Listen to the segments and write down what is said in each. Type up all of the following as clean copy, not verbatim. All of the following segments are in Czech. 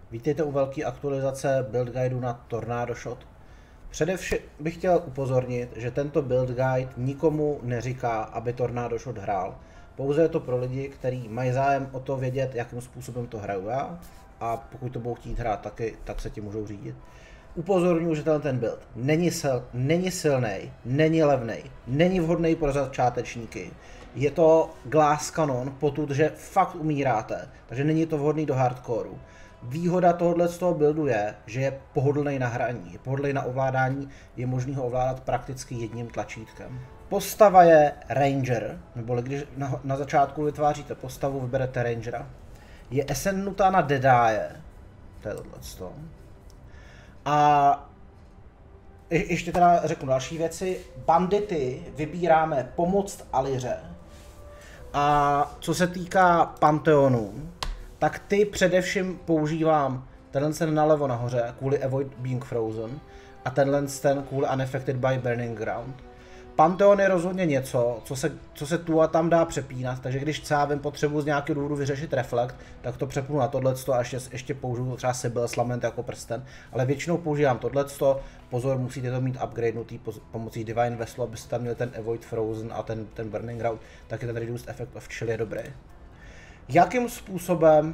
Vítejte u velké aktualizace build guideu na Tornado Shot. Především bych chtěl upozornit, že tento build guide nikomu neříká, aby Tornado Shot hrál. Pouze je to pro lidi, kteří mají zájem o to vědět, jakým způsobem to hraju já, a pokud to budou chtít hrát taky, tak se tím můžou řídit. Upozorňuji, že ten build není silný, není levný, není vhodný pro začátečníky. Je to glass cannon, potud, že fakt umíráte, takže není to vhodný do hardcoreu. Výhoda tohohle z toho buildu je, že je pohodlný na hraní, je pohodlný na ovládání, je možný ho ovládat prakticky jedním tlačítkem. Postava je Ranger, nebo když na začátku vytváříte postavu, vyberete Rangera. Je esendnutá na Dedaye, to je tohleto. A ještě teda řeknu další věci. Bandity vybíráme pomoct Aliře. A co se týká Pantheonů, tak ty především používám tenhle nalevo nahoře kvůli Avoid Being Frozen a tenhle kvůli Unaffected by Burning Ground. Pantheon je rozhodně něco, co se tu a tam dá přepínat, takže když třeba potřebuji z nějakého důvodu vyřešit reflekt, tak to přepnu na tohleto a ještě použiju třeba Sibyl's Lament jako prsten, ale většinou používám tohleto. Pozor, musíte to mít upgradenutý pomocí Divine Vessel, abyste tam měli ten Avoid Frozen a ten Burning Ground, tak je ten Reduced Effect of Chill je dobrý. Jakým způsobem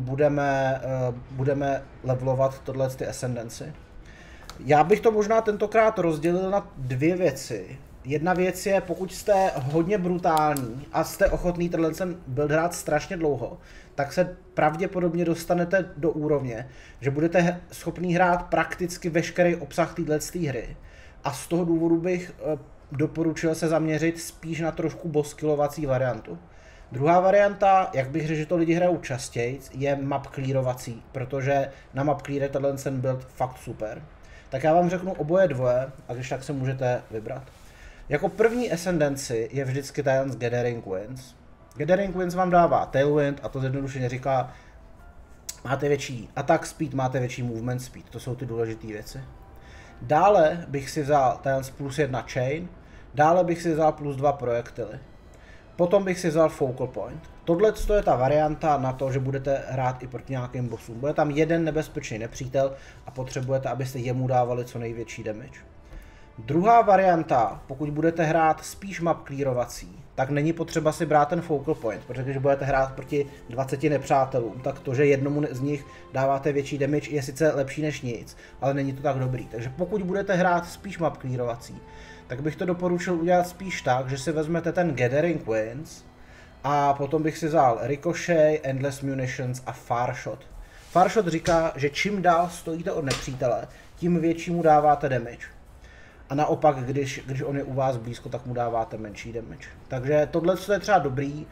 budeme levelovat ty Ascendancy? Já bych to možná tentokrát rozdělil na dvě věci. Jedna věc je, pokud jste hodně brutální a jste ochotný tenhle build hrát strašně dlouho, tak se pravděpodobně dostanete do úrovně, že budete schopný hrát prakticky veškerý obsah této hry. A z toho důvodu bych doporučil se zaměřit spíš na trošku bosskillovací variantu. Druhá varianta, jak bych řekl, že to lidi hrajou častěji, je map clearovací, protože na map clear je tenhle build fakt super. Tak já vám řeknu oboje dvoje a když tak se můžete vybrat. Jako první ascendancy je vždycky ten z Gathering Winds. Gathering Winds vám dává Tailwind a to zjednodušeně říká, máte větší attack speed, máte větší movement speed, to jsou ty důležité věci. Dále bych si vzal ten plus 1 chain, dále bych si vzal plus 2 projektily. Potom bych si vzal Focal Point. Tohle je ta varianta na to, že budete hrát i proti nějakým bossům. Bude tam jeden nebezpečný nepřítel a potřebujete, abyste jemu dávali co největší damage. Druhá varianta, pokud budete hrát spíš map clearovací, tak není potřeba si brát ten Focal Point, protože když budete hrát proti 20 nepřátelům, tak to, že jednomu z nich dáváte větší damage, je sice lepší než nic, ale není to tak dobrý. Takže pokud budete hrát spíš map clearovací, tak bych to doporučil udělat spíš tak, že si vezmete ten Gathering Winds a potom bych si vzal Ricochet, Endless Munitions a Farshot. Farshot říká, že čím dál stojíte od nepřítele, tím větší mu dáváte damage. A naopak, když on je u vás blízko, tak mu dáváte menší damage. Takže tohle je třeba dobrý,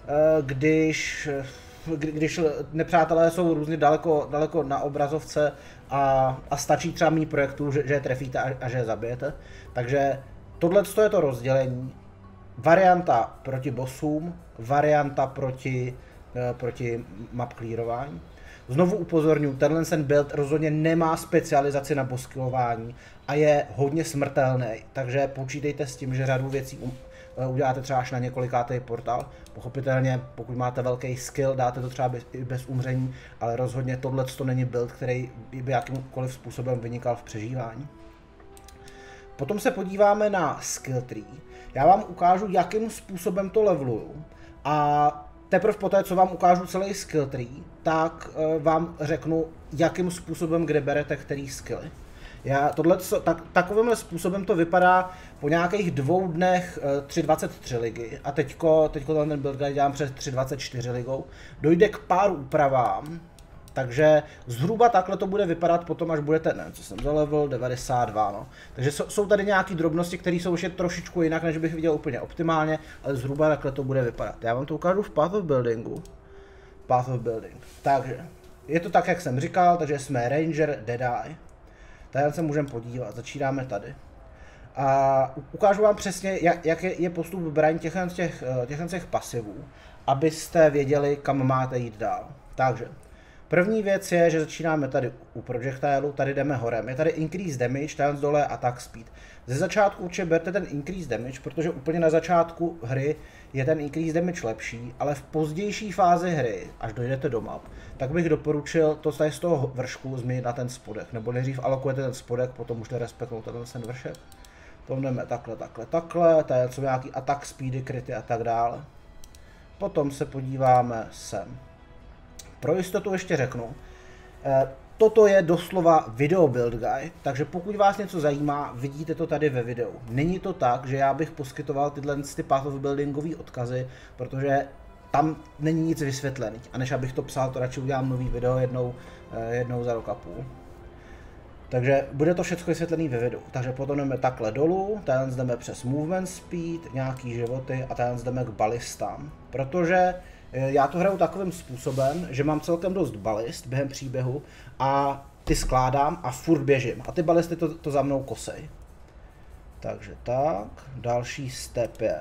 když nepřátelé jsou různě daleko na obrazovce a stačí třeba mít projektů, že je trefíte a že je zabijete. Takže tohle je to rozdělení. Varianta proti bossům, varianta proti map clearování. Znovu upozorňuji, tenhle build rozhodně nemá specializaci na bosskillování a je hodně smrtelný, takže počítejte s tím, že řadu věcí uděláte třeba až na několikátý portál. Pochopitelně, pokud máte velký skill, dáte to třeba bez umření, ale rozhodně tohle to není build, který by jakýmkoliv způsobem vynikal v přežívání. Potom se podíváme na skill tree. Já vám ukážu, jakým způsobem to leveluju a teprve poté, co vám ukážu celý skill tree, tak vám řeknu, jakým způsobem kde berete který skilly. Takovýmhle způsobem to vypadá po nějakých 2 dnech 3.23 ligy a teďko ten build guide dělám přes 3.24 ligou. Dojde k pár úpravám, takže zhruba takhle to bude vypadat potom, až budete, nevím, co jsem za level 92, no. Takže jsou tady nějaké drobnosti, které jsou ještě trošičku jinak, než bych viděl úplně optimálně, ale zhruba takhle to bude vypadat. Já vám to ukážu v Path of Buildingu. Path of Building. Takže je to tak, jak jsem říkal, takže jsme Ranger, Dedaye. Tady se můžeme podívat, začínáme tady. A ukážu vám přesně, jak je postup vybrání těch pasivů, abyste věděli, kam máte jít dál. Takže První věc je, že začínáme tady u projectilu, tady jdeme horem. Je tady increase damage, tady dole je attack speed. Ze začátku určitě berte ten increase damage, protože úplně na začátku hry je ten increase damage lepší, ale v pozdější fázi hry, až dojdete do map, tak bych doporučil to tady z toho vršku změnit na ten spodek. Nebo nejdřív alokujete ten spodek, potom můžete respektnout ten vršek. Tom jdeme takhle, tady jsou nějaký attack speedy, kryty a tak dále. Potom se podíváme sem. Pro jistotu ještě řeknu, toto je doslova video build guide, takže pokud vás něco zajímá, vidíte to tady ve videu. Není to tak, že já bych poskytoval tyhle path of buildingové odkazy, protože tam není nic vysvětlený. A než abych to psal, to radši udělám nový video jednou za rok a půl. Takže bude to všechno vysvětlené ve videu. Takže potom jdeme takhle dolů, tady jdeme přes movement speed, nějaký životy a tady jdeme k balistám. Protože já to hraju takovým způsobem, že mám celkem dost balist během příběhu a ty skládám a furt běžím. A ty balisty to za mnou kosej. Takže tak, další step je...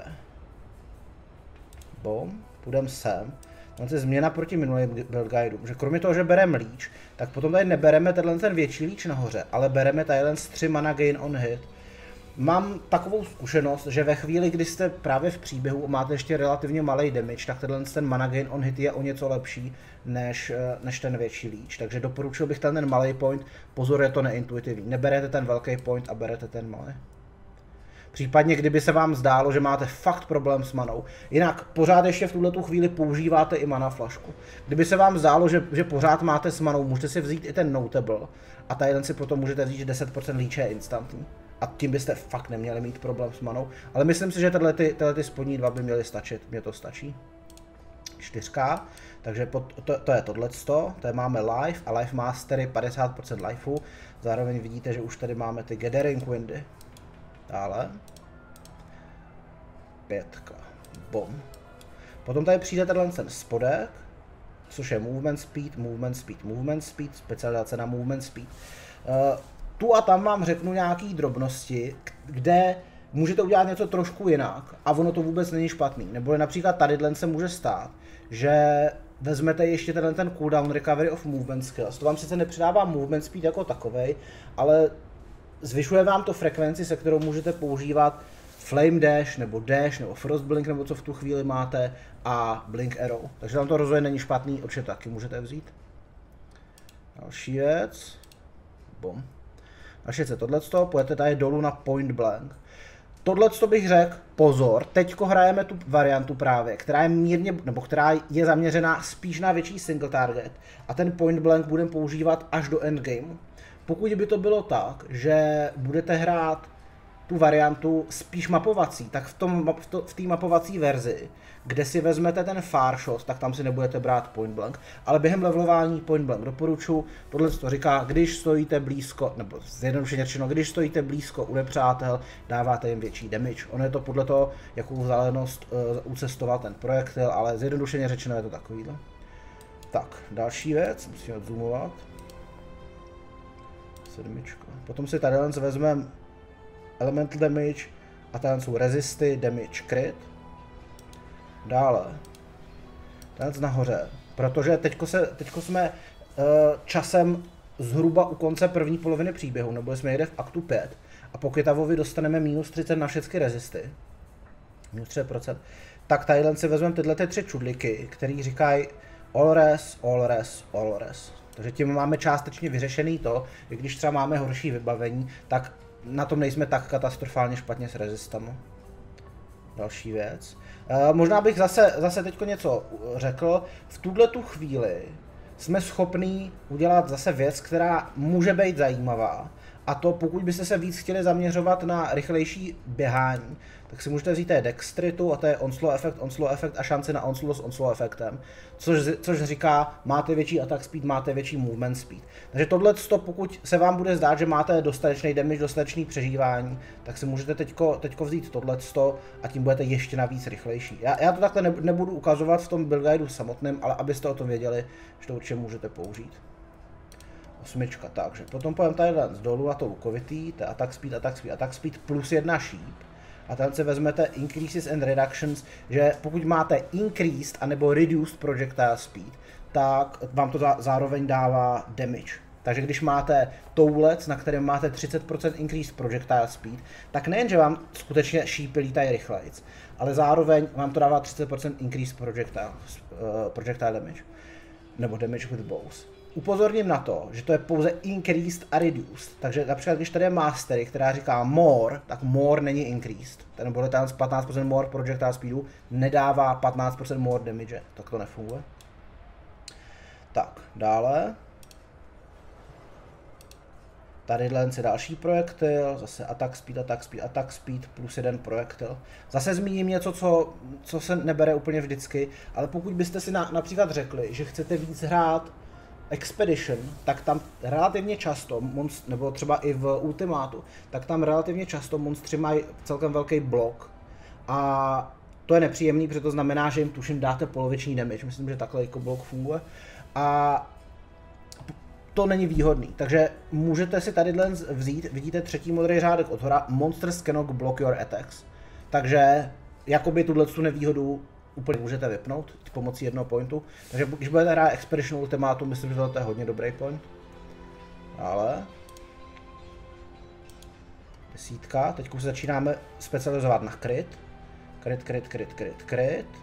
Bom, půjdeme sem. Tam je změna proti minulým build guideům, že kromě toho, že bereme leech, tak potom tady nebereme ten větší leech nahoře, ale bereme tady z 3 mana gain on hit. Mám takovou zkušenost, že ve chvíli, kdy jste právě v příběhu a máte ještě relativně malý damage, tak ten mana gain on hit je o něco lepší než ten větší leech. Takže doporučil bych ten malý point, pozor, je to neintuitivní. Neberete ten velký point a berete ten malý. Případně, kdyby se vám zdálo, že máte fakt problém s manou. Jinak pořád ještě v tuto chvíli používáte i mana flašku. Kdyby se vám zdálo, že pořád máte s manou, můžete si vzít i ten notable. A tady si potom můžete vzít, že 10% líče je instantní. A tím byste fakt neměli mít problém s manou. Ale myslím si, že tyhle spodní dva by měly stačit. Mně to stačí. 4. Takže to je tohleto. Tady máme life a life mastery 50% lifeu. Zároveň vidíte, že už tady máme ty gathering windy. Dále. 5. Bom. Potom tady přijde ten spodek, což je movement speed, movement speed, movement speed, specializace na movement speed. Tu a tam vám řeknu nějaký drobnosti, kde můžete udělat něco trošku jinak a ono to vůbec není špatný. Nebo například tady se může stát, že vezmete ještě ten cooldown recovery of movement skills. To vám sice nepřidává movement speed jako takovej, ale zvyšuje vám to frekvenci, se kterou můžete používat Flame Dash, nebo Frost Blink, nebo co v tu chvíli máte, a Blink Arrow. Takže tam to rozhodně není špatný, určitě taky můžete vzít. Další věc. Bom. Další věc je tohleto, pojďte tady dolů na Point Blank. Tohleto bych řekl, pozor, teďko hrajeme tu variantu právě, která je která je zaměřená spíš na větší single target a ten Point Blank budeme používat až do endgame. Pokud by to bylo tak, že budete hrát tu variantu spíš mapovací, tak v té mapovací verzi, kde si vezmete ten far shot, tak tam si nebudete brát point blank, ale během levelování point blank doporučuji, tohle to říká, když stojíte blízko, nebo zjednodušeně řečeno, když stojíte blízko u nepřátel, dáváte jim větší damage. Ono je to podle toho, jakou vzdálenost ucestoval ten projektil, ale zjednodušeně řečeno je to takovýhle. Tak, další věc, musíme odzoomovat. 7. Potom si tady vezmeme elemental damage a tady jsou resisty, damage, crit. Dále. Tady nahoře, protože teďko jsme časem zhruba u konce první poloviny příběhu, nebo jsme někde v aktu 5 a po Kytavovi dostaneme minus 30 na všechny resisty, minus 3%, tak tady si vezmeme tyhle 3 čudliky, který říkají all res, all res, all res. Takže tím máme částečně vyřešený to, že když třeba máme horší vybavení, tak na tom nejsme tak katastrofálně špatně s rezistama. Další věc. Možná bych zase teďko něco řekl. V tuto chvíli jsme schopní udělat zase věc, která může být zajímavá. A to pokud byste se víc chtěli zaměřovat na rychlejší běhání, tak si můžete vzít dexteritu a to je onslow effect a šance na onslow s onslow efektem. Což říká, máte větší attack speed, máte větší movement speed. Takže tohle, pokud se vám bude zdát, že máte dostatečný damage, dostatečný přežívání, tak si můžete teďko vzít tohleto a tím budete ještě navíc rychlejší. Já to takhle nebudu ukazovat v tom build guideu samotném, ale abyste o tom věděli, že to určitě můžete použít. 8. Takže potom půjdeme tady dolů na to lukovitý, to je attack speed plus 1 sheep. A tam se vezmete increases and reductions, že pokud máte increased anebo reduced projectile speed, tak vám to zároveň dává damage. Takže když máte toulec, na kterém máte 30% increase projectile speed, tak nejen, že vám skutečně šípy lítají rychlejc, ale zároveň vám to dává 30% increase projectile damage. Nebo damage with bows. Upozorním na to, že to je pouze increased a reduced. Takže například, když tady je mastery, která říká more, tak more není increased. Ten bullet time 15% more projectile speedu nedává 15% more damage. Tak to nefunguje. Tak, dále. Tadyhle je další projektil, zase attack speed plus jeden projektil. Zase zmíním něco, co se nebere úplně vždycky, ale pokud byste si například řekli, že chcete víc hrát Expedition, tak tam relativně často, nebo třeba i v Ultimátu, tak tam relativně často monstři mají celkem velký blok a to je nepříjemný, protože to znamená, že jim tuším dáte poloviční damage, myslím, že takhle jako blok funguje a to není výhodný, takže můžete si tady vzít, vidíte třetí modrý řádek od hora, Monsters cannot block your attacks, takže jakoby tu nevýhodu úplně můžete vypnout pomocí jednoho pointu, takže když budete hrát Expedition Ultimátum, myslím, že to je hodně dobrý point. Ale desítka, teď se začínáme specializovat na crit. Crit.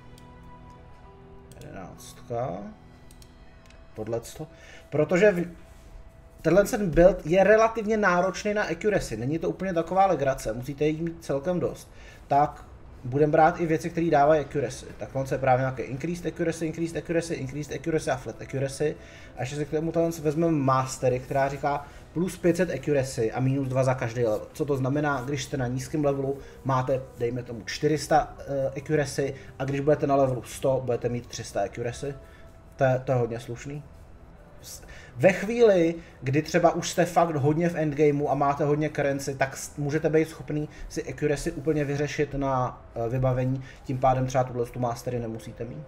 11. Tohleto. Protože tenhle build je relativně náročný na accuracy, není to úplně taková legrace, musíte jí mít celkem dost. Tak budeme brát i věci, které dávají accuracy. Tak on se je právě nějaké increased accuracy a flat accuracy. A ještě se k tomu vezmeme mastery, která říká plus 500 accuracy a minus 2 za každý level. Co to znamená, když jste na nízkém levelu, máte, dejme tomu, 400 accuracy a když budete na levelu 100, budete mít 300 accuracy. To je hodně slušný. Ve chvíli, kdy třeba už jste fakt hodně v endgameu a máte hodně currency, tak můžete být schopný si accuracy úplně vyřešit na vybavení, tím pádem třeba tu mastery nemusíte mít.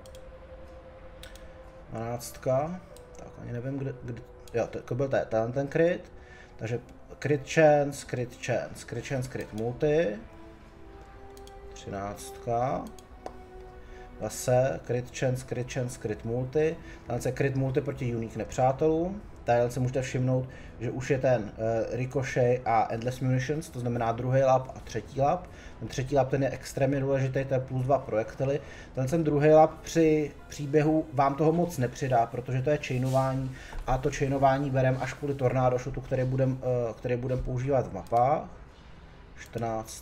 12. Tak ani nevím, kde jo, to byl ten crit. Takže crit chance, crit multi. 13. Zase crit multi. Tady se crit multi proti unique nepřátelům. Tady se můžete všimnout, že už je ten ricochet a endless munitions, to znamená druhý lap a třetí lap. Ten třetí lap ten je extrémně důležitý, to je plus 2 projektily. Ten druhý lap při příběhu vám toho moc nepřidá, protože to je chainování a to chainování bereme až kvůli tornádo shotu, který budem používat v mapách. 14.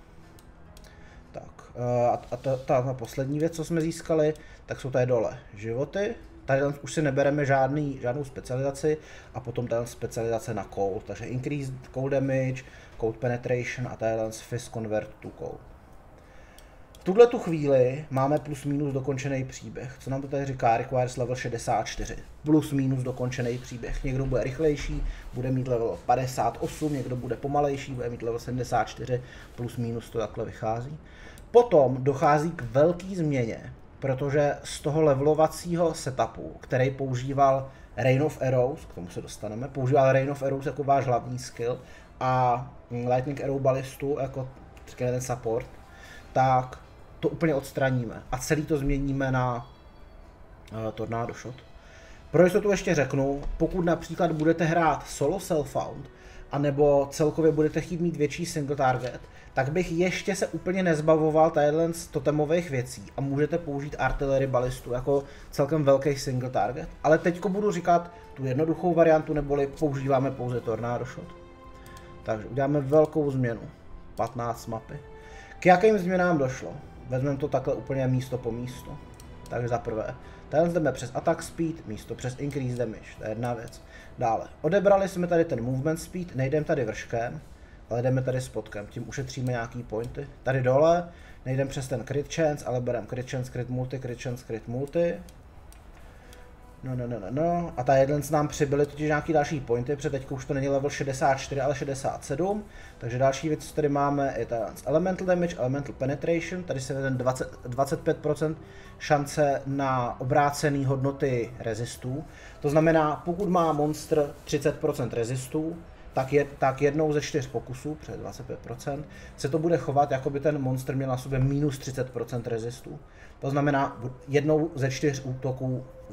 A ta poslední věc, co jsme získali, tak jsou tady dole životy. Tady už si nebereme žádnou specializaci a potom tady specializace na cold, takže increased cold damage, cold penetration a tady fist convert to cold. V tuhle tu chvíli máme plus minus dokončený příběh. Co nám to tady říká? Requires level 64. Plus minus dokončený příběh. Někdo bude rychlejší, bude mít level 58, někdo bude pomalejší, bude mít level 74, plus minus to takhle vychází. Potom dochází k velké změně, protože z toho levelovacího setupu, který používal Rain of Arrows, k tomu se dostaneme, používal Rain of Arrows jako váš hlavní skill a Lightning Arrow balistu jako ten support, tak to úplně odstraníme a celý to změníme na Tornado Shot. Pro jistotu ještě řeknu, pokud například budete hrát solo self-found, anebo celkově budete chtít mít větší single target, tak bych ještě se úplně nezbavoval tadyhle z totemových věcí a můžete použít artillery balistu jako celkem velký single target. Ale teďko budu říkat tu jednoduchou variantu, neboli používáme pouze Tornado Shot. Takže uděláme velkou změnu. 15 mapy. K jakým změnám došlo? Vezmeme to takhle úplně místo po místo. Takže za prvé, tady jdeme přes attack speed, místo přes increase damage, to je jedna věc. Dále, odebrali jsme tady ten movement speed, nejdeme tady vrškem, ale jdeme tady spotkem, tím ušetříme nějaký pointy. Tady dole, nejdeme přes ten crit chance, ale bereme crit chance, crit multi, crit chance, crit multi. No. A tady jeden nám přibyly totiž nějaký další pointy, protože teď už to není level 64, ale 67. Takže další věc, co tady máme, je tady elemental damage, elemental penetration. Tady se vede 25% šance na obrácený hodnoty rezistů. To znamená, pokud má monster 30% rezistů, tak jednou ze 4 pokusů, přes 25%, se to bude chovat, jako by ten monster měl na sobě minus 30% rezistů. To znamená, jednou ze 4 útoků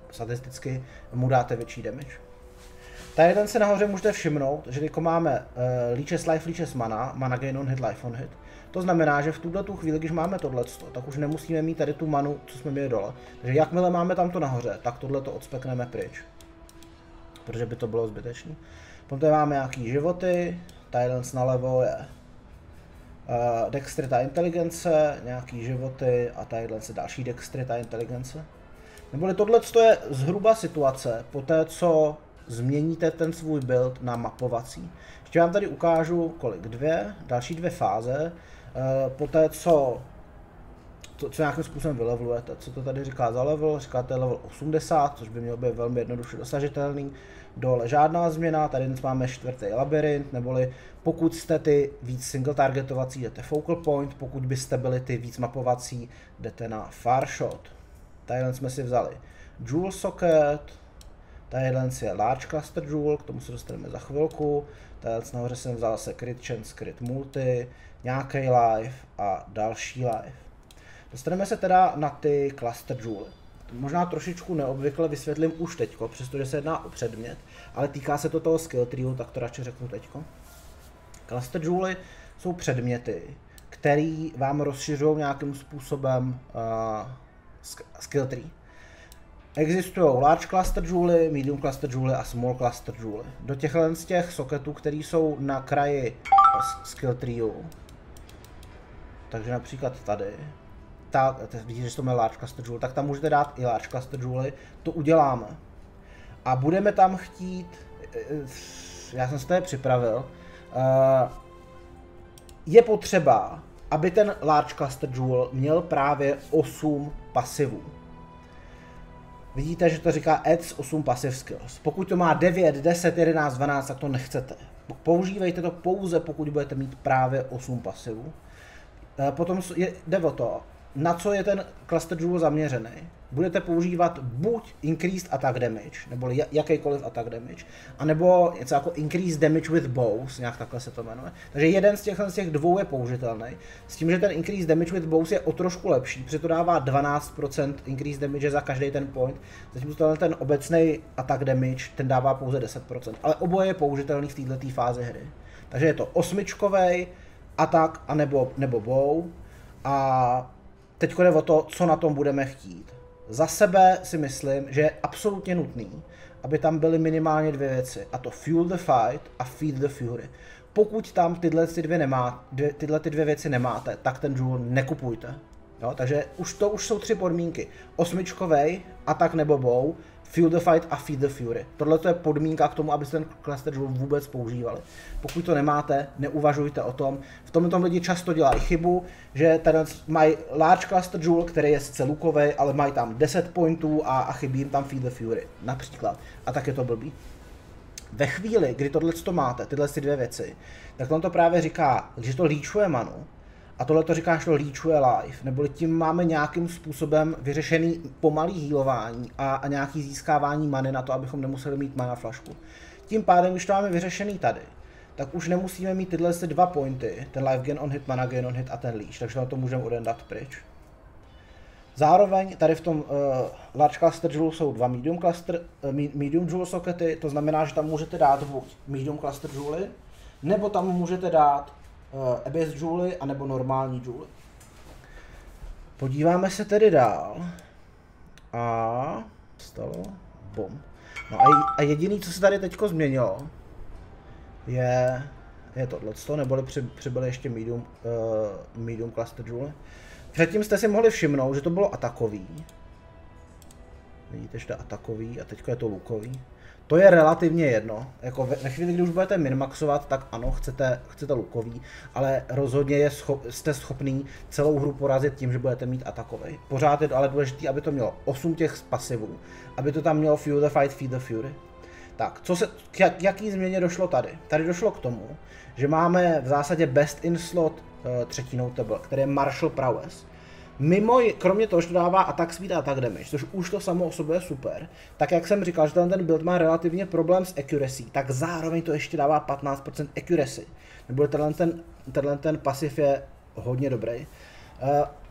statisticky mu dáte větší damage. Tady ten se nahoře můžete všimnout, že teď máme Leeches Life, Leeches Mana, Mana Gain on Hit, Life on Hit. To znamená, že v tuto chvíli, když máme tohleto, tak už nemusíme mít tady tu manu, co jsme měli dole. Takže jakmile máme tamto nahoře, tak tohleto odspekneme pryč. Protože by to bylo zbytečné. Potom tady máme nějaký životy, tadyhle nalevo je Dexterita inteligence, nějaký životy a tadyhle se další Dexterita inteligence. Neboli tohle je zhruba situace po té, co změníte ten svůj build na mapovací. Ještě vám tady ukážu kolik, další dvě fáze, po té, co nějakým způsobem vylevelujete. Co to tady říká za level? Říkáte level 80, což by mělo být velmi jednoduše dosažitelný. Dole žádná změna, tady dnes máme čtvrtý labirint, neboli pokud jste ty víc single targetovací, jdete focal point, pokud byste byli ty víc mapovací, jdete na far shot. Tadyhle jsme si vzali Jewel Socket, tadyhle je Large Cluster Jewel, k tomu se dostaneme za chvilku, tadyhle nahoře jsem vzal zase Crit Chance, Crit Multi, nějaký life a další life. Dostaneme se teda na ty Cluster Jewely. Možná trošičku neobvykle vysvětlím už teďko, přestože se jedná o předmět, ale týká se to toho skill tree, tak to radši řeknu teďko. Cluster Jewely jsou předměty, které vám rozšiřují nějakým způsobem skill tree. Existují large cluster jewely, medium cluster jewely a small cluster jewely. Do těchhle z těch socketů, které jsou na kraji skill treeu, takže například tady, vidíte, že to má large cluster jewel, tak tam můžete dát i large cluster jewely, to uděláme. A budeme tam chtít, já jsem se tady připravil, je potřeba, aby ten large cluster jewel měl právě 8 pasivů. Vidíte, že to říká adds 8 passive skills. Pokud to má 9, 10, 11, 12, tak to nechcete. Používejte to pouze, pokud budete mít právě 8 pasivů. Potom jde o to, na co je ten cluster jewel zaměřený. Budete používat buď increased attack damage, nebo jakýkoliv attack damage, anebo něco jako increased damage with bows, nějak takhle se to jmenuje. Takže jeden z těch dvou je použitelný, s tím, že ten increased damage with bows je o trošku lepší, protože to dává 12% increased damage za každý ten point, zatímco ten obecný attack damage, ten dává pouze 10%, ale oboje je použitelný v této fázi hry. Takže je to 8čkovej attack a nebo bow a teď jde o to, co na tom budeme chtít. Za sebe si myslím, že je absolutně nutný, aby tam byly minimálně dvě věci, a to Fuel the Fight a Feed the Fury. Pokud tam tyhle dvě věci nemáte, tak ten jewel nekupujte. Jo, takže už jsou 3 podmínky. 8čkovej, attack nebo bow, Fuel the Fight a Feed the Fury. Tohle je podmínka k tomu, abyste ten cluster jewel vůbec používali. Pokud to nemáte, neuvažujte o tom. V tomto lidi často dělají chybu, že tady mají large cluster jewel, který je sice lukovej, ale mají tam 10 pointů a chybí jim tam Feed the Fury, například. A tak je to blbý. Ve chvíli, kdy tohle máte, tyhle dvě věci, tak on to právě říká, že to leechuje manu. A tohle to říká, že to leechuje life, neboli tím máme nějakým způsobem vyřešený pomalý healování a nějaký získávání many na to, abychom nemuseli mít mana flašku. Tím pádem, když to máme vyřešený tady, tak už nemusíme mít tyhle 2 pointy, ten life gain on hit, mana gain on hit a ten leech, takže na to můžeme jeden dát pryč. Zároveň tady v tom large cluster jewel jsou 2 medium jewel sockety, to znamená, že tam můžete dát buď medium cluster jewely, nebo tam můžete dát Abyss jewely anebo normální jewely. Podíváme se tedy dál. A stalo bom. No a jediný, co se tady teďko změnilo, je tohleto, neboli přibyly ještě medium cluster jewely. Předtím jste si mohli všimnout, že to bylo atakový. Vidíte, že to je atakový a teďko je to lukový. To je relativně jedno, jako ve chvíli, kdy už budete minmaxovat, tak ano, chcete lukový, ale rozhodně jste schopný celou hru porazit tím, že budete mít atakovej. Pořád je to ale důležité, aby to mělo 8 těch pasivů, aby to tam mělo Fuel the Fight, Feed the Fury. Tak, k jaký změně došlo tady? Tady došlo k tomu, že máme v zásadě best in slot třetí notable, který je Martial Prowess. Kromě toho, že to dává attack speed a attack damage, což už to samo o sobě je super, tak jak jsem říkal, že ten build má relativně problém s accuracy, tak zároveň to ještě dává 15% accuracy. Nebo tenhle ten pasiv je hodně dobrý.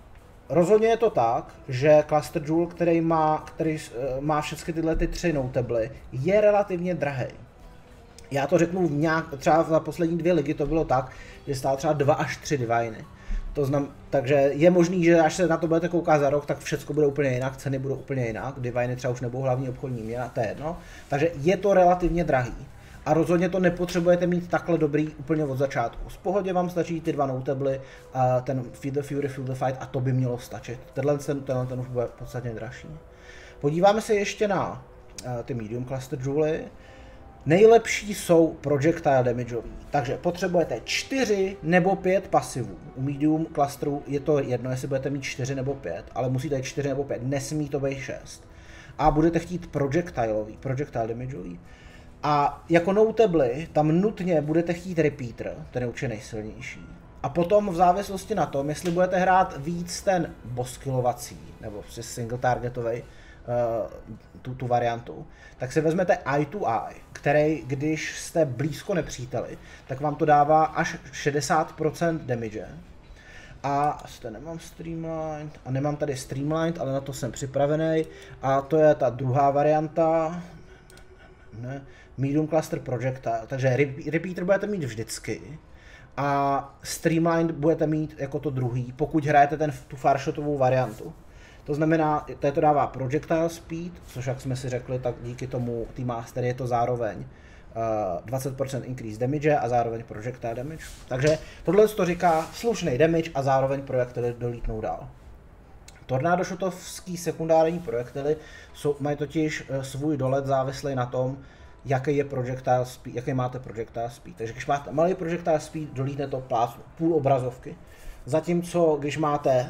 Rozhodně je to tak, že Cluster Jewel, který má všechny tyhle ty 3 notable, je relativně drahý. Já to řeknu třeba za poslední 2 ligy to bylo tak, že stál třeba 2 až 3 diviny. Takže je možný, že až se na to budete koukat za rok, tak všechno bude úplně jinak, ceny budou úplně jinak, diviny třeba už nebudou hlavní obchodní měna, to je jedno. Takže je to relativně drahý. A rozhodně to nepotřebujete mít takhle dobrý úplně od začátku. Z pohodě vám stačí ty 2 notable, ten Feed the Fury, Feel the Fight a to by mělo stačit. Ten už bude podstatně dražší. Podíváme se ještě na ty Medium Cluster Jewely. Nejlepší jsou projectile damageový, takže potřebujete 4 nebo 5 pasivů. U medium clusterů je to jedno, jestli budete mít 4 nebo 5, ale musíte jít 4 nebo 5, nesmí to být 6. A budete chtít projectile damageový. A jako notable tam nutně budete chtít repeater, ten je určitě nejsilnější. A potom v závislosti na tom, jestli budete hrát víc ten boskillovací, nebo single targetový, tu variantu, tak si vezmete eye to eye, který, když jste blízko nepříteli, tak vám to dává až 60% damage. A nemám streamlined, a nemám tady streamlined, ale na to jsem připravený. A to je ta druhá varianta, Medium Cluster Projectile, takže repeater budete mít vždycky. A streamlined budete mít jako to druhý, pokud hrajete tu farshotovou variantu. To znamená, to dává projectile speed, což jak jsme si řekli, tak díky tomu Master je to zároveň 20% increase damage a zároveň projectile damage. Takže tohle to říká slušný damage a zároveň projektily dolítnou dál. Tornado shotovský sekundární projektily mají totiž svůj dolet závislý na tom, jaký máte projectile speed. Takže když máte malý projectile speed, dolítne to půl obrazovky. Zatímco když máte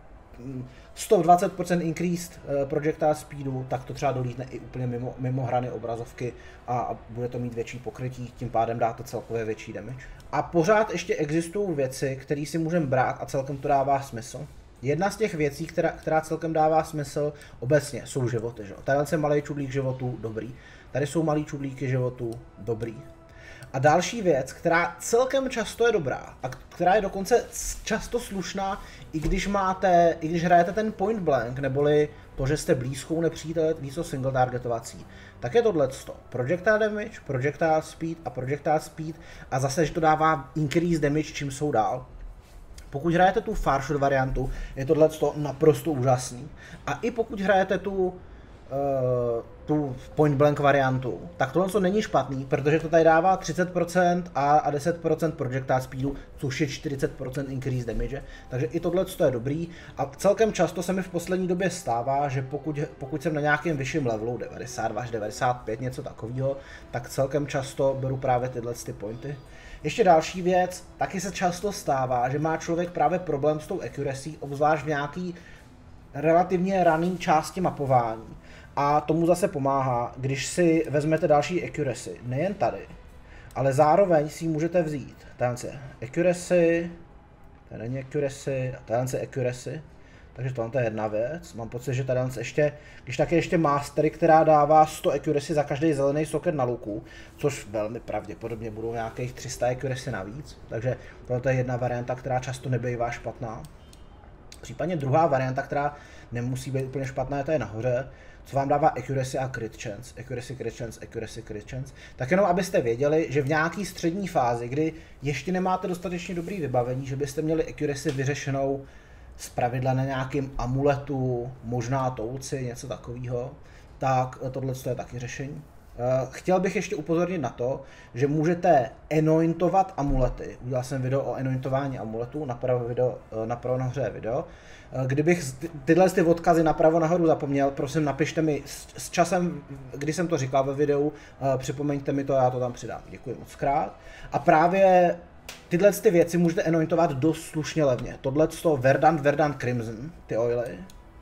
120% increased projectile speedu, tak to třeba dolítne i úplně mimo hrany obrazovky a bude to mít větší pokrytí, tím pádem dá to celkově větší damage. A pořád ještě existují věci, které si můžeme brát a celkem to dává smysl. Jedna z těch věcí, která celkem dává smysl obecně, jsou životy. Že? Tady je malý čudlík životů, dobrý. Tady jsou malý čudlíky životů, dobrý. A další věc, která celkem často je dobrá a která je dokonce často slušná, i když hrajete ten point blank, neboli to, že jste blízkou nepřítele, víc single targetovací, tak je tohleto. Projectile damage, projectile speed a zase, že to dává increase damage, čím jsou dál. Pokud hrajete tu farshot variantu, je tohleto naprosto úžasný. A i pokud hrajete tu point blank variantu, tak tohle není špatný, protože to tady dává 30% a 10% projectile speedu, což je 40% increase damage, takže i tohle je dobrý a celkem často se mi v poslední době stává, že pokud jsem na nějakém vyšším levelu, 92 až 95, něco takového, tak celkem často beru právě tyhle pointy. Ještě další věc, taky se často stává, že má člověk právě problém s tou accuracy, obzvlášť v nějaký relativně raný části mapování. A tomu zase pomáhá, když si vezmete další accuracy, nejen tady, ale zároveň si ji můžete vzít. Tady je accuracy, tady není accuracy a tady je accuracy. Takže tohle je jedna věc. Mám pocit, že tady ještě, když tak je ještě mastery, která dává 100 accuracy za každý zelený socket na luku, což velmi pravděpodobně budou nějakých 300 accuracy navíc. Takže tohle je jedna varianta, která často nebývá špatná. Případně druhá varianta, která nemusí být úplně špatná, je tady nahoře, co vám dává accuracy a crit chance, accuracy, crit chance. Tak jenom abyste věděli, že v nějaký střední fázi, kdy ještě nemáte dostatečně dobrý vybavení, že byste měli accuracy vyřešenou zpravidla na nějakém amuletu, možná touci, něco takového, tak tohle je taky řešení. Chtěl bych ještě upozornit na to, že anointovat amulety. Udělal jsem video o anointování amuletů, napravo nahoře je video. Kdybych tyhle odkazy napravo nahoru zapomněl, prosím napište mi s časem, kdy jsem to říkal ve videu, připomeňte mi to, já to tam přidám. Děkuji moc krát. A právě tyhle věci můžete anointovat dost slušně levně. Tohleto Verdant Crimson, ty oily.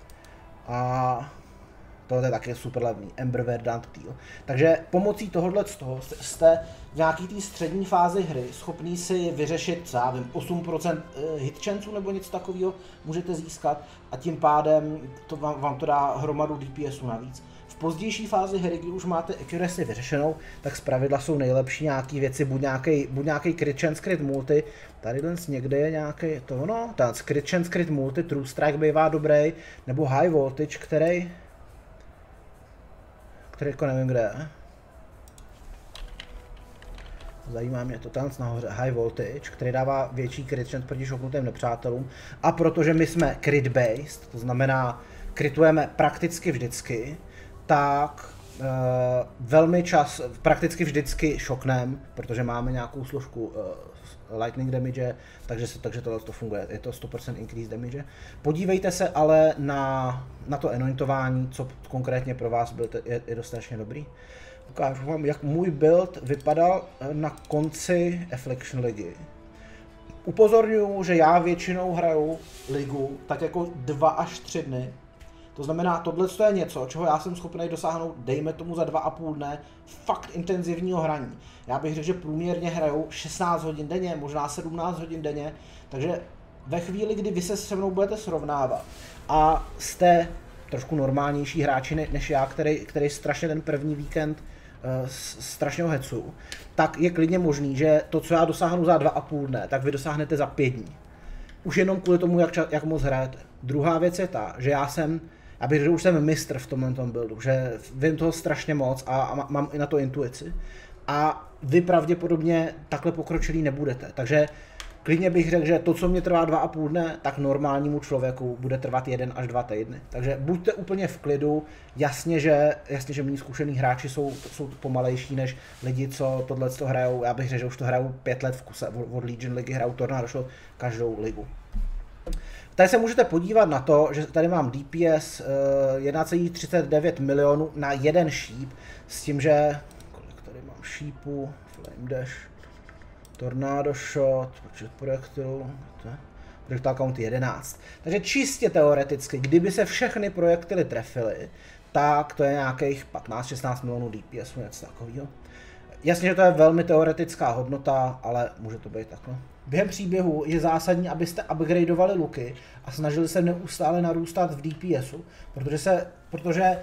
A tohle je taky super levný, Ember Verdant Teal. Takže pomocí tohohle jste v nějaký té střední fázi hry schopný si vyřešit, co já vím, 8% hit chanceů nebo něco takového můžete získat a tím pádem vám to dá hromadu DPSu navíc. V pozdější fázi hry, kdy už máte accuracy vyřešenou, tak zpravidla jsou nejlepší nějaký věci, buď nějaký crit chance, crit multi, tady někde je nějaký, to ono, ten crit chance, crit multi, true strike bývá dobrý, nebo high voltage, který jako nevím kde je. Zajímá mě to tam nahoře, high voltage, který dává větší crit chance proti šoknutým nepřátelům. A protože my jsme crit based, to znamená kritujeme prakticky vždycky, tak prakticky vždycky šoknem, protože máme nějakou složku lightning damage, takže tohle to funguje, je to 100% increase damage. Podívejte se ale na to anointování, co konkrétně pro vás byl, je dostatečně dobrý. Ukážu vám, jak můj build vypadal na konci Affliction ligy. Upozorňuji, že já většinou hraju ligu tak jako 2 až 3 dny. To znamená, tohle je něco, čeho já jsem schopný dosáhnout, dejme tomu za 2,5 dne, fakt intenzivního hraní. Já bych řekl, že průměrně hraju 16 hodin denně, možná 17 hodin denně, takže ve chvíli, kdy vy se se mnou budete srovnávat a jste trošku normálnější hráči než já, který strašně ten první víkend strašně hecu, tak je klidně možný, že to, co já dosáhnu za 2,5 dne, tak vy dosáhnete za 5 dní. Už jenom kvůli tomu, jak moc hrajete. Druhá věc je ta, že já bych řekl, už jsem mistr v tomhle buildu, že vím toho strašně moc a mám i na to intuici. A vy pravděpodobně takhle pokročilí nebudete. Takže klidně bych řekl, že to, co mě trvá 2,5 dne, tak normálnímu člověku bude trvat 1 až 2 týdny. Takže buďte úplně v klidu, jasně, že méně zkušený hráči jsou pomalejší než lidi, co tohle hrajou. Já bych řekl, že už to hrajou 5 let v kuse, od Legion ligy hrajou Tornado Shot každou ligu. Tady se můžete podívat na to, že tady mám DPS 1,39 milionů na jeden šíp, s tím, že kolik tady mám šípů, Flame Dash, Tornado Shot, počet projektilů, projektile count 11. Takže čistě teoreticky, kdyby se všechny projektily trefily, tak to je nějakých 15-16 milionů DPS, něco takového. Jasně, že to je velmi teoretická hodnota, ale může to být takhle. Během příběhu je zásadní, abyste upgradeovali luky a snažili se neustále narůstat v DPSu, protože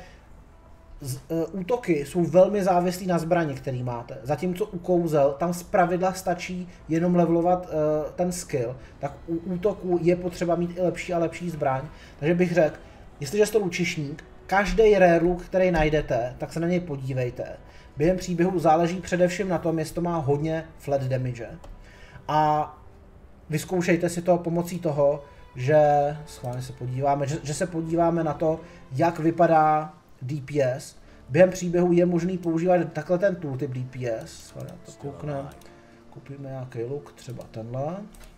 útoky jsou velmi závislí na zbraně, který máte. Zatímco u kouzel tam zpravidla stačí jenom levelovat ten skill, tak u útoku je potřeba mít i lepší a lepší zbraň. Takže bych řekl, jestliže jste lučišník, každý rare look, který najdete, tak se na něj podívejte. Během příběhu záleží především na tom, jestli to má hodně flat damage. A vyzkoušejte si to pomocí toho, že schválně se podíváme, že se podíváme na to, jak vypadá DPS. Během příběhu je možný používat takhle ten tooltip DPS. Schválně to koukneme, koupíme nějaký look, třeba tenhle.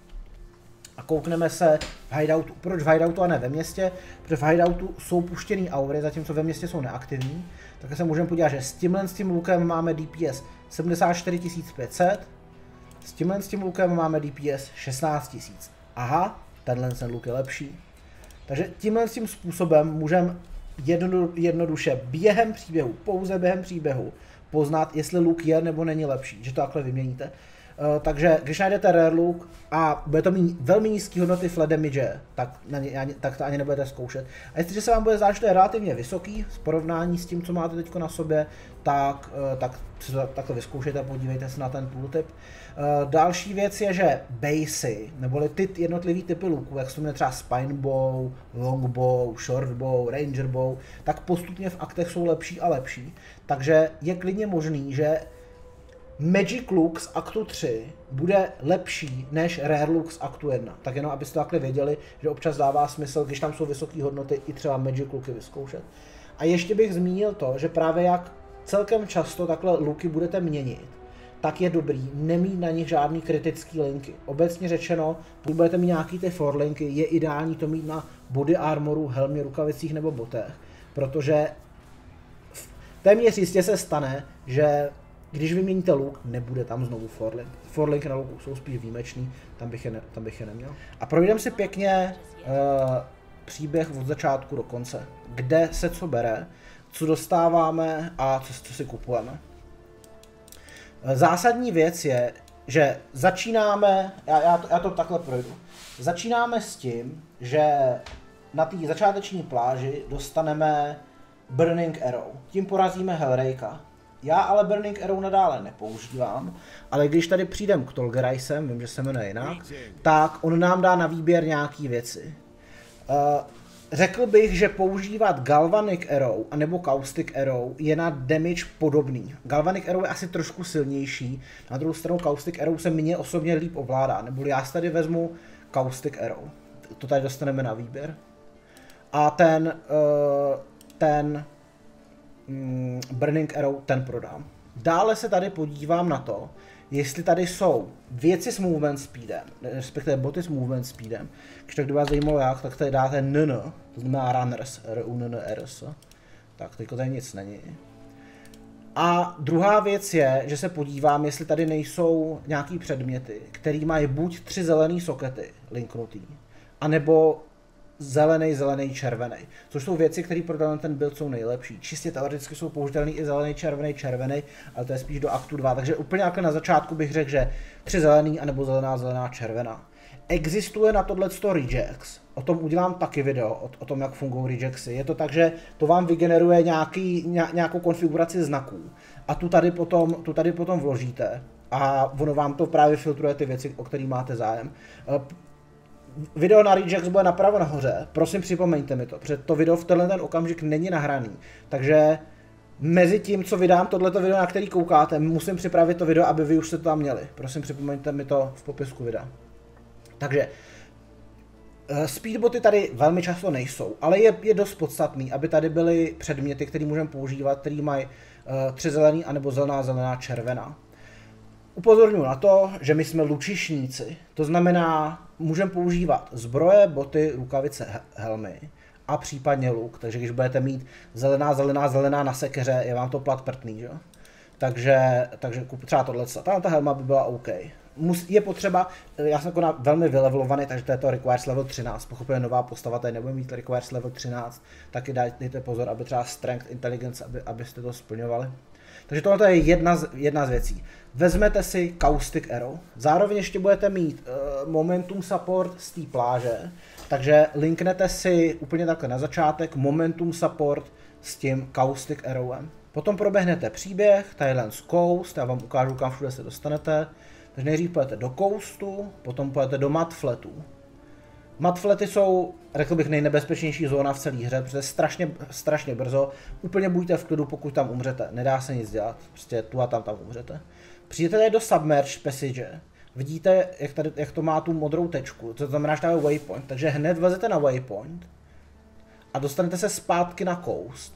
A koukneme se v hideoutu. Proč v hideoutu a ne ve městě? Protože v hideoutu jsou puštěný aury, zatímco ve městě jsou neaktivní. Tak se můžeme podívat, že s tímhle lookem máme DPS 74 500. S tím lookem máme DPS 16 000. Aha, tenhle look je lepší. Takže tímhle způsobem můžeme jednoduše pouze během příběhu poznat, jestli look je nebo není lepší, že to takhle vyměníte. Takže když najdete rare look a bude to mít velmi nízký hodnoty flat damage, tak to ani nebudete zkoušet. A jestliže se vám bude zdát, že to je relativně vysoký v porovnání s tím, co máte teď na sobě, tak to vyzkoušejte a podívejte se na ten tooltip. Další věc je, že basy, neboli ty jednotlivý typy looků, jak jsou třeba spinebow, longbow, shortbow, rangerbow, tak postupně v aktech jsou lepší a lepší. Takže je klidně možný, že Magic Look z aktu 3 bude lepší než Rare Look z aktu 1. Tak jenom abyste takhle věděli, že občas dává smysl, když tam jsou vysoké hodnoty, i třeba Magic Looky vyzkoušet. A ještě bych zmínil to, že právě jak celkem často takhle looky budete měnit, tak je dobrý nemít na nich žádný kritický linky. Obecně řečeno, pokud budete mít nějaký ty forlinky, je ideální to mít na body armoru, helmě, rukavicích nebo botech, protože téměř jistě se stane, že když vyměníte look, nebude tam znovu forlink. Forlinky na looku jsou spíš výjimečný, tam bych je neměl. A projdeme si pěkně příběh od začátku do konce, kde se co bere, co dostáváme a co si kupujeme. Zásadní věc je, že začínáme, já to takhle projdu, začínáme s tím, že na té začáteční pláži dostaneme Burning Arrow. Tím porazíme Hellraika. Já ale Burning Arrow nadále nepoužívám, ale když tady přijdem k Tolgeraisem, vím, že se jmenuje jinak, tak on nám dá na výběr nějaký věci. Řekl bych, že používat Galvanic Arrow anebo Caustic Arrow je na damage podobný. Galvanic Arrow je asi trošku silnější, na druhou stranu Caustic Arrow se mně osobně líp ovládá, neboli já si tady vezmu Caustic Arrow. To tady dostaneme na výběr. A ten Burning Arrow, ten prodám. Dále se tady podívám na to, jestli tady jsou věci s movement speedem, respektive boty s movement speedem. Když tak kdyby vás zajímalo jak, tak tady dáte NN, to znamená runners, RUNNRS. Tak, teďko tady nic není. A druhá věc je, že se podívám, jestli tady nejsou nějaký předměty, který mají buď 3 zelený sokety linknutý, anebo zelený, červený. Což jsou věci, které pro ten build jsou nejlepší. Čistě teoreticky jsou použitelný i zelený, červený, ale to je spíš do aktu 2. Takže úplně jako na začátku bych řekl, že 3 zelený, anebo zelená, červená. Existuje na tohleto rejects. O tom udělám taky video, o tom, jak fungují rejectsy. Je to tak, že to vám vygeneruje nějakou konfiguraci znaků. A tu tady potom vložíte. A ono vám to právě filtruje ty věci, o které máte zájem. Video na rejects bude napravo nahoře, prosím připomeňte mi to, protože to video v tenhle ten okamžik není nahraný, takže mezi tím, co vydám tohleto video, na který koukáte, musím připravit to video, aby vy už se to tam měli. Prosím připomeňte mi to v popisku videa. Takže speedboty tady velmi často nejsou, ale je dost podstatný, aby tady byly předměty, které můžeme používat, které mají 3 zelený anebo zelená, červená. Upozorňuji na to, že my jsme lučišníci, to znamená, můžeme používat zbroje, boty, rukavice, helmy a případně luk, takže když budete mít zelená na sekeře, je vám to plat prtný, že? Takže třeba tohle, ta helma by byla OK. Je potřeba, já jsem jako velmi vylevlovaný, takže to je to requires level 13, pochopitelně nová postava tady nebude mít requires level 13, taky dejte pozor, aby třeba strength, intelligence, abyste to splňovali. Takže tohle je jedna z věcí. Vezmete si Caustic Arrow, zároveň ještě budete mít momentum support z té pláže, takže linknete si úplně takhle na začátek momentum support s tím Caustic Arrowem. Potom proběhnete příběh, Thailand's Coast, já vám ukážu, kam všude se dostanete. Takže nejdřív půjdete do Coastu, potom půjdete do Mudflatů. Mudflaty jsou, řekl bych, nejnebezpečnější zóna v celé hře, protože strašně brzo. Úplně buďte v klidu, pokud tam umřete. Nedá se nic dělat, prostě tu a tam umřete. Přijdete tady do Submerged Passage, vidíte, jak to má tu modrou tečku, to znamená, že tam je waypoint, takže hned vlezete na waypoint a dostanete se zpátky na coast.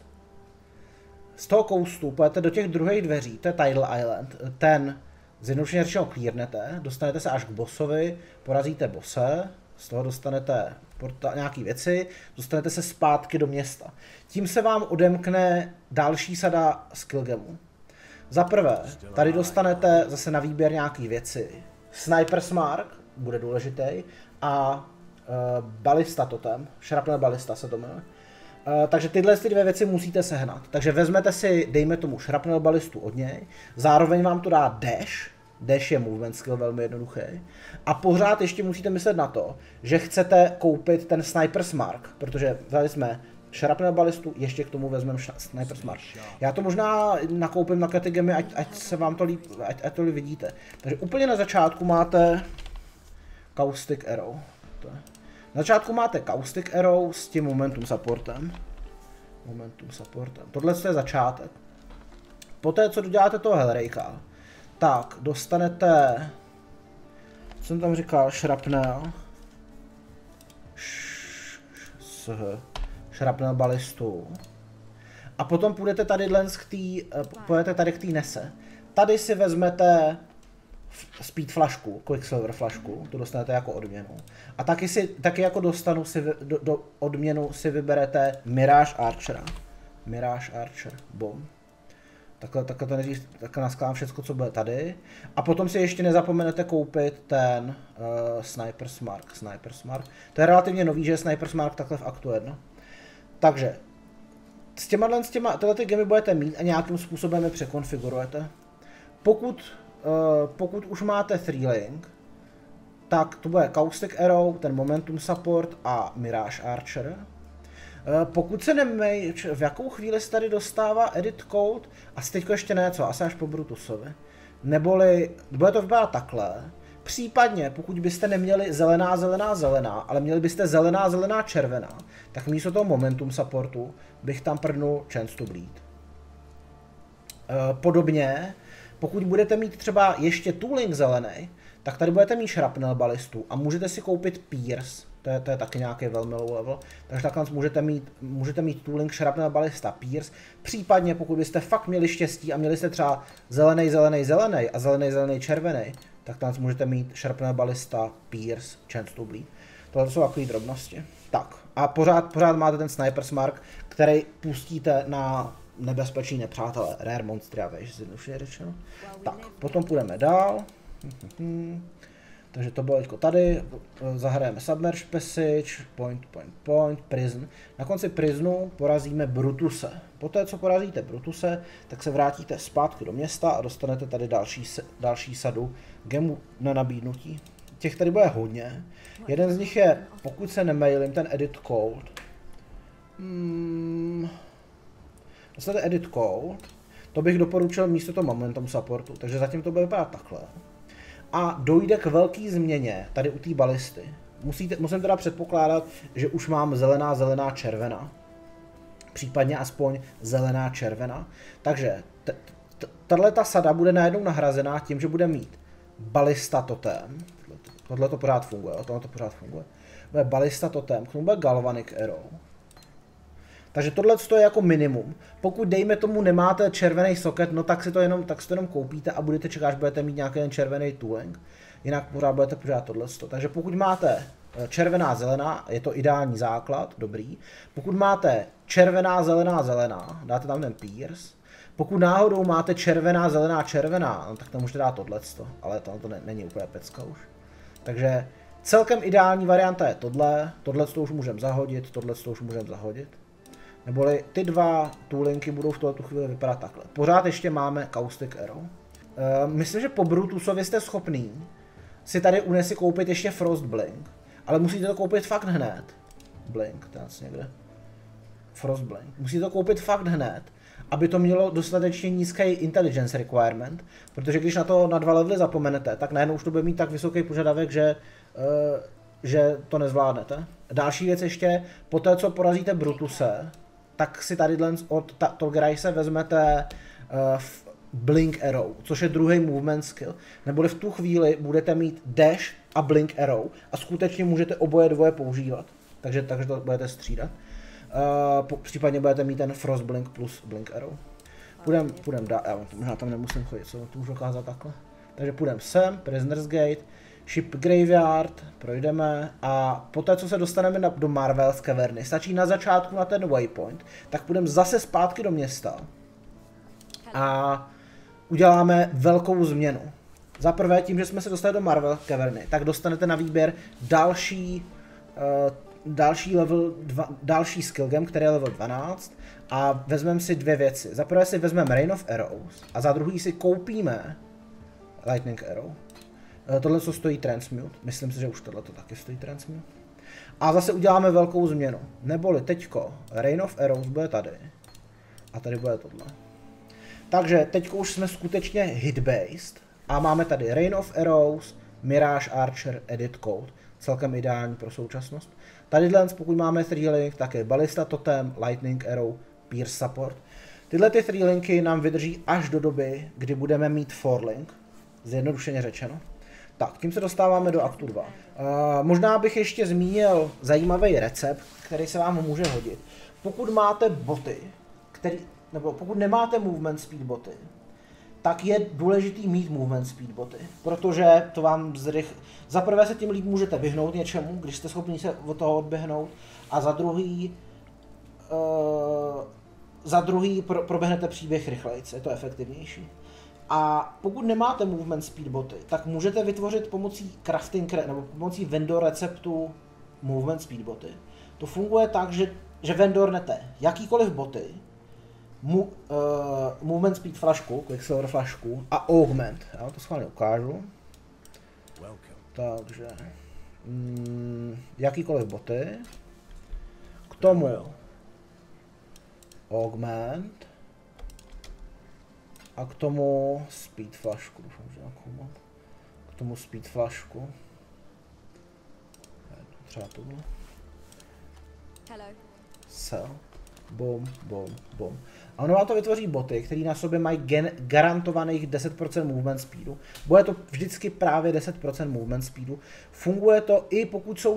Z toho coastu půjdete do těch druhých dveří, to je Tidal Island, ten zjednodušeně řečeno clearnete, dostanete se až k bossovi, porazíte bosse, z toho dostanete nějaké věci, dostanete se zpátky do města. Tím se vám odemkne další sada skill gemů. Za prvé, tady dostanete zase na výběr nějaké věci. Sniper's Mark bude důležitý a Balista Totem, Shrapnel Balista se to jmenuje. Takže tyhle dvě věci musíte sehnat. Takže vezmete si, dejme tomu, Shrapnel Balistu od něj, zároveň vám to dá dash. Dash je movement skill velmi jednoduchý. A pořád ještě musíte myslet na to, že chcete koupit ten Sniper's Mark, protože tady jsme Shrapnel Balistu, ještě k tomu vezmeme Sniper's Mark. Já to možná nakoupím na kategorii, ať se vám to líp, ať to líp vidíte. Takže úplně na začátku máte Caustic Arrow. Na začátku máte Caustic Arrow s tím momentum supportem. Tohle je začátek. Poté, co doděláte toho Hellraika, tak dostanete, co jsem tam říkal, Shrapnel. Shrapnel Balistu. A potom půjdete tady k té Nese. Tady si vezmete speed flašku, Quicksilver flašku, to dostanete jako odměnu. A taky jako dostanu si do odměnu si vyberete Mirage Archera. Mirage Archer, bom. Takhle naskládám všechno, co bude tady. A potom si ještě nezapomenete koupit ten Sniper's Mark. To je relativně nový, že je Sniper's Mark takhle v aktu 1. Takže tyhle gemy budete mít a nějakým způsobem je překonfigurujete. Pokud už máte 3-link, tak to bude Caustic Arrow, ten Momentum Support a Mirage Archer. Pokud se nemej, v jakou chvíli se tady dostává edit code, asi teďko ještě něco, asi až po Brutusovi. Neboli, bude to vypadat takhle. Případně, pokud byste neměli zelená, zelená, zelená, ale měli byste zelená, zelená, červená, tak místo toho momentum supportu bych tam prdnul chance to bleed. Podobně, pokud budete mít třeba ještě tooling zelený, tak tady budete mít shrapnel balistu a můžete si koupit pierce, to je taky nějaký velmi low level, takže takhle můžete mít tooling shrapnel balista pierce, případně pokud byste fakt měli štěstí a měli jste třeba zelený, zelený, zelený a zelený, zelený, červený, tak tam můžete mít shrapnel balista pierce, chance to bleed. Tohle jsou takové drobnosti. Tak a pořád máte ten sniper's mark, který pustíte na nebezpečí nepřátelé, rare monstry, zjednodušeně řečeno. Tak, potom půjdeme dál. Takže to bylo teďko tady, zahrajeme Submerge Passage, Point, Prison. Na konci Prisonu porazíme Brutuse. Poté, co porazíte Brutuse, tak se vrátíte zpátky do města a dostanete tady další sadu gemů na nabídnutí. Těch tady bude hodně. Jeden z nich je, pokud se nemailím, ten Edit Code. Dostanete Edit Code, to bych doporučil místo toho momentum supportu, takže zatím to bude vypadat takhle. A dojde k velké změně tady u té balisty. Musím teda předpokládat, že už mám zelená, zelená, červená. Případně aspoň zelená, červená. Takže tato sada bude najednou nahrazená tím, že bude mít balista totem. Tohle to pořád funguje, tohle to pořád funguje. Bude balista totem, k tomu bude galvanic arrow. Takže tohle je jako minimum. Pokud dejme tomu nemáte červený socket, no tak si to jenom koupíte a budete čekat, až budete mít nějaký červený tooling. Jinak pořád budete pořád tohle. Takže pokud máte červená, zelená, je to ideální základ, dobrý. Pokud máte červená, zelená, zelená, dáte tam ten pierce. Pokud náhodou máte červená, zelená, červená, no tak tam můžete dát tohleto, ale to není úplně pecka už. Takže celkem ideální varianta je tohle už můžeme zahodit, tohle už můžeme zahodit. Neboli ty dva toolinky budou v tuto chvíli vypadat takhle. Pořád ještě máme Caustic Arrow. Myslím, že po Brutusovi jste schopný si tady unesi koupit ještě Frost Blink. Ale musíte to koupit fakt hned. Blink, to je někde. Frost Blink. Musíte to koupit fakt hned, aby to mělo dostatečně nízký intelligence requirement, protože když na to na 2 levely zapomenete, tak najednou už to bude mít tak vysoký požadavek, že to nezvládnete. Další věc ještě, po té, co porazíte Brutuse, tak si tady od Tolgeraise vezmete Blink Arrow, což je druhý movement skill, neboli v tu chvíli budete mít Dash a Blink Arrow a skutečně můžete oboje dvoje používat, takže to budete střídat. Případně budete mít ten Frost Blink plus Blink Arrow. Půjdem dál, já možná tam nemusím chodit, co to můžu ukázat takhle. Takže půjdeme sem, Prisoner's Gate, Ship Graveyard, projdeme a poté, co se dostaneme do Marvel's Caverny, stačí na začátku na ten waypoint, tak půjdeme zase zpátky do města a uděláme velkou změnu. Za prvé, tím, že jsme se dostali do Marvel's Caverny, tak dostanete na výběr další skill gem, který je level 12 a vezmeme si dvě věci. Za prvé si vezmeme Rain of Arrows a za druhý si koupíme Lightning Arrow. Tohle co stojí Transmute, myslím si, že už tohle taky stojí Transmute. A zase uděláme velkou změnu, neboli teďko Rain of Arrows bude tady a tady bude tohle. Takže teďko už jsme skutečně hit-based a máme tady Rain of Arrows, Mirage Archer, Edit Code, celkem ideální pro současnost. Tady pokud máme 3 link, tak je Ballista Totem, Lightning Arrow, Pierce Support. Tyhle ty 3 linky nám vydrží až do doby, kdy budeme mít 4 link, zjednodušeně řečeno. Tak, tím se dostáváme do aktu 2. Možná bych ještě zmínil zajímavý recept, který se vám může hodit. Pokud máte boty, nebo pokud nemáte movement speed boty, tak je důležitý mít movement speed boty, protože to vám za prvé se tím líp můžete vyhnout něčemu, když jste schopni se od toho odběhnout, a za druhý proběhnete příběh rychlejc, je to efektivnější. A pokud nemáte movement speed boty, tak můžete vytvořit pomocí crafting nebo pomocí vendor receptu movement speed boty. To funguje tak, že vendornete jakýkoliv boty, movement speed flašku, quicksilver flašku a augment. Já to schválně ukážu. Takže jakýkoliv boty. K tomu augment a k tomu speed flašku. K tomu speed flašku. Třeba tohle. Sell. Boom, boom, boom. A ono vám to vytvoří boty, které na sobě mají garantovaných 10% movement speedu. Bude to vždycky právě 10% movement speedu. Funguje to i pokud jsou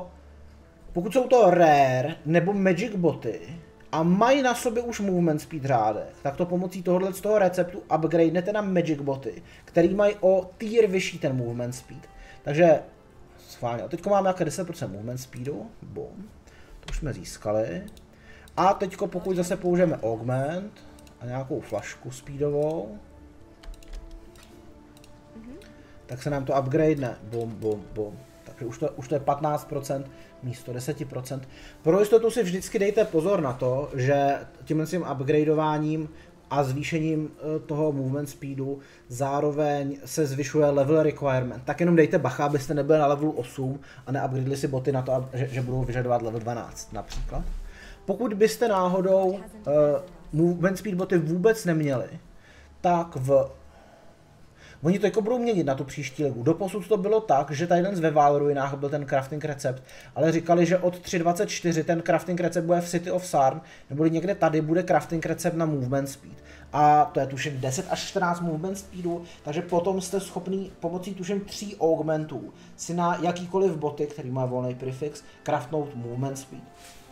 to rare nebo magic boty a mají na sobě už movement speed řádek, tak to pomocí tohohle z toho receptu upgradenete na magic boty, který mají o tier vyšší ten movement speed. Takže schválně. Teď máme nějaké 10% movement speedu. Boom. To už jsme získali. A teď pokud zase použijeme augment a nějakou flašku speedovou, tak se nám to upgradene. Bum, bum, bum. Takže už to je 15% místo 10%. Pro jistotu si vždycky dejte pozor na to, že tímhle tím upgradováním a zvýšením toho movement speedu zároveň se zvyšuje level requirement. Tak jenom dejte bacha, abyste nebyli na levelu 8 a neupgradili si boty na to, že budou vyžadovat level 12 například. Pokud byste náhodou movement speed boty vůbec neměli, tak oni to jako budou měnit na tu příští ligu. Doposud to bylo tak, že tady ve Valruinách byl ten crafting recept, ale říkali, že od 3.24 ten crafting recept bude v City of Sarn, nebo někde tady bude crafting recept na movement speed. A to je tuším 10 až 14 movement speedů, takže potom jste schopný pomocí tuším 3 augmentů si na jakýkoliv boty, který má volný prefix, craftnout movement speed.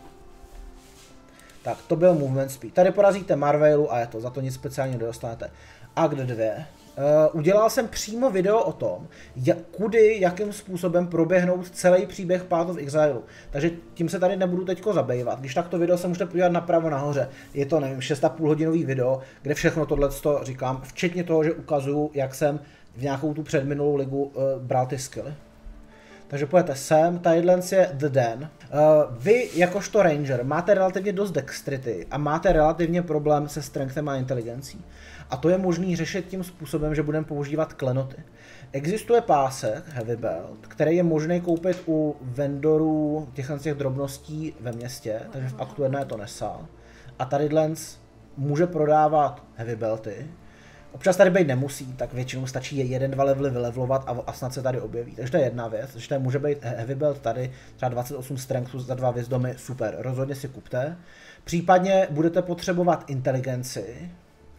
Tak, to byl movement speed. Tady porazíte Marvelu a je to, za to nic speciálního nedostanete. Akt 2. Udělal jsem přímo video o tom, jakým způsobem proběhnout celý příběh Path of Exile. Takže tím se tady nebudu teďko zabývat. Když tak to video se můžete podívat napravo nahoře. Je to, nevím, 6,5 hodinový video, kde všechno tohleto říkám, včetně toho, že ukazuju, jak jsem v nějakou tu předminulou ligu bral ty skilly. Takže pojďte sem, tadyhle je The Den. Vy jakožto ranger máte relativně dost dexterity a máte relativně problém se strengthem a inteligencí. A to je možný řešit tím způsobem, že budeme používat klenoty. Existuje pásek Heavy Belt, který je možný koupit u vendorů těch drobností ve městě, takže v aktu 1 je to nesál. A tadyhle může prodávat Heavy Belty. Občas tady být nemusí, tak většinou stačí 1-2 levely vylevlovat a snad se tady objeví. Takže to je jedna věc, že tady může být Heavy Belt tady, třeba 28 strengthů za 2 wisdomy, super, rozhodně si kupte. Případně budete potřebovat inteligenci.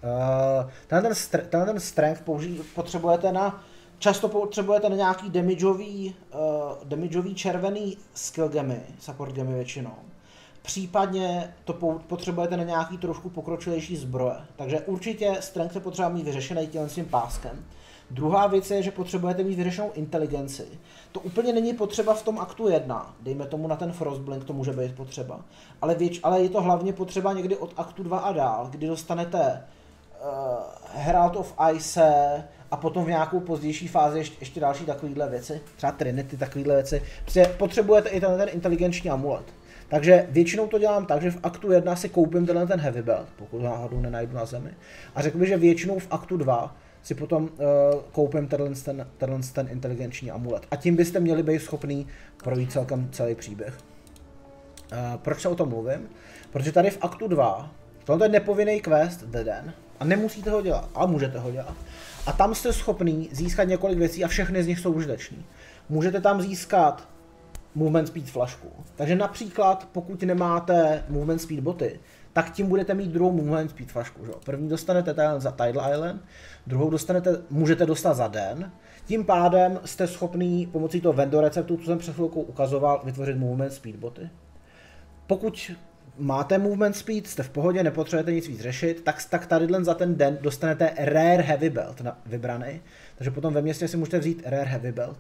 Ten strength potřebujete často potřebujete na nějaký damageový červený skill gemy, support gemy většinou. Případně to potřebujete na nějaký trošku pokročilejší zbroje. Takže určitě strength je potřeba mít vyřešený tím páskem. Druhá věc je, že potřebujete mít vyřešenou inteligenci. To úplně není potřeba v tom aktu 1. Dejme tomu na ten Frostblink, to může být potřeba. Ale je to hlavně potřeba někdy od aktu 2 a dál, kdy dostanete Herald of Ice a potom v nějakou pozdější fázi ještě další takovýhle věci. Třeba Trinity, takovýhle věci. Prostě potřebujete i ten inteligenční amulet. Takže většinou to dělám tak, že v aktu 1 si koupím ten Heavy Belt, pokud náhodou nenajdu na zemi. A řekl bych, že většinou v aktu 2 si potom koupím ten inteligenční amulet. A tím byste měli být schopný projít celý příběh. Proč se o tom mluvím? Protože tady v aktu 2, tohle je nepovinný quest The Den. A nemusíte ho dělat, ale můžete ho dělat. A tam jste schopný získat několik věcí a všechny z nich jsou užitečný. Můžete tam získat movement speed flašku. Takže například, pokud nemáte movement speed boty, tak tím budete mít druhou movement speed flašku. Že? První dostanete za Tidal Island, druhou můžete dostat za den. Tím pádem jste schopný pomocí toho vendor receptu, co jsem před chvilkou ukazoval, vytvořit movement speed boty. Pokud máte movement speed, jste v pohodě, nepotřebujete nic víc řešit, tak tadyhle za ten den dostanete Rare Heavy Belt vybraný. Takže potom ve městě si můžete vzít Rare Heavy Belt.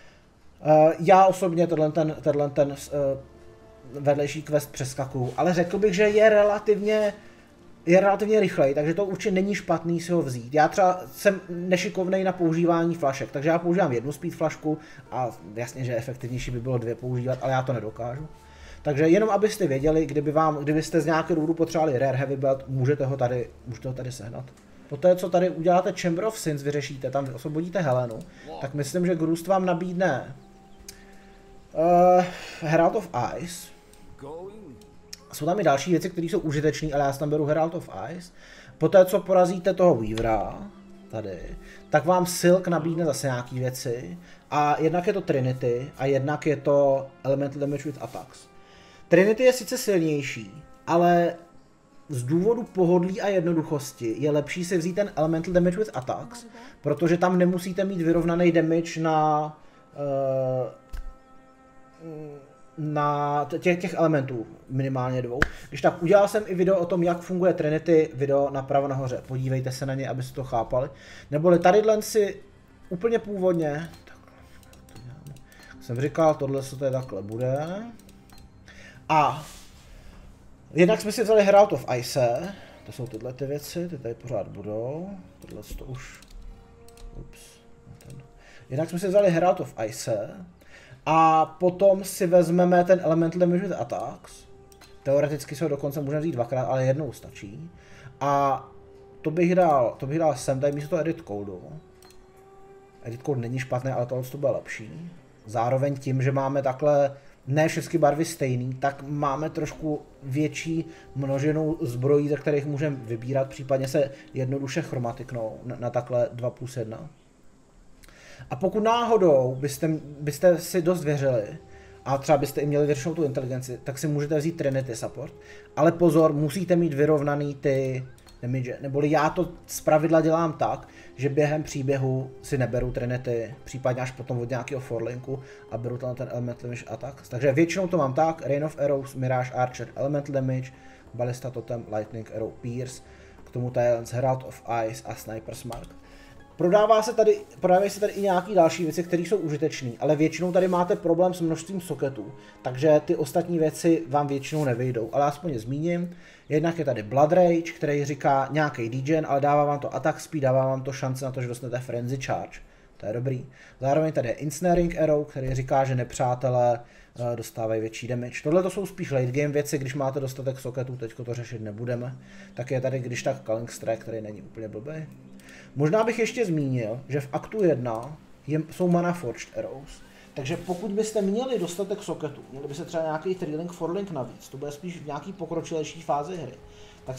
Já osobně tenhle vedlejší quest přeskakuju, ale řekl bych, že je relativně rychlej, takže to určitě není špatný si ho vzít. Já třeba jsem nešikovnej na používání flašek, takže já používám jednu speed flašku a jasně, že efektivnější by bylo 2 používat, ale já to nedokážu. Takže jenom abyste věděli, kdybyste z nějakého důvodu potřebovali Rare Heavy Belt, můžete ho tady sehnat. Poté, co tady uděláte Chamber of Sins, vyřešíte, tam osvobodíte Helenu, tak myslím, že Groost vám nabídne Herald of Ice, Jsou tam i další věci, které jsou užitečné, ale já tam beru Herald of Ice. Poté, co porazíte toho Weavera, tady, tak vám Silk nabídne zase nějaký věci. A jednak je to Trinity a jednak je to Elemental Damage with Attacks. Trinity je sice silnější, ale z důvodu pohodlí a jednoduchosti je lepší si vzít ten Elemental Damage with Attacks, protože tam nemusíte mít vyrovnaný damage na těch elementů, minimálně 2. Když tak, udělal jsem i video o tom, jak funguje Trinity, video napravo nahoře, podívejte se na ně, abyste to chápali. Neboli tadyhle si úplně původně, jsem říkal, tohle to je takhle bude. A jednak jsme si vzali Herald of Ice, to jsou tyhle ty věci, ty tady pořád budou, tohle to už, jednak jsme si vzali Herald of Ice a potom si vezmeme ten Elemental Damage with Attacks, teoreticky se ho dokonce můžeme vzít dvakrát, ale jednou stačí. A to bych dal sem, tady místo toho Edit Codeu. Edit Code není špatný, ale tohle to bude lepší. Zároveň tím, že máme takhle ne všechny barvy stejný, tak máme trošku větší množinu zbrojí, ze kterých můžeme vybírat, případně se jednoduše chromatiknou na takhle 2+1. A pokud náhodou byste si dost věřili, a třeba byste i měli vyřešenou tu inteligenci, tak si můžete vzít Trinity Support. Ale pozor, musíte mít vyrovnaný ty damage. Neboli já to zpravidla dělám tak, že během příběhu si neberu Trinity, případně až potom od nějakého forlinku a beru tam ten Elemental Damage Attack. Takže většinou to mám tak, Rain of Arrows, Mirage Archer, Elemental Damage, Ballista Totem, Lightning Arrow, Pierce, k tomu Talents, Herald of Ice a Sniper's Mark. Prodávají se tady i nějaké další věci, které jsou užitečné, ale většinou tady máte problém s množstvím soketů, takže ty ostatní věci vám většinou nevyjdou, ale aspoň je zmíním. Jednak je tady Blood Rage, který říká nějaký degen, ale dává vám to attack speed, dává vám to šance na to, že dostanete Frenzy Charge. To je dobrý. Zároveň tady je Ensnaring Arrow, který říká, že nepřátelé dostávají větší damage. Tohle to jsou spíš late game věci, když máte dostatek soketů, teďko to řešit nebudeme. Tak je tady když tak Culling Strike, který není úplně blbý. Možná bych ještě zmínil, že v aktu 1 jsou Mana Forged Arrows. Takže pokud byste měli dostatek soketů, měli by se třeba nějaký 3-link, 4-link navíc, to bude spíš v nějaký pokročilejší fázi hry, tak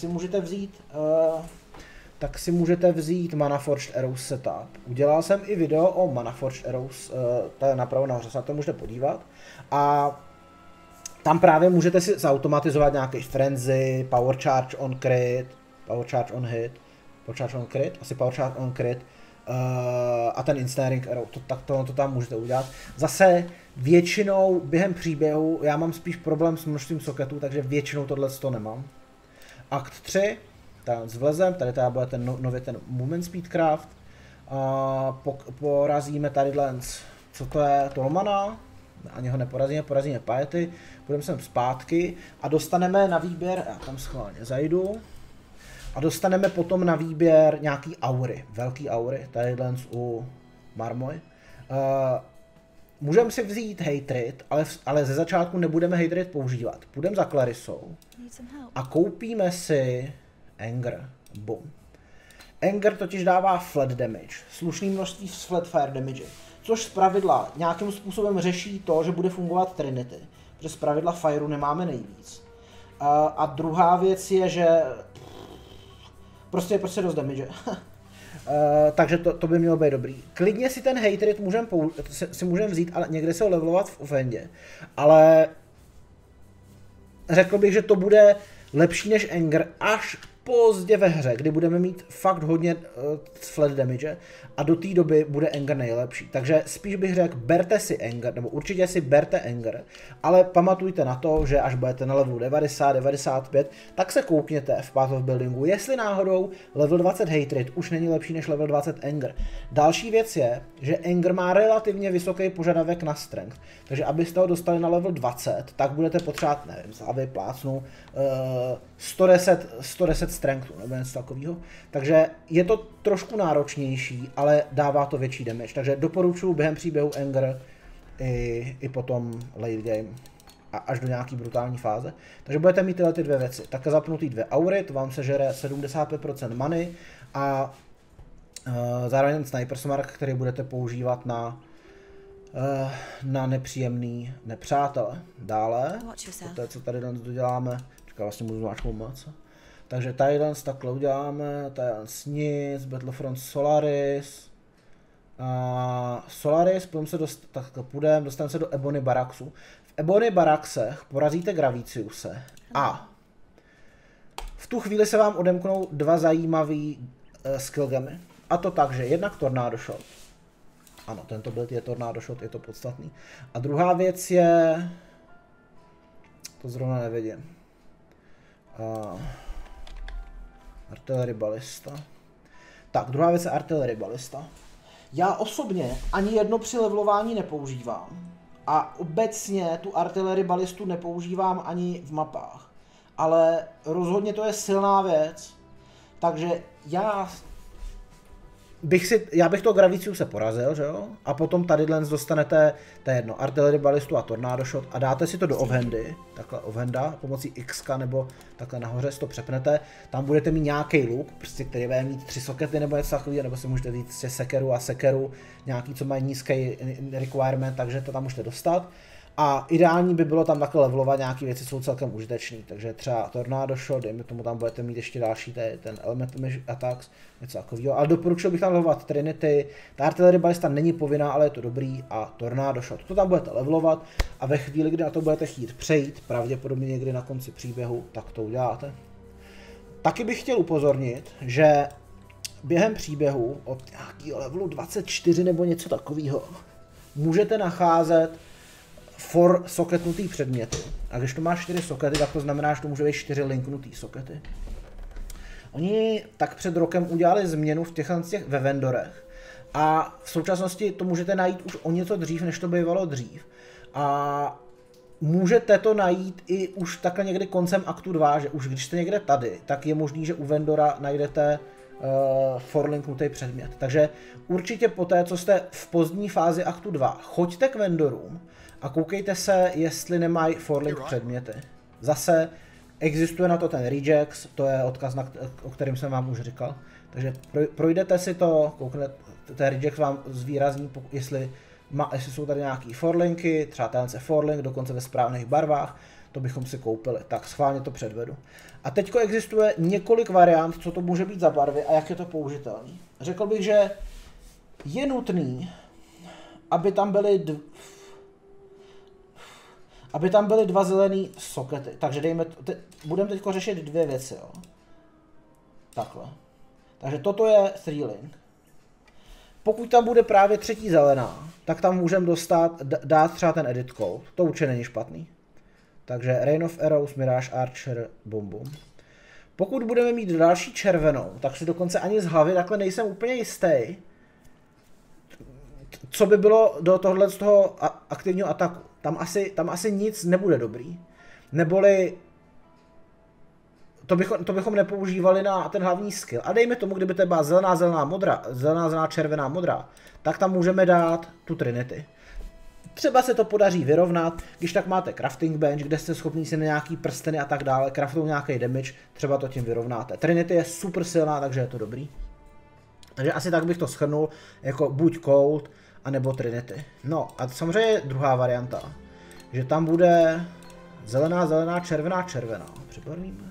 si můžete vzít Mana Forged Arrows setup. Udělal jsem i video o Mana Forged Arrows, to je napravo nahoře, se na to můžete podívat. A tam právě můžete si zautomatizovat nějaký frenzy, power charge on crit, power charge on hit, power charge on crit, asi power charge on crit, a ten Ensnaring Arrow, to tam můžete udělat. Zase většinou během příběhu, já mám spíš problém s množstvím soketů, takže většinou tohle to nemám. Akt 3, tam zvlezem, tady bude nově ten Movement Speedcraft. Porazíme tady co to je, Tolmana, ani ho neporazíme, porazíme Piety, půjdeme sem zpátky a dostaneme na výběr, já tam schválně zajdu, a dostaneme potom na výběr nějaký aury, velký aury, tady u Marmoj. Můžeme si vzít Hatred, ale ze začátku nebudeme Hatred používat. Půjdeme za Clarissou a koupíme si Anger. Boom. Anger totiž dává flat damage, slušný množství flat fire damage, což zpravidla nějakým způsobem řeší to, že bude fungovat Trinity, protože zpravidla Fireu nemáme nejvíc. A druhá věc je, že prostě dost damage. Takže to by mělo být dobrý. Klidně si ten Hatred můžeme vzít, ale někde se ho levelovat v offendě. Ale řekl bych, že to bude lepší než Anger až pozdě ve hře, kdy budeme mít fakt hodně flat damage a do té doby bude Anger nejlepší. Takže spíš bych řekl, berte si Anger, nebo určitě si berte Anger, ale pamatujte na to, že až budete na levelu 90, 95, tak se koukněte v Path of Buildingu, jestli náhodou level 20 Hatred už není lepší než level 20 Anger. Další věc je, že Anger má relativně vysoký požadavek na strength, takže abyste ho dostali na level 20, tak budete potřebovat, nevím, z hlavy plácnu, 110 strengthu nebo něco takového. Takže je to trošku náročnější, ale dává to větší damage. Takže doporučuji během příběhu Anger i potom late game a až do nějaký brutální fáze. Takže budete mít tyhle ty dvě věci. Také zapnutý 2 aury, to vám sežere 75% many a zároveň ten Sniper's Mark, který budete používat na nepříjemný nepřátele. Dále, poté co tady doděláme, Teďka vlastně můžu zmáčknout moc. Takže Thailand takhle uděláme, Thailand nic, Battlefront Solaris. Solaris, dostaneme se do Ebony Barracksu. V Ebony Barracksech porazíte Graviciuse a v tu chvíli se vám odemknou dva zajímavý skill gemy. A to tak, že jednak Tornado Shot. Ano, tento build je Tornado Shot, je to podstatný. A druhá věc je... To zrovna nevidím. Artillery Ballista. Tak, druhá věc je Artillery Ballista. Já osobně ani jedno při levelování nepoužívám. A obecně tu Artillery Ballistu nepoužívám ani v mapách. Ale rozhodně to je silná věc. Takže já bych to Graviciuse porazil, že jo? A potom tady dostanete, to je jedno, Artillery Ballistu a Tornado Shot a dáte si to do offhandy, takhle offhanda, pomocí X nebo takhle nahoře si to přepnete, tam budete mít nějaký luk, prostě, který bude mít 3 sokety nebo něco takového, nebo si můžete vzít sekeru a sekeru, nějaký, co mají nízký requirement, takže to tam můžete dostat. A ideální by bylo tam takhle levelovat, nějaké věci jsou celkem užitečné, takže třeba Tornado Shot, dejme tomu, tam budete mít ještě další ten Element Attacks, něco takového, ale doporučil bych tam levelovat Trinity, ta Artillery Ballista není povinná, ale je to dobrý, a Tornado Shot, to tam budete levelovat a ve chvíli, kdy na to budete chtít přejít, pravděpodobně někdy na konci příběhu, tak to uděláte. Taky bych chtěl upozornit, že během příběhu od nějakého levelu 24 nebo něco takového můžete nacházet soketnutý předměty. A když to má 4 sokety, tak to znamená, že to může být 4 linknutý sokety. Oni tak před rokem udělali změnu v těch ve vendorech. A v současnosti to můžete najít už o něco dřív, než to bývalo dřív. A můžete to najít i už takhle někdy koncem aktu 2, že už když jste někde tady, tak je možný, že u vendora najdete forlinknutý předmět. Takže určitě poté, co jste v pozdní fázi aktu 2, choďte k vendorům a koukejte se, jestli nemají forlink předměty. Zase existuje na to ten regex, to je odkaz, o kterém jsem vám už říkal. Takže projdete si to, kouknete, ten regex vám zvýrazní, jestli jsou tady nějaký forlinky, třeba ten se forlink, dokonce ve správných barvách, to bychom si koupili. Tak schválně to předvedu. A teďko existuje několik variant, co to může být za barvy a jak je to použitelný. Řekl bych, že je nutný, aby tam byly dva zelený sokety. Takže budeme teď řešit dvě věci. Jo. Takhle. Takže toto je 3-link. Pokud tam bude právě třetí zelená, tak tam můžeme dát třeba ten edit code. To určitě není špatný. Takže Rain of Arrows, Mirage Archer, bum bum. Pokud budeme mít další červenou, tak si dokonce ani z hlavy takhle nejsem úplně jistý, co by bylo do tohohle z toho aktivního ataku. Tam asi nic nebude dobrý. Neboli to bychom nepoužívali na ten hlavní skill. A dejme tomu, kdyby to byla zelená, červená, modrá, tak tam můžeme dát tu Trinity. Třeba se to podaří vyrovnat, když tak máte crafting bench, kde jste schopni si na nějaký prsteny a tak dále, craftou nějaký damage, třeba to tím vyrovnáte. Trinity je super silná, takže je to dobrý. Takže asi tak bych to shrnul, jako buď Cold, anebo Trinity. No a samozřejmě druhá varianta, že tam bude zelená, červená. Přibarvíme.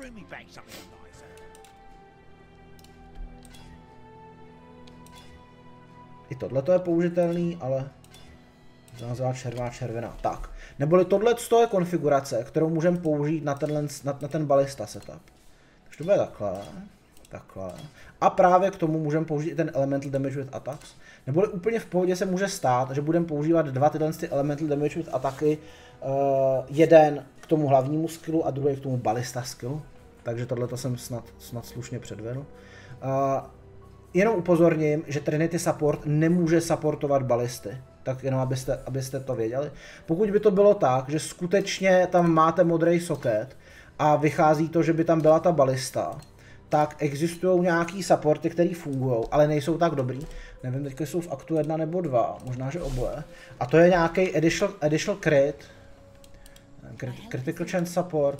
I tohle je použitelný, ale zelená, červená. Tak. Neboli tohle je konfigurace, kterou můžeme použít na ten balista setup. Takže to bude takhle. A právě k tomu můžeme použít i ten elemental damage with attacks. Neboli úplně v pohodě se může stát, že budeme používat dva tyhle elemental damage with ataky, jeden k tomu hlavnímu skillu a druhý k tomu balista skillu. Takže tohle jsem snad slušně předvedl. Jenom upozorním, že Trinity support nemůže supportovat balisty. Tak jenom abyste to věděli. Pokud by to bylo tak, že skutečně tam máte modrý socket a vychází to, že by tam byla ta balista, tak existují nějaký supporty, které fungují, ale nejsou tak dobrý. Nevím, teďka jsou v aktu 1 nebo 2, možná, že oboje. A to je nějaký additional crit, critical chance support,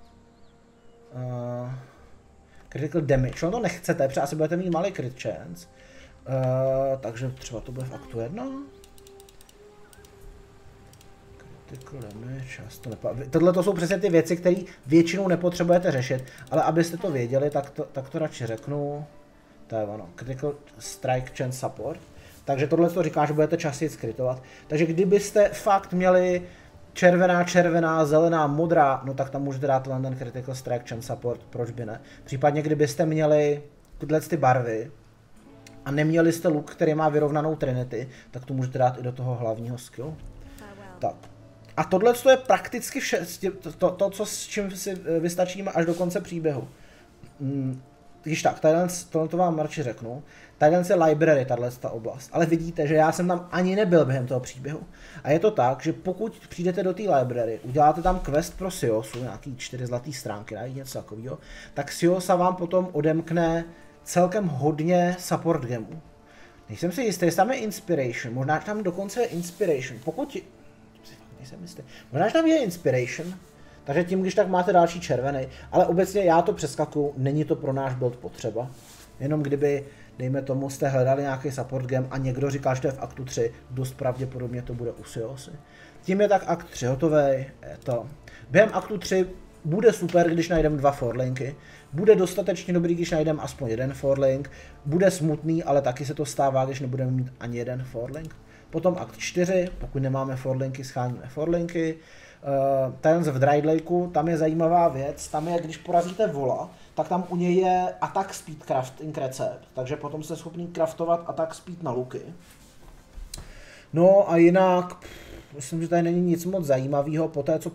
critical damage. No to nechcete, protože asi budete mít malý crit chance. Takže třeba to bude v aktu 1. Critical damage, tohle to jsou přesně ty věci, které většinou nepotřebujete řešit, ale abyste to věděli, tak to radši řeknu. To je ono, Critical Strike Chance Support. Takže tohle to říká, že budete častěji skrytovat. Takže kdybyste fakt měli červená, zelená, modrá, no tak tam můžete dát ten Critical Strike Chance Support, proč by ne. Případně kdybyste měli tyhle ty barvy a neměli jste luk, který má vyrovnanou Trinity, tak to můžete dát i do toho hlavního skillu. Tak. A tohle je prakticky vše, to s čím si vystačíme až do konce příběhu. Když tak, tohle to vám radši řeknu. Tadyhle je library, tato oblast. Ale vidíte, že já jsem tam ani nebyl během toho příběhu. A je to tak, že pokud přijdete do té library, uděláte tam quest pro Siosu, nějaký 4 zlatý stránky, najít něco takového, tak Siosa vám potom odemkne celkem hodně support gemů. Nejsem si jistý, jestli tam je Inspiration, možná tam dokonce je Inspiration, nejsem jistý, možná tam je Inspiration, takže tím, když tak máte další červený, ale obecně já to přeskakuju, není to pro náš build potřeba. Jenom kdyby, dejme tomu, jste hledali nějaký support gem a někdo říkal, že to je v aktu 3, dost pravděpodobně to bude u Siosy. Tím je tak akt 3 hotový, během aktu 3 bude super, když najdeme 2 forlinky, bude dostatečně dobrý, když najdeme aspoň 1 forlink, bude smutný, ale taky se to stává, když nebudeme mít ani 1 forlink. Potom akt 4, pokud nemáme forlinky, scháníme forlinky. Tady v Dry Lakeu, tam je zajímavá věc, tam je, když porazíte vola, tak tam u něj je attack speed crafting recept, takže potom jste schopný craftovat attack speed na luky. No a jinak, myslím, že tady není nic moc zajímavého, poté co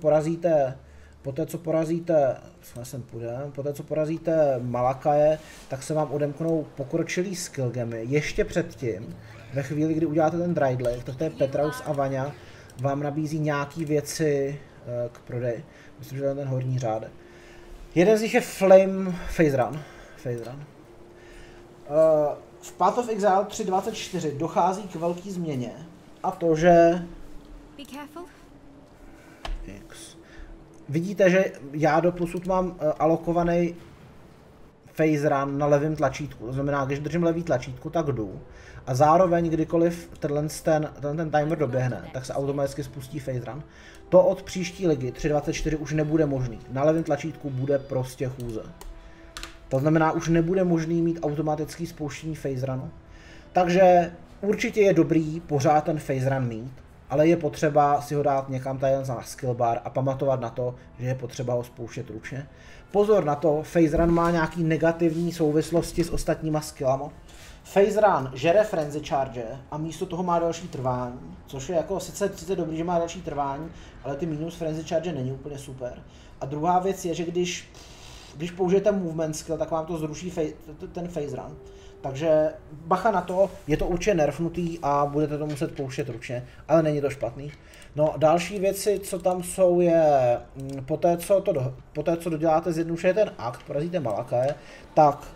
porazíte Malakaje, tak se vám odemknou pokročilý skill gemy. Ještě předtím, ve chvíli, kdy uděláte ten Dry Lake, tak to je Petraus a Vanya, vám nabízí nějaký věci k prodeji. Myslím, že to je ten horní řádek. Jeden z nich je Flame Phase Run. V Path of Exile 3.24 dochází k velké změně. A to, že... Vidíte, že já doposud mám alokovaný Phase Run na levém tlačítku. To znamená, když držím levý tlačítku, tak jdu. A zároveň, kdykoliv ten timer doběhne, tak se automaticky spustí Phase Run. To od příští ligy 3.24 už nebude možný. Na levém tlačítku bude prostě chůze. To znamená, už nebude možný mít automatický spouštění Phase Runu. Takže určitě je dobrý pořád ten Phase Run mít, ale je potřeba si ho dát někam tady na skill bar a pamatovat na to, že je potřeba ho spouštět ručně. Pozor na to, Phase Run má nějaký negativní souvislosti s ostatníma skillama. Phase Run žere Frenzy Charge a místo toho má další trvání, což je jako sice dobrý, že má další trvání, ale ty minus Frenzy Charge není úplně super. A druhá věc je, že když použijete movement skill, tak vám to zruší ten Phase Run. Takže bacha na to, je to určitě nerfnutý a budete to muset pouštět ručně, ale není to špatný. No, další věci, co tam jsou, je poté, co doděláte zjednodušeně ten akt, porazíte Malakaje, tak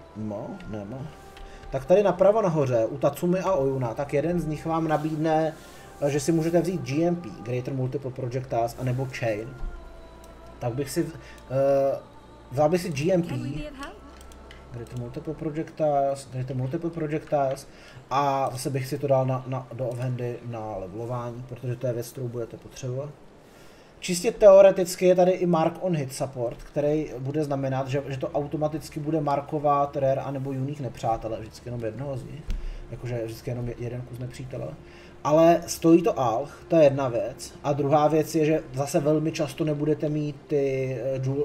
tak tady napravo nahoře, u Tatsumi a Oyuna, tak jeden z nich vám nabídne, že si můžete vzít GMP, Greater Multiple Projectiles, anebo Chain. Tak bych si, vzal bych si GMP, Greater Multiple Projectiles, a zase bych si to dal do offhandy na levelování, protože to je věc, kterou budete potřebovat. Čistě teoreticky je tady i Mark on Hit support, který bude znamenat, že to automaticky bude markovat rare anebo unique nepřátele, vždycky jenom jednoho z nich, jakože vždycky jenom jeden kus nepřítele. Ale stojí to alch, to je jedna věc. A druhá věc je, že zase velmi často nebudete mít ty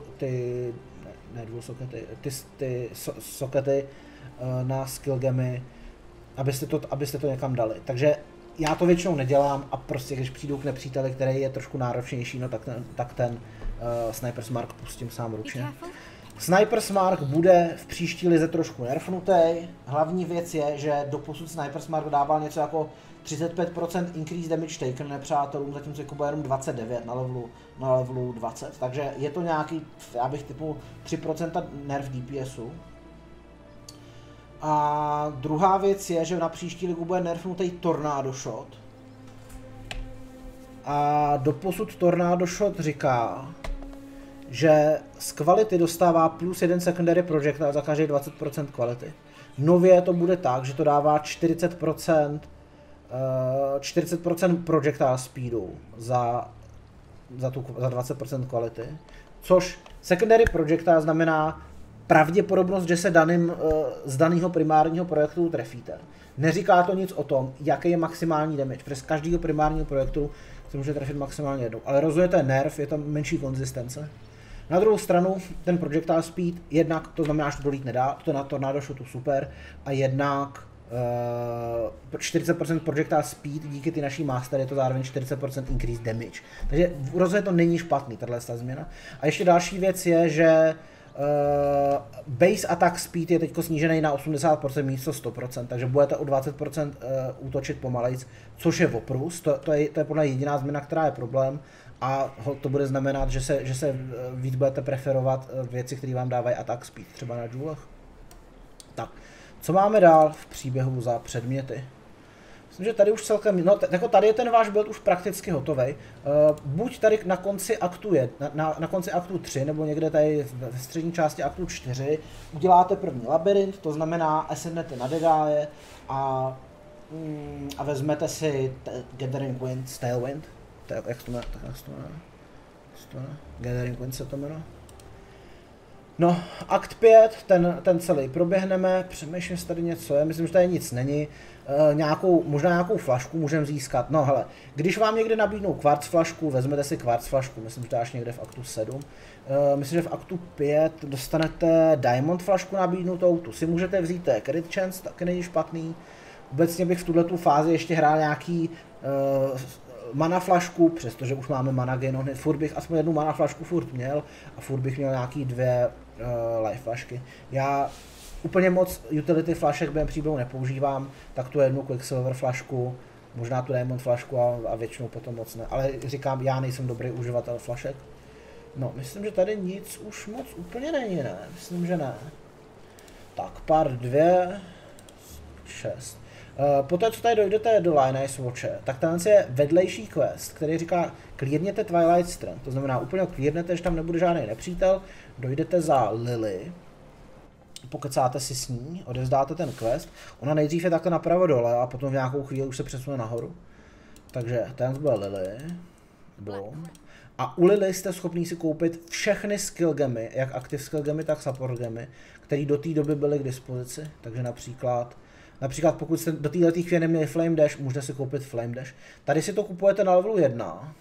sokety na skill gemy, abyste to někam dali. Takže já to většinou nedělám a prostě když přijdu k nepříteli, který je trošku náročnější, no tak ten Sniper's Mark pustím sám ručně. Sniper's Mark bude v příští lize trošku nerfnutý. Hlavní věc je, že doposud Sniper's Mark dával něco jako 35% increase damage taken nepřátelům, zatímco jako bude jenom 29 na levelu 20. Takže je to nějaký, já bych typu 3% nerf DPSu. A druhá věc je, že na příští ligu bude nerfnutý Tornado Shot. A doposud Tornado Shot říká, že z kvality dostává plus 1 secondary projectile za každý 20% kvality. Nově to bude tak, že to dává 40% projectile speedu za za 20% kvality. Což secondary projectile znamená pravděpodobnost, že se z daného primárního projektu trefíte. Neříká to nic o tom, jaký je maximální damage, protože z každého primárního projektu se může trefit maximálně jednou. Ale rozhodně to je nerv, je tam menší konzistence. Na druhou stranu, ten projectile speed, jednak to znamená, že to dolít nedá, to na tornado shotu super, a jednak 40% projectile speed, díky ty naší master je to zároveň 40% increase damage. Takže rozhodně to není špatný, tahle změna. A ještě další věc je, že base attack speed je teď snížený na 80% místo 100%, takže budete o 20% útočit pomalejc, což je oprus, to je podle jediná změna, která je problém, a to bude znamenat, že se víc budete preferovat věci, které vám dávají attack speed, třeba na džůlech. Tak, co máme dál v příběhu za předměty? Myslím, že tady už celkem, no jako tady je ten váš build už prakticky hotový. Buď tady na konci aktu na konci aktu 3, nebo někde tady ve střední části aktu 4 uděláte první labirint, to znamená esednete na Degaje a vezmete si Gathering Wind, Tailwind. Jak to jmenuje? Gathering Wind se to jmenuje. No, akt 5, ten celý proběhneme, přemýšlím, že tady něco je, myslím, že tady nic není. Možná nějakou flašku můžeme získat. No hele, když vám někde nabídnou kvarc flašku, vezmete si kvarc flašku, myslím, že to až někde v aktu 7. Myslím, že v aktu 5 dostanete diamond flašku nabídnutou, tu si můžete vzít, to je crit chance, taky není špatný. Obecně bych v tuhletu fázi ještě hrál nějaký mana flašku, přestože už máme mana gain, furt bych aspoň jednu mana flašku furt měl a furt bych měl nějaký 2 life flašky. Já úplně moc utility flašek během příběhu nepoužívám, tak tu jednu quicksilver flašku, možná tu diamond flašku a většinou potom moc ne. Ale říkám, já nejsem dobrý uživatel flašek. No, myslím, že tady nic už moc úplně není, ne? Myslím, že ne. Tak, part 2, 6. Poté, co tady dojdete do Lionice Watche, tak tam je vedlejší quest, který říká clearněte Twilight Strand. To znamená úplně clearněte, že tam nebude žádný nepřítel, dojdete za Lily, pokecáte si s ní, odevzdáte ten quest, ona nejdřív je takhle napravo dole a potom v nějakou chvíli už se přesune nahoru. Takže ten bude Lily, boom. A u Lily jste schopný si koupit všechny skill gemy, jak active skill gemy, tak support gemy, které do té doby byly k dispozici, takže například pokud jste do této chvíli neměli Flame Dash, můžete si koupit Flame Dash. Tady si to kupujete na levelu 1.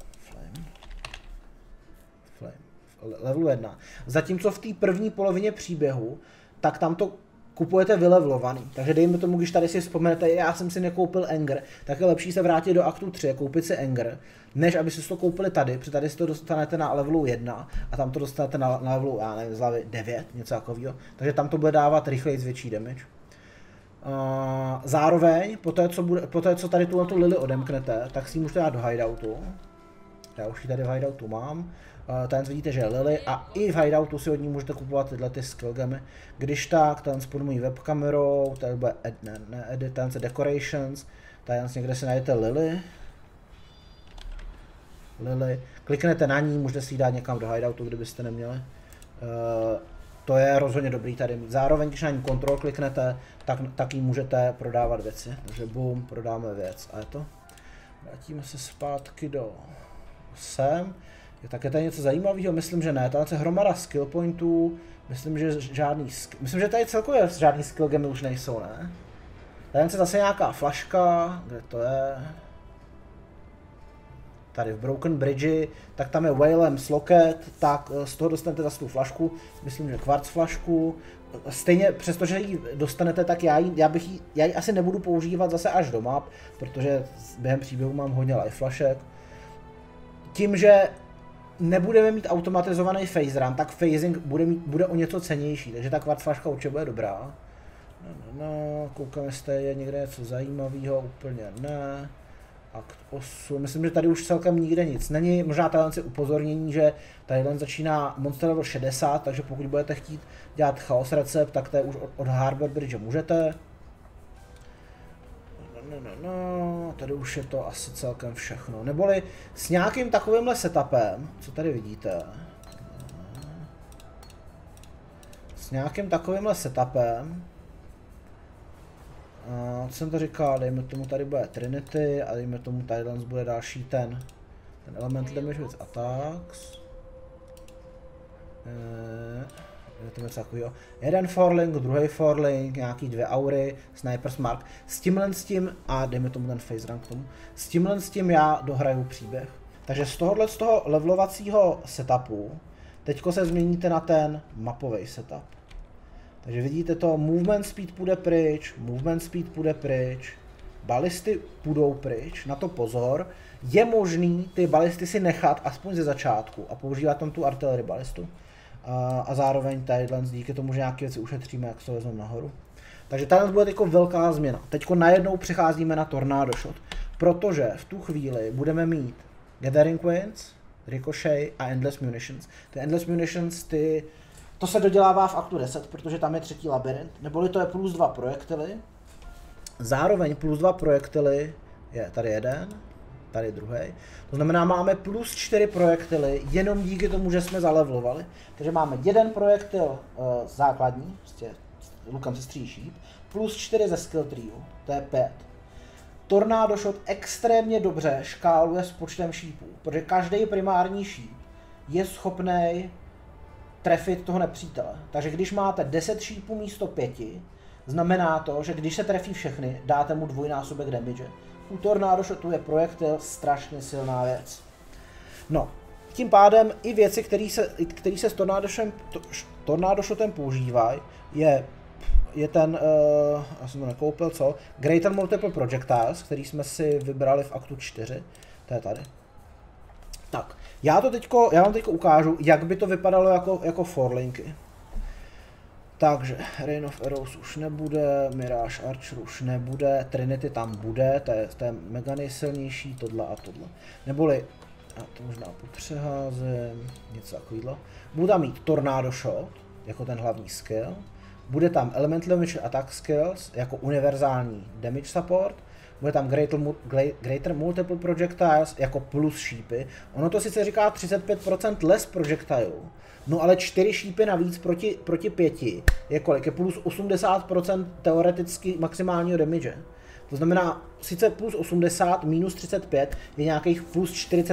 Levelu 1. Zatímco v té první polovině příběhu, tak tam to kupujete vylevlovaný. Takže dejme tomu, když tady si vzpomenete, já jsem si nekoupil Anger, tak je lepší se vrátit do aktu 3 a koupit si Anger, než aby si to koupili tady, protože tady si to dostanete na levelu 1 a tam to dostanete na levelu, já nevím, z hlavy 9, něco takového. Takže tam to bude dávat rychleji větší damage. Zároveň, poté co tady tu Lily odemknete, tak si ji můžete dát do hideoutu. Já už ji tady v hideoutu mám. Ten vidíte, že je Lily a i v hideoutu si od ní můžete kupovat tyhle ty skill gemy. Když tak, ten s pod mojí webkamerou, tady bude edit, ten se decorations, tady někde si najdete Lily. Kliknete na ní, můžete si ji dát někam do hideoutu, kdybyste neměli. To je rozhodně dobrý tady mít. Zároveň, když na ní kontrol kliknete, tak jí můžete prodávat věci. Takže boom, prodáme věc. A je to. Vrátíme se zpátky do sem. Tak je tady něco zajímavého? Myslím, že ne. Tady je hromada skill pointů. Myslím, že tady celkově žádný skill gemy už nejsou, ne? Tady je zase nějaká flaška. Kde to je? Tady v Broken Bridge, tak tam je Waylam's Locket, tak z toho dostanete zase tu flašku, myslím, že kvarc flašku. Stejně, přestože ji dostanete, tak já ji asi nebudu používat zase až doma, protože během příběhu mám hodně life flašek. Tím, že nebudeme mít automatizovaný phase run, tak phasing bude o něco cennější, takže ta kvarc flaška určitě bude dobrá. No, koukám, jestli je někde něco zajímavého, úplně ne. Akt 8, myslím, že tady už celkem nikde nic není, možná tady upozornění, že tady začíná Monster Level 60, takže pokud budete chtít dělat chaos recept, tak to je už od Harbor Bridge můžete. No, tady už je to asi celkem všechno, neboli s nějakým takovýmhle setupem, co tady vidíte, s nějakým takovýmhle setupem, co jsem to říkal, dejme tomu tady bude Trinity a dejme tomu tady bude další ten Ten elemental damage with attacks. To je něco takového. Jeden forlink, druhý forlink, nějaký 2 aury, sniper's mark. S tím a dejme tomu ten face rank k tomu. S tím já dohraju příběh. Takže z toho levelovacího setupu teďko se změníte na ten mapový setup. Takže vidíte to, movement speed půjde pryč, balisty půjdou pryč, na to pozor. Je možný ty balisty si nechat aspoň ze začátku a používat tam tu artillery balistu. A zároveň tadyhle díky tomu, že nějaké věci ušetříme, jak se to vezmeme nahoru. Takže tady bude teď velká změna. Teď najednou přecházíme na Tornado Shot, protože v tu chvíli budeme mít Gathering Winds, Ricochet a Endless Munitions. Ty Endless Munitions, to se dodělává v aktu 10, protože tam je třetí labirint, neboli to je plus 2 projektily. Zároveň plus 2 projektily je tady jeden, tady druhý. To znamená, máme plus 4 projektily jenom díky tomu, že jsme zalevlovali. Takže máme jeden projektil základní, prostě lukem se střílí šíp, plus 4 ze skill tree, to je 5. Tornado Shot extrémně dobře škáluje s počtem šípů, protože každý primární šíp je schopný trefit toho nepřítele. Takže když máte 10 šípů místo 5, znamená to, že když se trefí všechny, dáte mu dvojnásobek damage. U Tornado Shotu je projektil strašně silná věc. No, tím pádem i věci, které se s Tornado Shotem používají, je ten, já jsem to nekoupil, co? Greater Multiple Projectiles, který jsme si vybrali v aktu 4, to je tady. Tak, já vám teďko ukážu, jak by to vypadalo jako forlinky. Takže Rain of Arrows už nebude, Mirage Archer už nebude, Trinity tam bude, to je mega nejsilnější, tohle a tohle. Neboli, já to možná popřeházím, něco takového. Budu tam mít Tornado Shot, jako ten hlavní skill. Bude tam Elemental Damage Attack Skills, jako univerzální damage support. Bude tam Greater Multiple Projectiles, jako plus šípy. Ono to sice říká 35% less projectile, no ale 4 šípy navíc proti 5 je kolik? Je plus 80% teoreticky maximálního damage. To znamená, sice plus 80 minus 35 je nějakých plus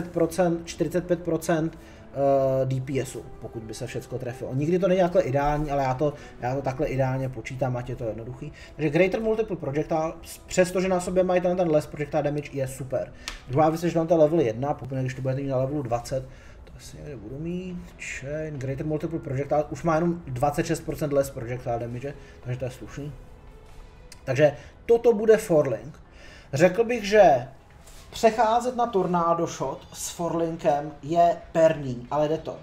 45% DPSu, pokud by se všecko trefilo. Nikdy to není takhle ideální, ale já to takhle ideálně počítám, ať je to jednoduchý. Takže Greater Multiple Projectile, přestože na sobě mají ten less projectile damage, je super. Druhá věc je, že tam to level 1, pokud když to budete mít na levelu 20, to asi někde budu mít, Chain, Greater Multiple Projectile, už má jenom 26% less projectile damage, takže to je slušný. Takže toto bude forlink. Řekl bych, že přecházet na Tornado Shot s forlinkem je perný, ale jde to.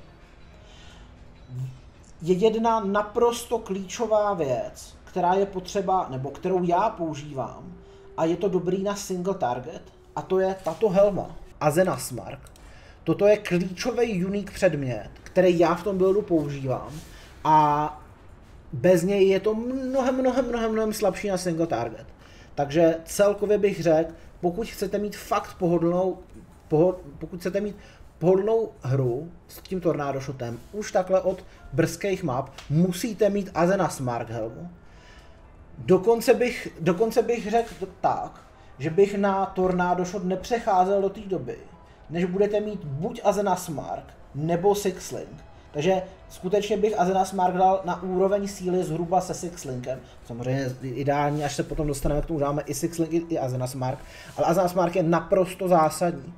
Je jedna naprosto klíčová věc, která je potřeba, nebo kterou já používám, a je to dobrý na single target, a to je tato helma, Azenath Mark. Toto je klíčový unique předmět, který já v tom buildu používám, a bez něj je to mnohem slabší na single target. Takže celkově bych řekl, pokud chcete mít fakt pohodlnou hru s tím Tornado Shotem, už takhle od brzkých map, musíte mít Azenath Mark helmu. Dokonce bych řekl tak, že bych na Tornado Shot nepřecházel do té doby, než budete mít buď Azenath Mark nebo Sixlink. Takže skutečně bych Azenath Mark dal na úroveň síly zhruba se Sixlinkem. Samozřejmě ideální, až se potom dostaneme k tomu, dáme i Sixlink, i Azenath Mark. Ale Azenath Mark je naprosto zásadní.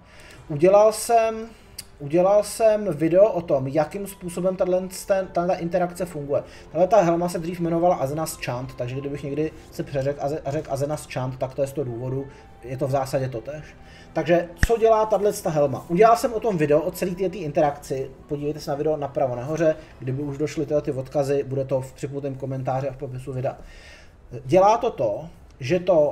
Udělal jsem video o tom, jakým způsobem tato interakce funguje. Ta helma se dřív jmenovala Azenath Chant, takže kdybych někdy se přeřekl a řekl Azenath Chant, tak to je z toho důvodu, je to v zásadě totéž. Takže co dělá tato helma? Udělal jsem o tom video, o celé té interakci, podívejte se na video napravo nahoře, kdyby už došly ty odkazy, bude to v připnutém komentáři a v popisu videa. Dělá to, že to,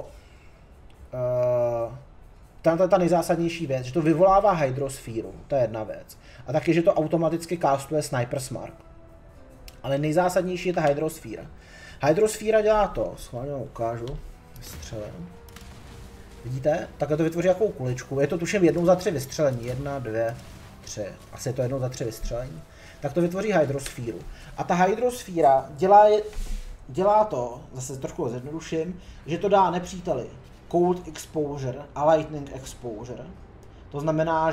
ta nejzásadnější věc, že to vyvolává hydrosféru, to je jedna věc. A taky, že to automaticky castuje Sniper's Mark. Ale nejzásadnější je ta hydrosféra. Hydrosféra dělá to, schválně vám ukážu, vystřelím. Vidíte? Takhle to vytvoří jakou kuličku. Je to tuším 1 za 3 vystřelení. 1, 2, 3. Asi je to 1 za 3 vystřelení. Tak to vytvoří hydrosféru. A ta hydrosféra dělá to, zase trošku zjednoduším, že to dá nepříteli Cold Exposure a Lightning Exposure. To znamená,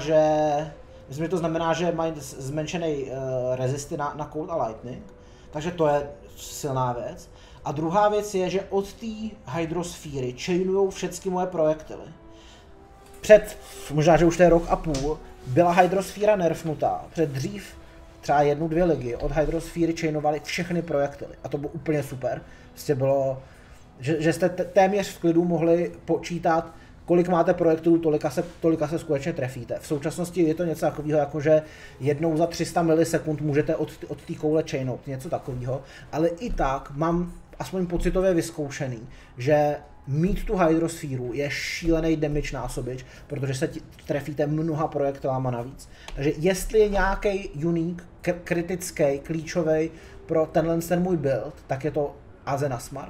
že mají zmenšený rezisty na Cold a Lightning, takže to je silná věc. A druhá věc je, že od té hydrosféry chainujou všechny moje projektily. Možná, že už to je rok a půl, byla hydrosféra nerfnutá. Před dřív třeba 1-2 ligy od hydrosféry chainovali všechny projektily. A to bylo úplně super. Prostě bylo, že jste téměř v klidu mohli počítat, kolik máte projektů, tolika se skutečně trefíte. V současnosti je to něco takového, jako že jednou za 300 milisekund můžete od té koule chainout, něco takového. Ale i tak mám aspoň pocitově vyzkoušený, že mít tu hydrosféru je šílený damage násobič, protože se trefíte mnoha projektilama navíc. Takže jestli je nějaký unique, kritický, klíčový pro ten můj build, tak je to Azenath Mark.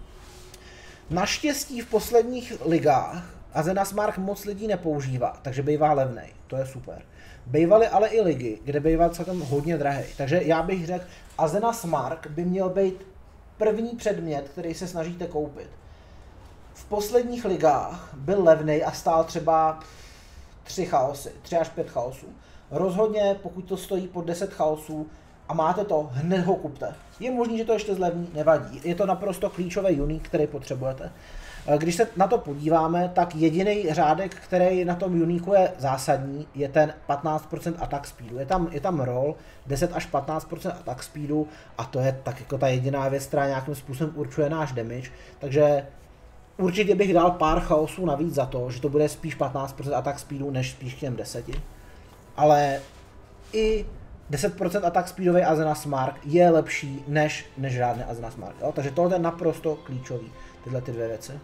Naštěstí v posledních ligách Azenath Mark moc lidí nepoužívá, takže bývá levnej, to je super. Bývaly ale i ligy, kde býval celkem hodně drahý, takže já bych řekl, Azenath Mark by měl být první předmět, který se snažíte koupit. V posledních ligách byl levnej a stál třeba 3 až 5 chaosů. Rozhodně, pokud to stojí pod 10 chaosů a máte to, hned ho kupte. Je možný, že to ještě zlevní, nevadí. Je to naprosto klíčový unique, který potřebujete. Když se na to podíváme, tak jediný řádek, který na tom uniku je zásadní, je ten 15% attack speedu. Je tam roll 10 až 15% attack speedu a to je tak jako ta jediná věc, která nějakým způsobem určuje náš damage. Takže určitě bych dal pár chaosů navíc za to, že to bude spíš 15% attack speedu, než spíš k těm 10. Ale i 10% attack speedový Azenath Mark je lepší než žádný Azenath Mark. Jo? Takže tohle je naprosto klíčový, tyhle ty dvě věci.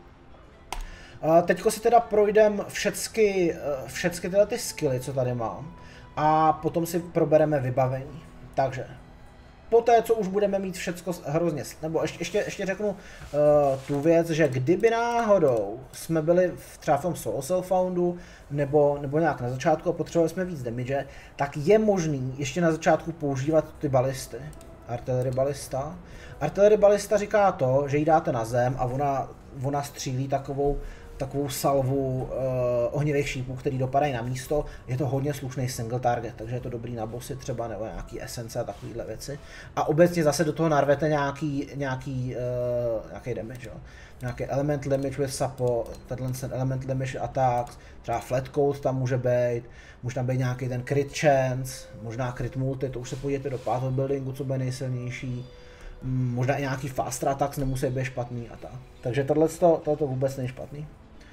Teďko si teda projdem všechny tyhle ty skilly, co tady mám, a potom si probereme vybavení. Takže poté, co už budeme mít všecko hrozně, nebo ještě řeknu tu věc, že kdyby náhodou jsme byli třeba v tom solo self-foundu, nebo nějak na začátku a potřebovali jsme víc damage, tak je možný ještě na začátku používat ty balisty. Artillery balista. Artillery balista říká to, že ji dáte na zem a ona střílí takovou salvu ohnivých šípů, který dopadají na místo. Je to hodně slušný single target, takže je to dobrý na bossy třeba, nebo nějaký esence a takovéhle věci. A obecně zase do toho narvete nějaký damage, jo. Nějaký element damage with support, ten element damage attacks, třeba flat code tam může tam být nějaký ten crit chance, možná crit multi, to už se podívejte do path buildingu, co bude nejsilnější. Možná i nějaký fast attacks nemusí být špatný a tak. Takže tohle vůbec není špatný.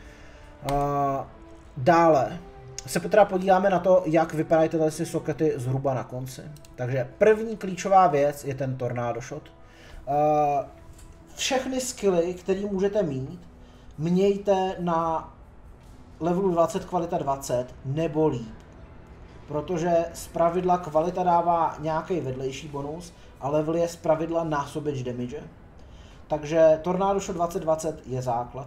Dále se teda podíváme na to, jak vypadají tyhle sokety zhruba na konci. Takže první klíčová věc je ten Tornado Shot. Všechny skilly, které můžete mít, mějte na levelu 20, kvalita 20 nebo líp. Protože zpravidla kvalita dává nějaký vedlejší bonus a level je zpravidla násobeč damage. Takže Tornado Shot 2020 je základ.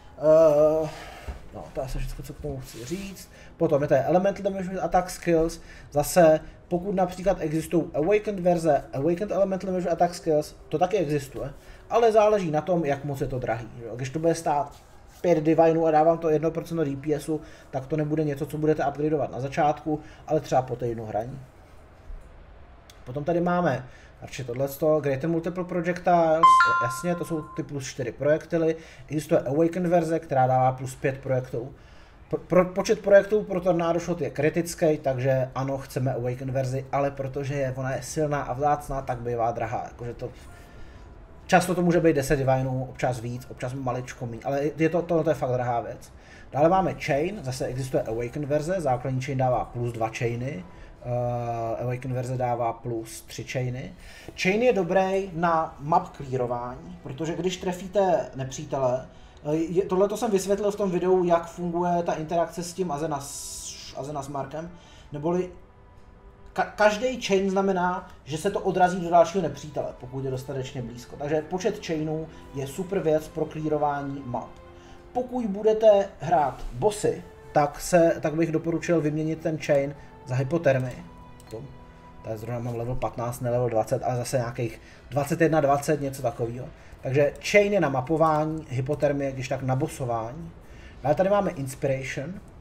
No, to je asi všechno, co k tomu chci říct. Potom je to Elemental Damage Attack Skills. Zase, pokud například existují Awakened verze, Awakened Elemental Damage Attack Skills, to taky existuje. Ale záleží na tom, jak moc je to drahý. Jo? Když to bude stát 5 divinů a dávám to 1% DPSu, tak to nebude něco, co budete upgradeovat na začátku, ale třeba po týdnu hraní. Potom tady máme tohleto, Greater Multiple Projectiles, jasně, to jsou ty plus 4 projektily. Existuje Awakened verze, která dává plus 5 projektů. Počet projektů pro Tornado Shot je kritický, takže ano, chceme Awakened verzi, ale protože ona je silná a vzácná, tak bývá drahá. Jakože často to může být 10 divinů, občas víc, občas maličko méně, ale tohle je fakt drahá věc. Dále máme Chain, zase existuje Awakened verze, základní chain dává plus 2 chainy. Awaken verze dává plus 3 chainy. Chain je dobrý na map clearování, protože když trefíte nepřítele, tohle jsem vysvětlil v tom videu, jak funguje ta interakce s tím Azenath Markem, neboli každý chain znamená, že se to odrazí do dalšího nepřítele, pokud je dostatečně blízko. Takže počet chainů je super věc pro clearování map. Pokud budete hrát bossy, tak bych doporučil vyměnit ten chain za hypotermii. Tady zrovna mám level 15, ne level 20, ale zase nějakých 21, 20, něco takového. Takže chain je na mapování, hypotermie, když tak na bossování. Ale tady máme Inspiration.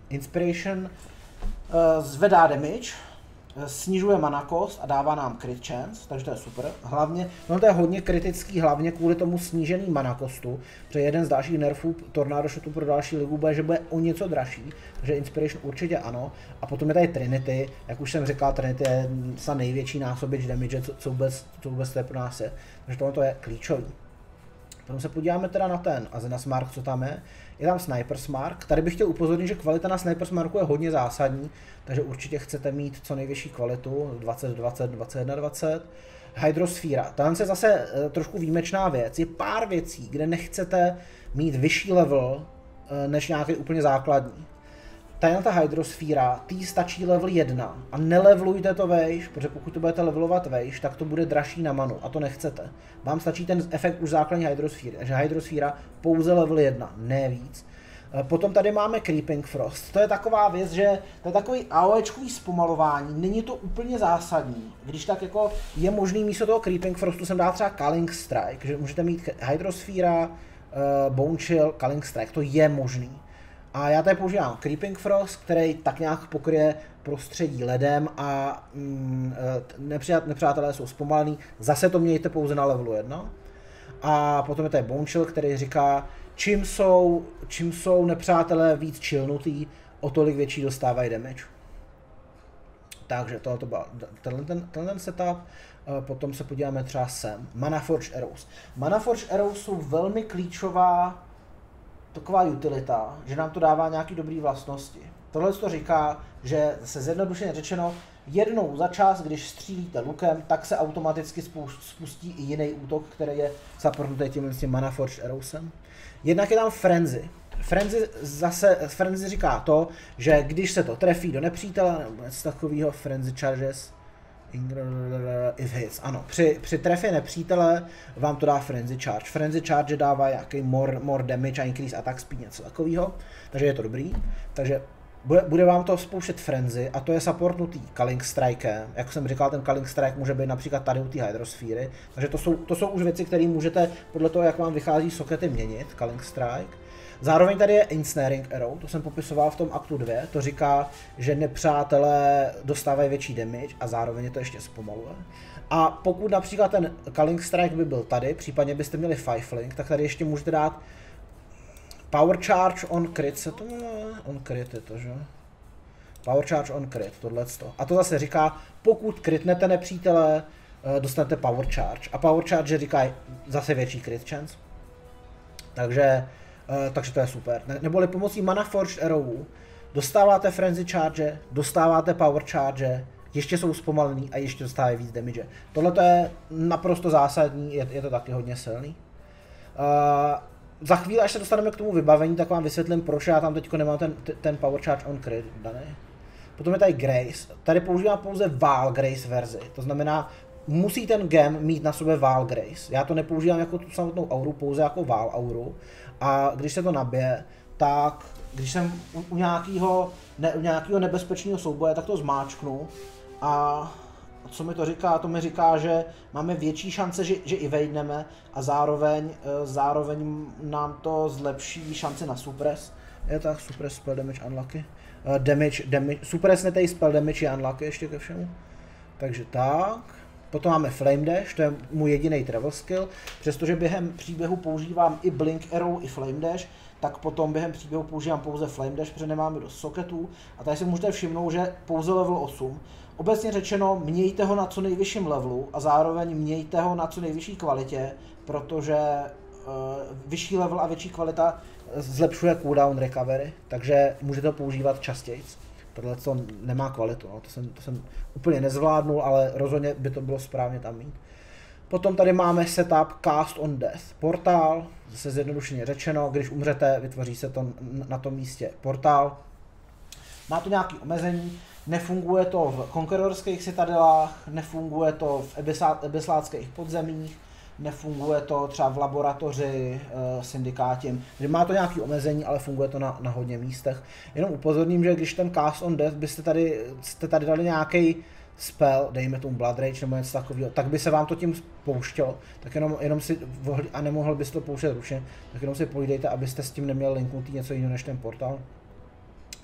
Inspiration zvedá damage, snižuje mana cost a dává nám crit chance, takže to je super. Hlavně, no to je hodně kritický, hlavně kvůli tomu snížený mana costu, protože jeden z dalších nerfů Tornado Shotu pro další ligu bude, že bude o něco dražší, takže Inspiration určitě ano. A potom je tady Trinity, jak už jsem říkal, Trinity je snad největší násobič damage, co vůbec to je pro nás je, takže tohle to je klíčový. Potom se podíváme teda na ten Azenath Mark, co tam je. Je tam Sniper's Mark. Tady bych chtěl upozornit, že kvalita na Sniper's Marku je hodně zásadní, takže určitě chcete mít co nejvyšší kvalitu, 2020, 2120. Hydrosphere. Tam je zase trošku výjimečná věc. Je pár věcí, kde nechcete mít vyšší level než nějaký úplně základní. Tadyhle ta Hydrosphere, tý stačí level 1 a nelevlujte to vejš, protože pokud to budete levelovat vejš, tak to bude dražší na manu a to nechcete. Vám stačí ten efekt už základní Hydrosphere, takže Hydrosphere pouze level 1, ne víc. Potom tady máme Creeping Frost, to je taková věc, že to je takový AOEčkový zpomalování, není to úplně zásadní, když tak jako je možný místo toho Creeping Frostu sem dát třeba Culling Strike, že můžete mít Hydrosphere, Bone Chill, Culling Strike, to je možný. A já tady používám Creeping Frost, který tak nějak pokryje prostředí ledem a nepřátelé jsou zpomalený. Zase to mějte pouze na levelu 1. A potom je tady Bone Chill, který říká, čím jsou nepřátelé víc chillnutý, o tolik větší dostávají damage. Takže tohle byl tenhle setup. Potom se podíváme třeba sem. Mana Forge Arrows. Mana Forge Arrows jsou velmi klíčová taková utilita, že nám to dává nějaké dobré vlastnosti. Tohle to říká, že se zjednodušeně řečeno, jednou za čas, když střílíte lukem, tak se automaticky spustí i jiný útok, který je supportnutý tím Mana Forged Arrowsem. Jednak je tam Frenzy. Frenzy říká to, že když se to trefí do nepřítele, nebo něco takového, Frenzy Charges, if hits, ano, při trefě nepřítele vám to dá Frenzy Charge. Frenzy Charge dává nějaký more damage a increase attack speed, něco takového, takže je to dobrý. Takže bude vám to spouštět Frenzy a to je supportnutý Culling Strikem. Jak jsem říkal, ten Culling Strike může být například tady u té Hydrosphery, takže to jsou už věci, které můžete podle toho, jak vám vychází sokety, měnit, Culling Strike. Zároveň tady je Ensnaring Arrow, to jsem popisoval v tom aktu 2, to říká, že nepřátelé dostávají větší damage a zároveň je to ještě zpomaluje. A pokud například ten Culling Strike by byl tady, případně byste měli Fifelink, tak tady ještě můžete dát Power Charge on Crit, se to on Crit je to, že? Power Charge on Crit, tohleto. A to zase říká, pokud critnete nepřítele, dostanete Power Charge. A Power Charge říká zase větší crit chance. Takže to je super. Neboli pomocí Mana Forged Arrow dostáváte Frenzy Charge, dostáváte Power Charge, ještě jsou zpomalený a ještě dostávají víc damage. Tohle je naprosto zásadní, je to taky hodně silný. Za chvíli, až se dostaneme k tomu vybavení, tak vám vysvětlím, proč já tam teď nemám ten Power Charge on Crit daný. Potom je tady Grace. Tady používám pouze Vaal Grace verzi, to znamená, musí ten gem mít na sobě Vaal Grace. Já to nepoužívám jako tu samotnou auru, pouze jako Vaal auru. A když se to nabije, tak když jsem u nějakého nebezpečného souboje, tak to zmáčknu. A co mi to říká? To mi říká, že máme větší šance, že i vejdneme a zároveň nám to zlepší šance na suppress. Je tak, suppress spell damage unlucky. Suppress netej spell damage je unlucky ještě ke všemu. Takže tak. Potom máme Flame Dash, to je můj jediný travel skill. Přestože během příběhu používám i Blink Arrow, i Flame Dash, tak potom během příběhu používám pouze Flame Dash, protože nemáme dost soketů. A tady si můžete všimnout, že pouze level 8. Obecně řečeno, mějte ho na co nejvyšším levelu a zároveň mějte ho na co nejvyšší kvalitě, protože vyšší level a větší kvalita zlepšuje cooldown recovery, takže můžete to používat častěji. Tohle to nemá kvalitu, no. To jsem úplně nezvládnul, ale rozhodně by to bylo správně tam mít. Potom tady máme setup Cast on Death. Portál, zase zjednodušeně řečeno, když umřete, vytvoří se to na tom místě portál. Má to nějaké omezení, nefunguje to v Conquerorských citadelách, nefunguje to v ebeslátských podzemích, nefunguje to třeba v laboratoři, syndikátě, že má to nějaké omezení, ale funguje to na hodně místech. Jenom upozorním, že když ten Cast on Death jste tady dali nějaký spell, dejme tomu Blood Rage nebo něco takového, tak by se vám to tím pouštělo, tak jenom si, a nemohl byste to pouštět ručně, tak jenom si povídejte, abyste s tím neměli linknutý něco jiného než ten portál.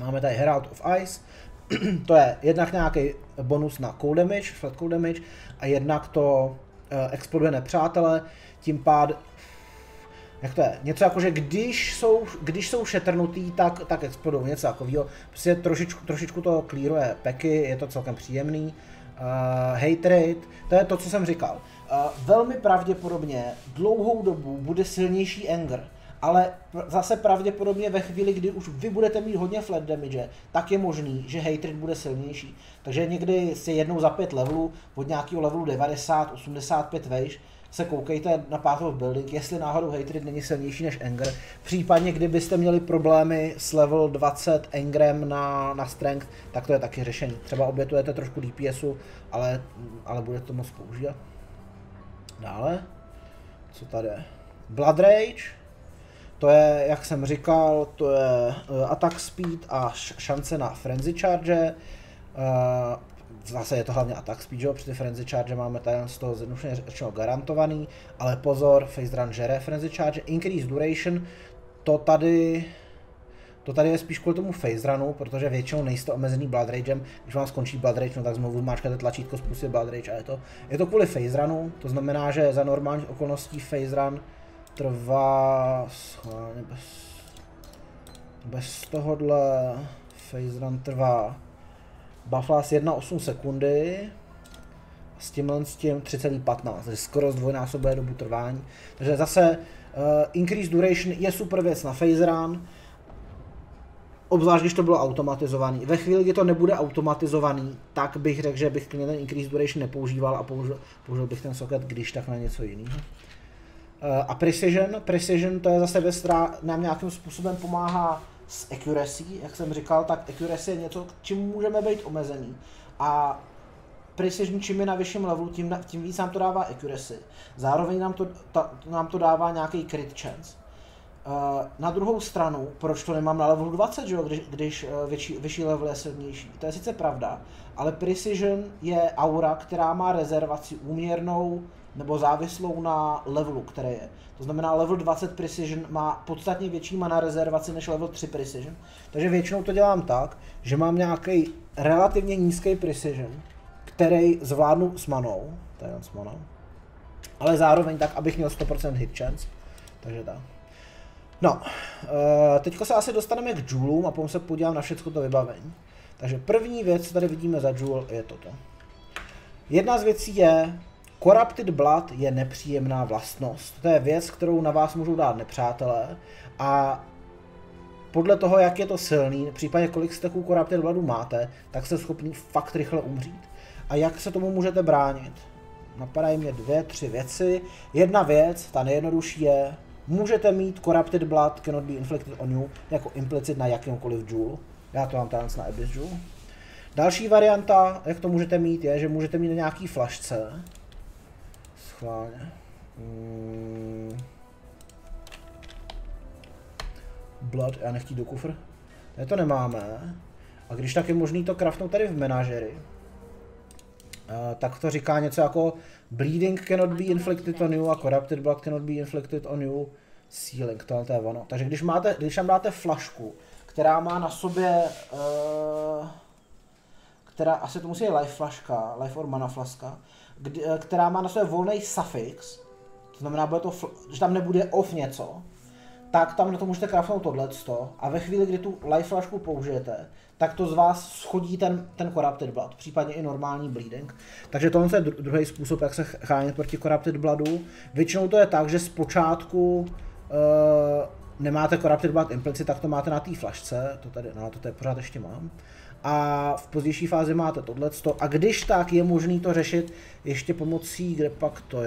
Máme tady Herald of Ice, to je jednak nějaký bonus na cold damage, flat cold damage, a jednak to exploduje nepřátele, tím pádem, jak to je, něco jako, že když jsou šetrnutý, tak explodují, něco takového, prostě trošičku to clearuje peky, je to celkem příjemný. Hate rate, to je to, co jsem říkal. Velmi pravděpodobně dlouhou dobu bude silnější anger, ale zase pravděpodobně ve chvíli, kdy už vy budete mít hodně flat damage, tak je možný, že hate rate bude silnější. Takže někdy si jednou za 5 levelů, od nějakého levelu 90, 85 vejš, se koukejte na Path of Building, jestli náhodou hate rate není silnější než anger. Případně, kdybyste měli problémy s level 20 angerem na strength, tak to je taky řešení. Třeba obětujete trošku DPSu, ale budete to moc používat. Dále, co tady je? Blood Rage, to je, jak jsem říkal, to je attack speed a šance na frenzy charge. Zase je to hlavně attack speed, že? Při ty frenzy charge máme tady z toho zjednodušeně řečeno garantovaný, ale pozor, phase run žere frenzy charge. Increase duration, to tady je spíš kvůli tomu phase runu, protože většinou nejste omezený blood ragem. Když vám skončí blood rage, no tak znovu máčkáte tlačítko spustit blood rage a je to kvůli phase runu, to znamená, že za normálních okolností phase run trvá bez tohohle phase run trvá bufflas 1,8 sekundy s tím 3,15, takže skoro zdvojnásobuje dobu trvání. Takže zase increase duration je super věc na phase run, obzvlášť když to bylo automatizovaný. Ve chvíli, kdy to nebude automatizovaný, tak bych řekl, že bych klidně ten increase duration nepoužíval a použil bych ten socket když tak na něco jiného. A precision to je zase věc, která nám nějakým způsobem pomáhá s accuracy, jak jsem říkal, tak accuracy je něco, čím můžeme být omezený. A precision, čím je na vyšším levelu, tím víc nám to dává accuracy. Zároveň nám to dává nějaký crit chance. Na druhou stranu, proč to nemám na levelu 20, že jo, když vyšší level je silnější? To je sice pravda, ale precision je aura, která má rezervaci úměrnou nebo závislou na levelu, který je. To znamená, level 20 precision má podstatně větší mana rezervaci než level 3 precision. Takže většinou to dělám tak, že mám nějaký relativně nízký precision, který zvládnu s manou, to je jen s manou, ale zároveň tak, abych měl 100% hit chance. Takže tak. No, teďko se asi dostaneme k Joulům a potom se podívám na všechno to vybavení. Takže první věc, co tady vidíme za Joule, je toto. Jedna z věcí je, Corrupted Blood je nepříjemná vlastnost. To je věc, kterou na vás můžou dát nepřátelé a podle toho, jak je to silný, případně kolik steků Corrupted Bloodu máte, tak jste schopný fakt rychle umřít. A jak se tomu můžete bránit? Napadají mě 2, 3 věci. Jedna věc, ta nejjednodušší je, můžete mít Corrupted Blood cannot be inflicted on you jako implicit na jakýmkoliv Joule. Já to mám tady na Abyss Joule. Další varianta, jak to můžete mít, je, že můžete mít na nějaký flašce. Schválně. Blood, já nechci do kufr. Tady to nemáme. A když tak je možný to craftnout tady v menažery, tak to říká něco jako Bleeding cannot be inflicted on you a Corrupted Blood cannot be inflicted on you. Sealing, to je ono. Takže když tam dáte flašku, která má na sobě, která asi to musí být life flaška, life or mana flaska, která má na sobě volný suffix, to znamená, že tam nebude off něco, tak tam na to můžete craftnout tohleto a ve chvíli, kdy tu life flašku použijete, tak to z vás schodí ten Corrupted Blood, případně i normální bleeding. Takže tohle je druhý způsob, jak se chránit proti Corrupted Bloodu. Většinou to je tak, že zpočátku nemáte Corrupted Blood implicit, tak to máte na té flašce, to tady pořád ještě mám. A v pozdější fázi máte tohleto. A když tak je možný to řešit ještě pomocí, kde pak to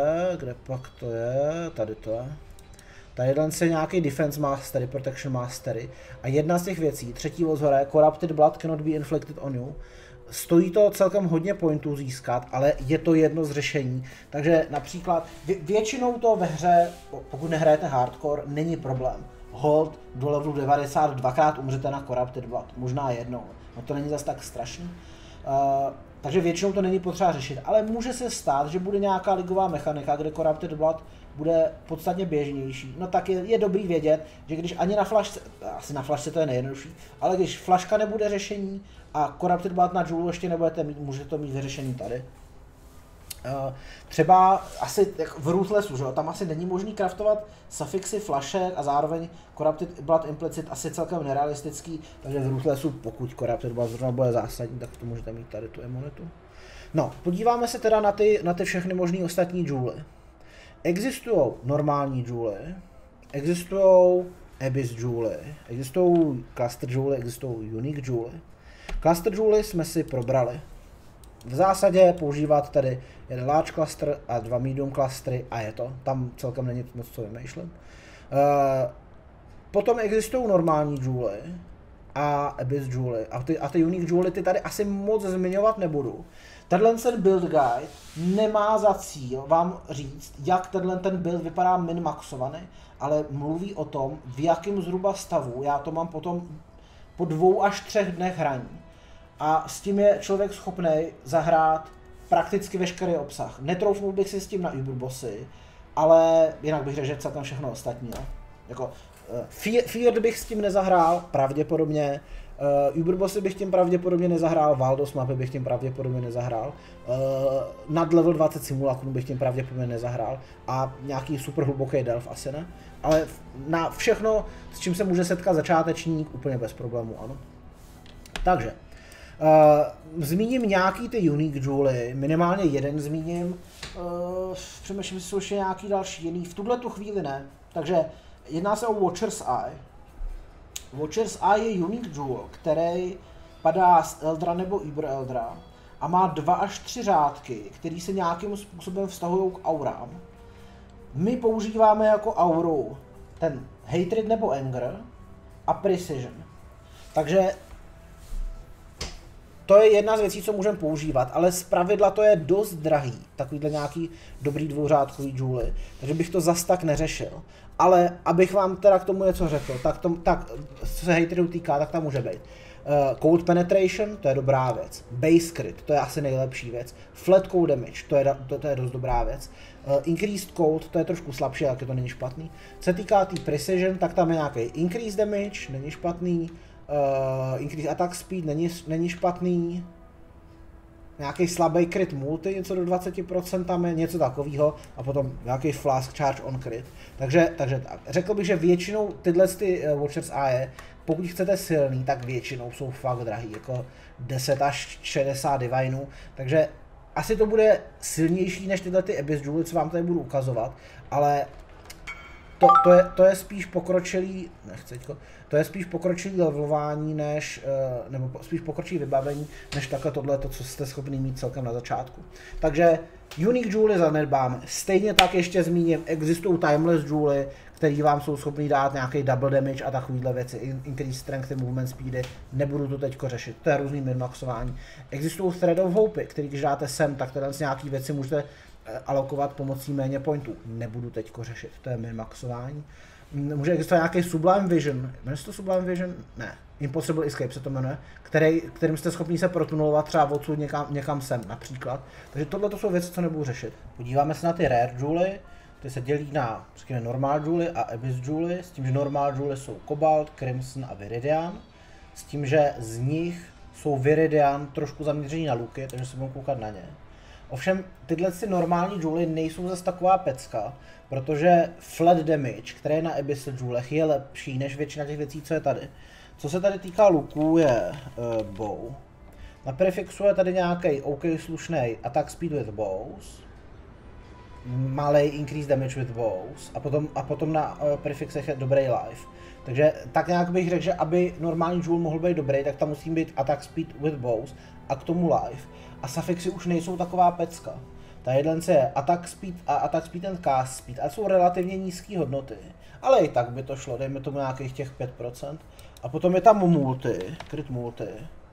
je, tady to je. Tady je nějaký Defense Mastery, Protection Mastery. A jedna z těch věcí, třetí ozhore, Corrupted Blood cannot be inflicted on you. Stojí to celkem hodně pointů získat, ale je to jedno z řešení. Takže například většinou to ve hře, pokud nehrajete hardcore, není problém. Hold do levelu 90 dvakrát umřete na Corrupted Blood, možná jednou. No to není zas tak strašný. Takže většinou to není potřeba řešit, ale může se stát, že bude nějaká ligová mechanika, kde Corrupted Blood bude podstatně běžnější. No tak je dobrý vědět, že když ani na flašce, asi na flašce to je nejjednodušší, ale když flaška nebude řešení a Corrupted Blood na Julu ještě nebudete mít, můžete to mít vyřešení tady. Třeba asi v Ruthlessu, že jo, tam asi není možný craftovat suffixy flašek a zároveň Corrupted Blood implicit asi celkem nerealistický, takže v Ruthlessu, pokud Corrupted Blood zrovna bude zásadní, tak to můžete mít tady tu imunitu. No, podíváme se teda na ty všechny možný ostatní July. Existují normální July, existují Abyss July, existují Cluster July, existují Unique July. Cluster July jsme si probrali. V zásadě používat tady jeden large cluster a 2 medium clustery a je to. Tam celkem není moc co vymýšlím. Potom existují normální July a Abyss July. A ty Unique July ty tady asi moc zmiňovat nebudu. Tenhle ten build guide nemá za cíl vám říct, jak ten build vypadá min-maxovaný, ale mluví o tom, v jakém zhruba stavu já to mám potom po 2 až 3 dnech hraní. A s tím je člověk schopný zahrát prakticky veškerý obsah. Netroufnul bych si s tím na Uberbossy, ale jinak bych řekl, že celkem všechno ostatní. No. Jako, Feared bych s tím nezahrál, pravděpodobně. Uberbossy bych tím pravděpodobně nezahrál, Valdos mapy bych tím pravděpodobně nezahrál. Nad level 20 simulacrum bych tím pravděpodobně nezahrál. A nějaký super hluboký delf asi ne. Ale na všechno, s čím se může setkat začátečník, úplně bez problému, ano. Takže. Zmíním nějaký ty Unique July, minimálně jeden zmíním, přemýšlím, jestli jsou ještě nějaký další jiný, v tuhle tu chvíli ne, takže jedná se o Watcher's Eye. Watcher's Eye je Unique Jewel, který padá z Eldra nebo Uber Eldra a má 2 až 3 řádky, které se nějakým způsobem vztahují k aurám. My používáme jako auru ten Hatred nebo Anger a Precision, takže to je jedna z věcí, co můžeme používat, ale zpravidla to je dost drahý, takovýhle nějaký dobrý dvouřádkový July, takže bych to zas tak neřešil. Ale abych vám teda k tomu něco řekl, tak co se haterů týká, tak tam může být. Cold Penetration, to je dobrá věc. Base Crit, to je asi nejlepší věc. Flat Cold Damage, to je dost dobrá věc. Increased Cold, to je trošku slabší, ale to není špatný. Co se týká té Precision, tak tam je nějaký Increased Damage, není špatný. Increase attack speed není špatný, nějaký slabý crit multi, něco do 20% tam je, něco takového a potom nějaký flask charge on crit. Takže tak. Řekl bych, že většinou tyhle Watchers AE, pokud chcete silný, tak většinou jsou fakt drahý, jako 10 až 60 divinů, takže asi to bude silnější než tyhle ty Abyss July, co vám tady budu ukazovat, ale to je spíš pokročilý, to je spíš pokročilý levelování než, nebo spíš pokročilý vybavení, než takhle tohleto, co jste schopni mít celkem na začátku. Takže Unique July zanedbáme. Stejně tak ještě zmíním, existují Timeless July, který vám jsou schopni dát nějaký double damage a takovýhle věci, increase strength, movement speedy, nebudu to teďko řešit, to je různý minmaxování. Existují Thread of Hope, který když dáte sem, tak teda nějaký věci můžete alokovat pomocí méně pointů. Nebudu teďko řešit, to je minmaxování. Může existovat nějaký Sublime Vision, jmenuje se to Sublime Vision? Ne, Impossible Escape se to jmenuje, kterým jste schopni se protunulovat třeba odsud někam sem například. Takže tohle to jsou věci, co nebudu řešit. Podíváme se na ty Rare July, ty se dělí na Normal July a Abyss July, s tím, že Normal July jsou Cobalt, Crimson a Viridian, s tím, že z nich jsou Viridian trošku zaměření na luky, takže se budeme koukat na ně. Ovšem, tyhle normální July nejsou zase taková pecka, protože flat damage, který je na Abyss Julech, je lepší než většina těch věcí, co je tady. Co se tady týká luků, je bow. Na prefixu je tady nějaký OK slušný attack speed with bows, malý increase damage with bows a potom na prefixech je dobrý life. Takže tak nějak bych řekl, že aby normální Jewel mohl být dobrý, tak tam musí být attack speed with bows a k tomu life. A suffixy už nejsou taková pecka. Ta jeden je attack speed and cast speed, a jsou relativně nízké hodnoty. Ale i tak by to šlo, dejme tomu nějakých těch 5%. A potom je tam multi, crit multi.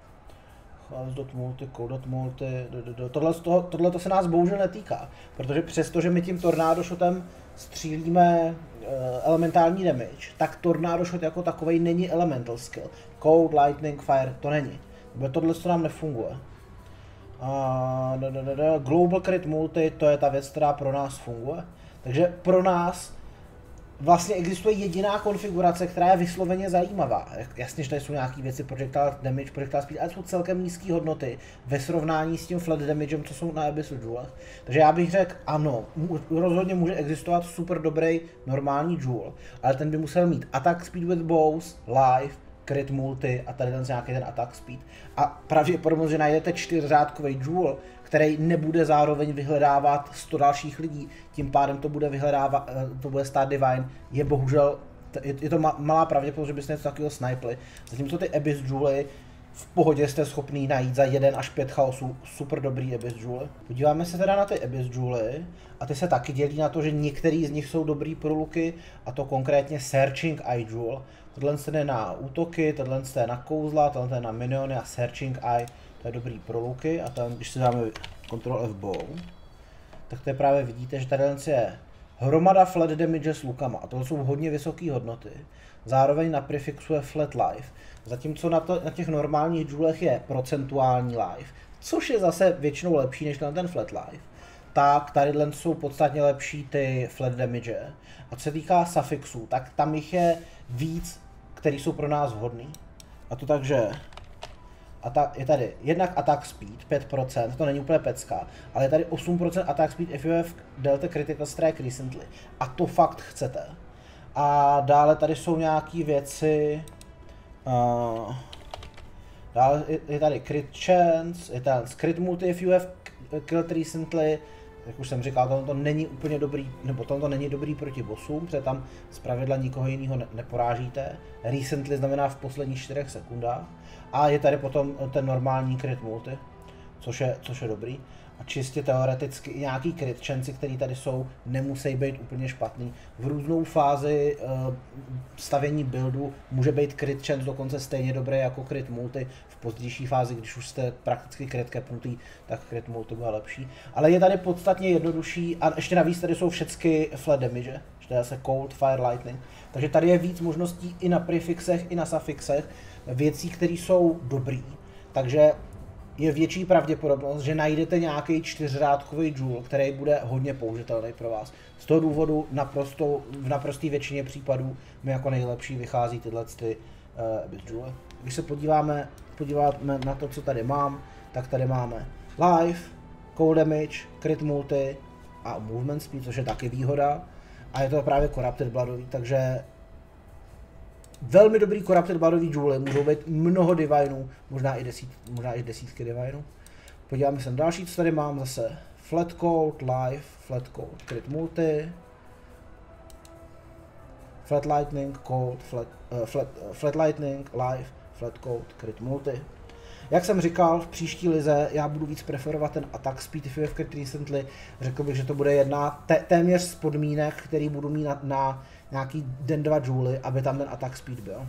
Dot multi, code dot multi, tohle to se nás bohužel netýká, protože přestože my tím tornado shotem střílíme elementální damage, tak tornado shot jako takovej není elemental skill. Code, lightning, fire, to není. Tohle to nám nefunguje. Global Crit Multi, to je ta věc, která pro nás funguje. Takže pro nás vlastně existuje jediná konfigurace, která je vysloveně zajímavá. Jasně, že tady jsou nějaké věci, projectile damage, projectile speed, ale jsou celkem nízké hodnoty ve srovnání s tím flat damagem, co jsou na Abyssu Jewelech. Takže já bych řekl, ano, rozhodně může existovat super dobrý normální Jewel, ale ten by musel mít attack speed with bows, life, crit multi a tady ten nějaký ten attack speed. A pravděpodobně, že najdete 4řádkový Jewel, který nebude zároveň vyhledávat 100 dalších lidí, tím pádem to bude vyhledávat, to bude stát Divine, je bohužel, je to malá pravděpodobnost, že byste něco takového snipli. Zatímco ty Abyss Jewely v pohodě jste schopný najít za 1 až 5 chaosů super dobrý Abyss Jewely. Podíváme se teda na ty Abyss Jewely a ty se taky dělí na to, že některý z nich jsou dobrý pro luky, a to konkrétně Searching Eye Jewel. Tohle je na útoky, tohle je na kouzla, tohle je na miniony a Searching Eye. To je dobrý pro luky a tam, když si dáme Ctrl F bow, tak to je právě vidíte, že tady je hromada flat damage s lukama a to jsou hodně vysoké hodnoty. Zároveň na prefixu je flat life, zatímco na těch normálních jewelech je procentuální life, což je zase většinou lepší než ten flat life. Tak tady jsou podstatně lepší ty flat damage. A co se týká suffixů, tak tam jich je víc, který jsou pro nás vhodný. A to takže je tady jednak attack speed 5%, to není úplně pecka, ale je tady 8% attack speed if you have dealt a critical strike recently. A to fakt chcete. A dále tady jsou nějaké věci, dále je tady crit chance, je tady crit multi if you have killed recently. Jak už jsem říkal, tohle to není úplně dobrý, nebo tohle to není dobrý proti bossům, protože tam zpravidla nikoho jiného neporážíte. Recently znamená v posledních 4 sekundách. A je tady potom ten normální crit multi, což je dobrý. A čistě teoreticky i nějaký crit chance, které tady jsou, nemusí být úplně špatný. V různou fázi stavění buildu může být crit chance dokonce stejně dobré jako crit multi. V pozdější fázi, když už jste prakticky crit capnutý, tak crit multi bude lepší. Ale je tady podstatně jednodušší a ještě navíc tady jsou všechny flat damage, že je se cold, fire, lightning. Takže tady je víc možností i na prefixech, i na suffixech, věcí, které jsou dobrý. Takže je větší pravděpodobnost, že najdete nějaký 4řádkový jewel, který bude hodně použitelný pro vás. Z toho důvodu v naprosté většině případů mi jako nejlepší vychází tyhle Abyss jewely. Když se podíváme na to, co tady mám, tak tady máme life, cold damage, crit multi a movement speed, což je taky výhoda. A je to právě Corrupted Bloodový, takže velmi dobrý Corrupted Bloodový jewely, můžou být mnoho divinů, možná i desítky divinů. Podíváme se na další, co tady mám zase. Flat Cold, Life, Flat Cold, Crit Multi, Flat Lightning, Cold, Flat Lightning, Life, Flat Cold, Crit Multi. Jak jsem říkal, v příští lize já budu víc preferovat ten attack speed if you have crit recently. Řekl bych, že to bude jedna téměř z podmínek, který budu mít na nějaký den 2 jewely, aby tam ten attack speed byl.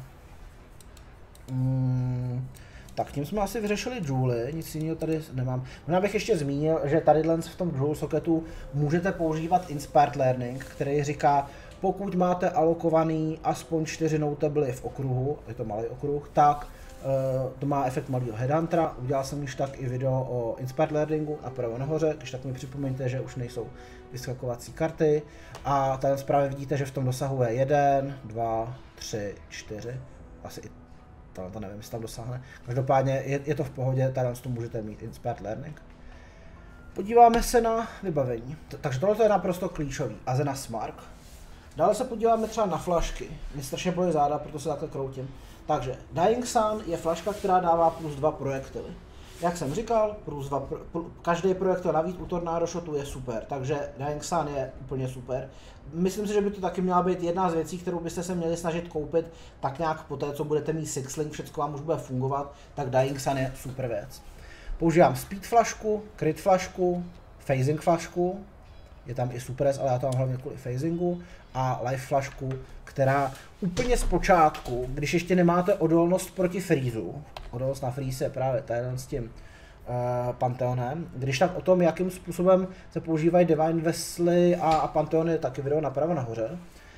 Tak tím jsme asi vyřešili jewely, nic jiného tady nemám. Možná bych ještě zmínil, že tady v tom jewel socketu můžete používat Inspired Learning, který říká, pokud máte alokovaný aspoň 4 notable v okruhu, je to malý okruh, tak to má efekt malého headhuntera. Udělal jsem již tak i video o Inspired Learningu napravo nahoře, když tak mi připomeňte, že už nejsou vyskakovací karty. A tady zprávě vidíte, že v tom dosahuje 1, 2, 3, 4, asi i to nevím, jestli tam dosáhne. Každopádně je to v pohodě, tady to můžete mít Inspired Learning. Podíváme se na vybavení. Takže tohle je naprosto klíčový. Azena Smark. Dále se podíváme třeba na flašky. Mě strašně bolí záda, proto se takhle kroutím. Takže Dying Sun je flaška, která dává plus 2 projektily. Jak jsem říkal, každý projektil navíc u Tornado Shotu je super, takže Dying Sun je úplně super. Myslím si, že by to taky měla být jedna z věcí, kterou byste se měli snažit koupit, tak nějak po té, co budete mít Sixlink, všechno vám už bude fungovat, tak Dying Sun je super věc. Používám Speed flašku, Crit flašku, Phasing flašku, je tam i Super S, ale já to mám hlavně kvůli phasingu, a Life flašku, která úplně zpočátku, když ještě nemáte odolnost proti freezu, odolnost na freeze je právě tady s tím Pantheonem, když tak o tom, jakým způsobem se používají Divine Vessely a Pantheon je taky video napravo nahoře.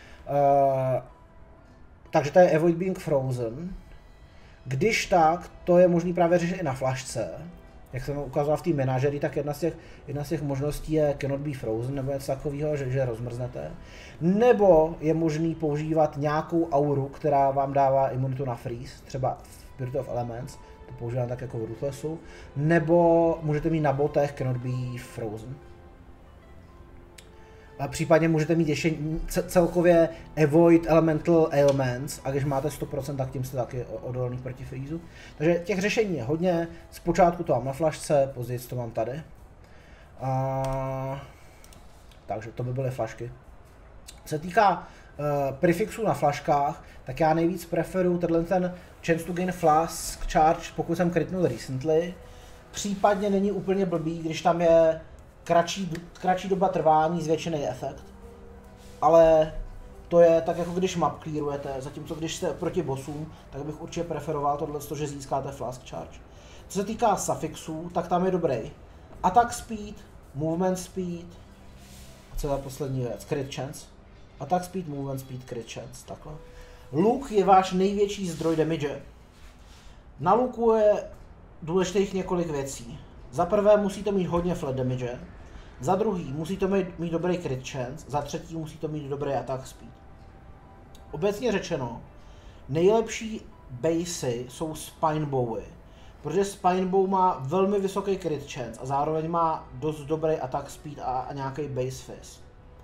Takže to je Avoid Being Frozen. Když tak, to je možný právě řešit i na flašce. jak jsem ukazoval v té menažerii, tak jedna z těch možností je cannot be frozen, nebo něco takového, že rozmrznete. Nebo je možný používat nějakou auru, která vám dává imunitu na freeze, třeba v Spirit of Elements, to používám tak jako v Ruthlessu, nebo můžete mít na botech cannot be frozen. A případně můžete mít ještě celkově avoid elemental ailments, a když máte 100%, tak tím jste taky odolný proti freezu. Takže těch řešení je hodně, zpočátku to mám na flašce, později to mám tady. Takže to by byly flašky. Co se týká prefixů na flaškách, tak já nejvíc preferuji ten chance to gain flask charge, pokud jsem critnul recently. Případně není úplně blbý, když tam je kratší doba trvání, zvětšený efekt. Ale to je tak, jako když map clearujete, zatímco když jste proti bossům, tak bych určitě preferoval tohle, že získáte flask charge. Co se týká suffixů, tak tam je dobrý attack speed, movement speed, a co je poslední věc, crit chance. Attack speed, movement speed, crit chance, takhle. Luk je váš největší zdroj damage. Na luku je důležitých několik věcí. Za prvé musíte mít hodně flat damage, za druhý musíte mít dobrý crit chance, za třetí musíte mít dobrý attack speed. Obecně řečeno, nejlepší basey jsou spinebowy, protože spinebow má velmi vysoký crit chance a zároveň má dost dobrý attack speed a nějaký base fizz.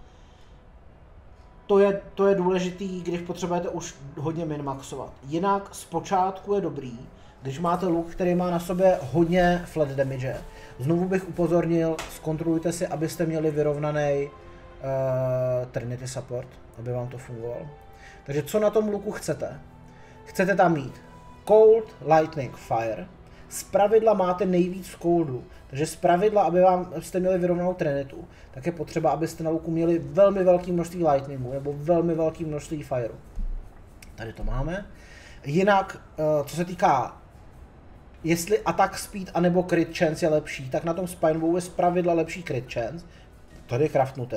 To je důležitý, když potřebujete už hodně minmaxovat. Jinak zpočátku je dobrý, když máte luk, který má na sobě hodně flat damage. Znovu bych upozornil, zkontrolujte si, abyste měli vyrovnaný Trinity support, aby vám to fungovalo. Takže co na tom luku chcete? Chcete tam mít Cold, Lightning, Fire. Zpravidla máte nejvíc coldu, takže zpravidla, abyste měli vyrovnanou Trinitu, tak je potřeba, abyste na luku měli velmi velké množství Lightningu nebo velmi velké množství Fireu. Tady to máme. Jinak, co se týká, jestli attack speed anebo crit chance je lepší, tak na tom Spinebow je zpravidla lepší crit chance. Tady je craftnutý.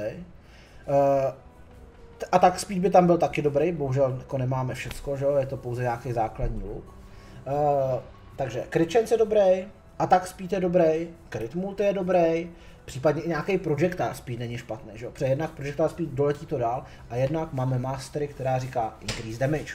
Attack speed by tam byl taky dobrý, bohužel jako nemáme všecko, že jo? Je to pouze nějaký základní luk. Takže crit chance je dobrý, attack speed je dobrý, crit multi je dobrý, případně i nějaký projectile speed není špatný, že jo? Protože jednak projectile speed doletí to dál a jednak máme mastery, která říká increase damage.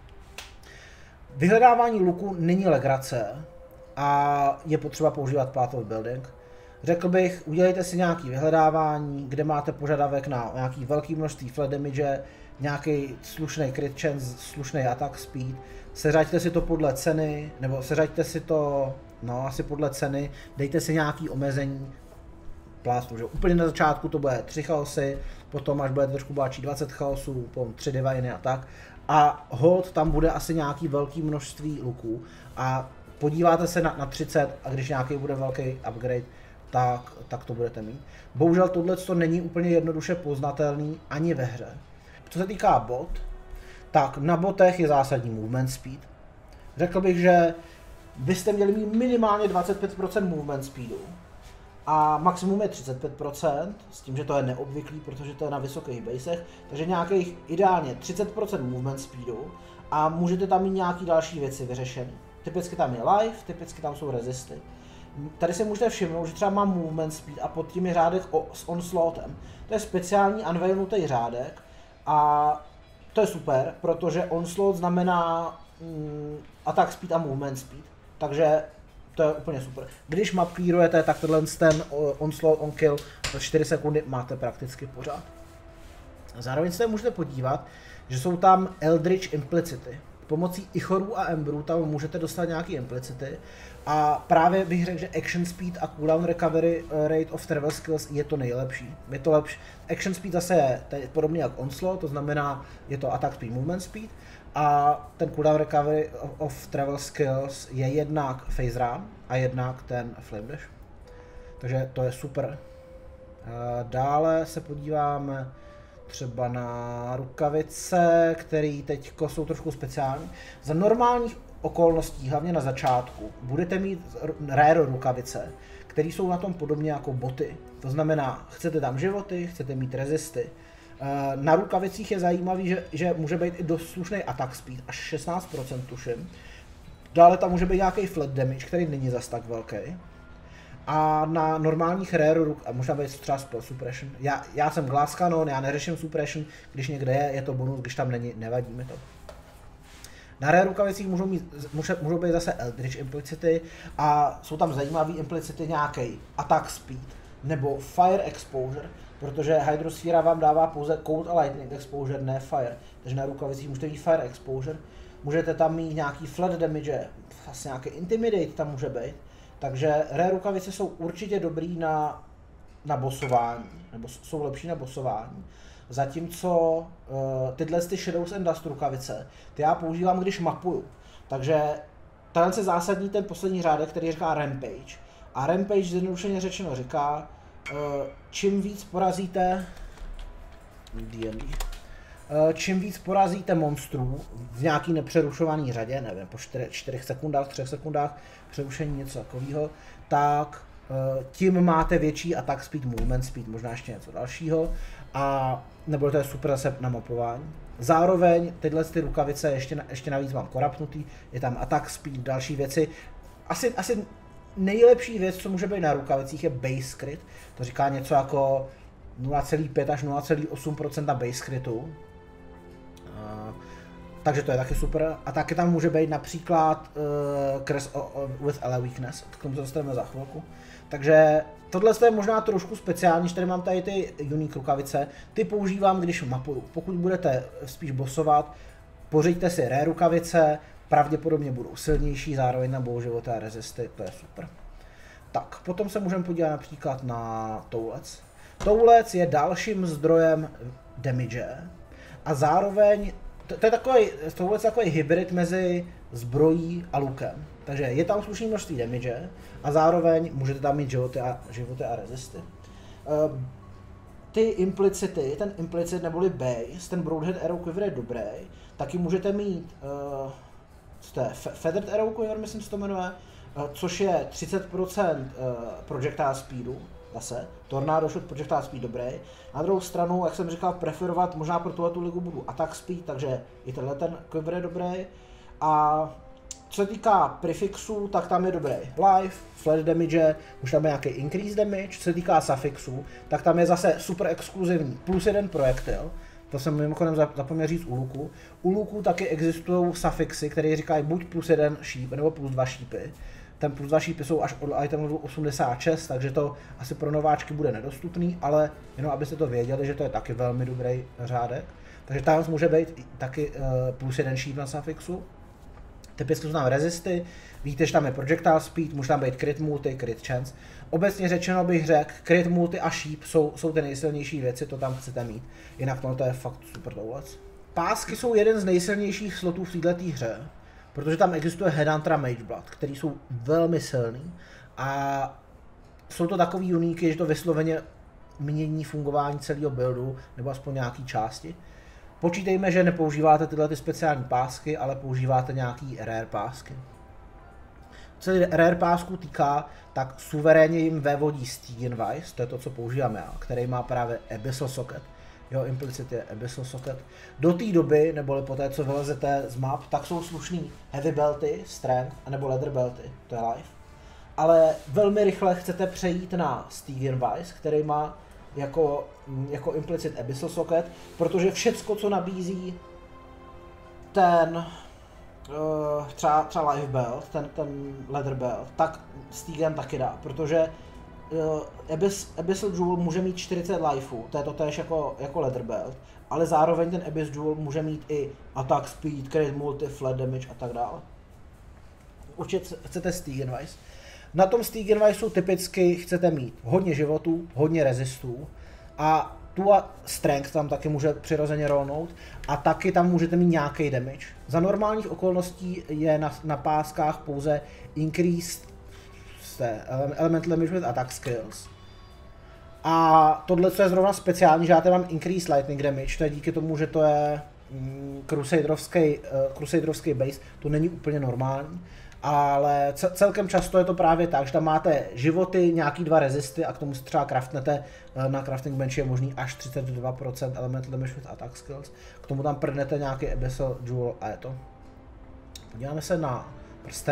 Vyhledávání luku není legrace a je potřeba používat path of building. Řekl bych, udělejte si nějaký vyhledávání, kde máte požadavek na nějaký velký množství flat damage, nějaký slušný crit chance, slušný attack speed, seřaďte si to podle ceny, nebo seřaďte si to, no asi podle ceny, dejte si nějaký omezení plástů, že úplně na začátku to bude 3 chaosy, potom až budete trošku bohatší 20 chaosů, potom 3 diviny a tak. A hold tam bude asi nějaký velký množství luků a podíváte se na 30 a když nějaký bude velký upgrade, tak to budete mít. Bohužel tohle není úplně jednoduše poznatelný ani ve hře. Co se týká bot, tak na botech je zásadní movement speed. Řekl bych, že byste měli mít minimálně 25% movement speedu a maximum je 35%, s tím, že to je neobvyklý, protože to je na vysokých basech, takže nějakých ideálně 30% movement speedu a můžete tam mít nějaký další věci vyřešené. Typicky tam je life, typicky tam jsou resisty. Tady si můžete všimnout, že třeba mám movement speed a pod tím je řádek s onslaughtem. To je speciální unveilnutý řádek a to je super, protože onslaught znamená attack speed a movement speed, takže to je úplně super. Když map clearujete, tak ten onslaught on kill za 4 sekundy máte prakticky pořád. Zároveň se můžete podívat, že jsou tam Eldritch implicity. Pomocí Ichorů a Emberů tam můžete dostat nějaký implicity a právě bych řekl, že action speed a cooldown recovery rate of travel skills je to nejlepší. Je to lepší. Action speed zase je podobně jak onslaught, to znamená, je to attack speed, movement speed a ten cooldown recovery of travel skills je jednak phase run a jednak ten flame dash. Takže to je super. Dále se podíváme třeba na rukavice, které teď jsou trošku speciální. Za normálních okolností, hlavně na začátku, budete mít rare rukavice, které jsou na tom podobně jako boty. To znamená, chcete tam životy, chcete mít rezisty. Na rukavicích je zajímavý, že může být i dost slušný attack speed, až 16% tuším. Dále tam může být nějaký flat damage, který není zas tak velký. A na normálních rare a možná být třeba spell suppression. Já jsem glass cannon, já neřeším suppression, když někde je to bonus, když tam není, nevadí mi to. Na rare rukavicích můžou být zase Eldritch implicity a jsou tam zajímavé implicity nějaký attack speed nebo fire exposure, protože Hydrosphere vám dává pouze cold a lightning exposure, ne fire, takže na rukavicích můžete mít fire exposure, můžete tam mít nějaký flat damage, vlastně nějaký intimidate tam může být, takže rare rukavice jsou určitě dobrý na bossování, nebo jsou lepší na bossování. Zatímco tyhle Shadows and Dust rukavice, ty já používám, když mapuju. Takže tenhle je zásadní ten poslední řádek, který říká Rampage. A Rampage zjednodušeně řečeno říká, čím víc porazíte čím víc porazíte monstrů v nějaký nepřerušovaný řadě, nevím, po 4 sekundách, 3 sekundách přerušení, něco takového, tak tím máte větší attack speed, movement speed, možná ještě něco dalšího. A nebo to je super zase na mapování. Zároveň tyhle ty rukavice ještě navíc mám korapnutý, je tam attack speed, další věci. Asi nejlepší věc, co může být na rukavicích, je base crit. To říká něco jako 0,5 až 0,8% na base critu. Takže to je taky super. A taky tam může být například Curse with Ally Weakness, k tomu se dostaneme za chvilku. Takže tohle je možná trošku speciální, že tady mám tady ty unique rukavice, ty používám, když mapuju. Pokud budete spíš bossovat, pořiďte si rare rukavice, pravděpodobně budou silnější, zároveň na budou životy a rezisty, to je super. Tak, potom se můžeme podívat například na Toulec. Toulec je dalším zdrojem damage a zároveň, to je takový hybrid mezi zbrojí a lukem. Takže je tam slušné množství damage a zároveň můžete tam mít životy a rezisty. Ty implicity, ten implicit neboli base, ten Broadhead Arrow Quiver je dobrý, taky můžete mít Feathered Arrow Quiver, myslím se to jmenuje, což je 30% projectile speedu, zase, Tornado Shot projectile speed dobrý. Na druhou stranu, jak jsem říkal, preferovat možná pro tuhletu ligu budu attack speed, takže i tenhle ten quiver je dobrý. A co se týká prefixů, tak tam je dobrý life, flat damage, už tam je nějaký increase damage. Co se týká suffixů, tak tam je zase super exkluzivní +1 projektil. To jsem mimochodem zapomněl říct u luku. U luku taky existují suffixy, které říkají buď +1 šíp, nebo +2 šípy. Ten +2 šípy jsou až od item level 86, takže to asi pro nováčky bude nedostupný, ale jenom abyste to věděli, že to je taky velmi dobrý řádek. Takže tam může být taky +1 šíp na suffixu. Typicky jsou tam rezisty, víte, že tam je projectile speed, může tam být crit multi, crit chance. Obecně řečeno bych řekl, crit multi a sheep jsou ty nejsilnější věci, to tam chcete mít. Jinak to je fakt super Toulec. Pásky jsou jeden z nejsilnějších slotů v této hře, protože tam existuje Headhunter a Mageblood, který jsou velmi silný a jsou to takový uniky, že to vysloveně mění fungování celého buildu, nebo aspoň nějaký části. Počítejme, že nepoužíváte tyhle speciální pásky, ale používáte nějaký rare pásky. Co se rare pásku týká, tak suverénně jim vévodí Stegenweiss, to je to, co používám já, který má právě Abyssal Socket. Jeho implicit je Abyssal Socket. Do té doby, neboli poté, co vylezete z map, tak jsou slušný Heavy Belty, Strength, nebo Leather Belty, to je life. Ale velmi rychle chcete přejít na Stegenweiss, který má jako implicit Abyssal Socket, protože všecko, co nabízí ten třeba Life Belt, ten Leather Belt, tak Stegen taky dá, protože Abyssal Jewel může mít 40 lifeů, to je totéž jako Leather Belt, ale zároveň ten Abyss Jewel může mít i attack speed, crit multi, flat damage a tak dále. Určitě chcete Stegenweiss. Na tom Stegenweissu typicky chcete mít hodně životů, hodně rezistů a tu a strength tam taky může přirozeně rollnout a taky tam můžete mít nějaký damage. Za normálních okolností je na páskách pouze increased elemental damage with attack skills. A tohle, co je zrovna speciální, že já tady mám increased lightning damage, to je díky tomu, že to je crusaderovský base, to není úplně normální. Ale celkem často je to právě tak, že tam máte životy, nějaký 2 rezisty a k tomu si třeba craftnete, na crafting benchi je možný až 32% elemental damage with attack skills. K tomu tam prdnete nějaký Abyssal Jewel a je to. Podíváme se na prsteny.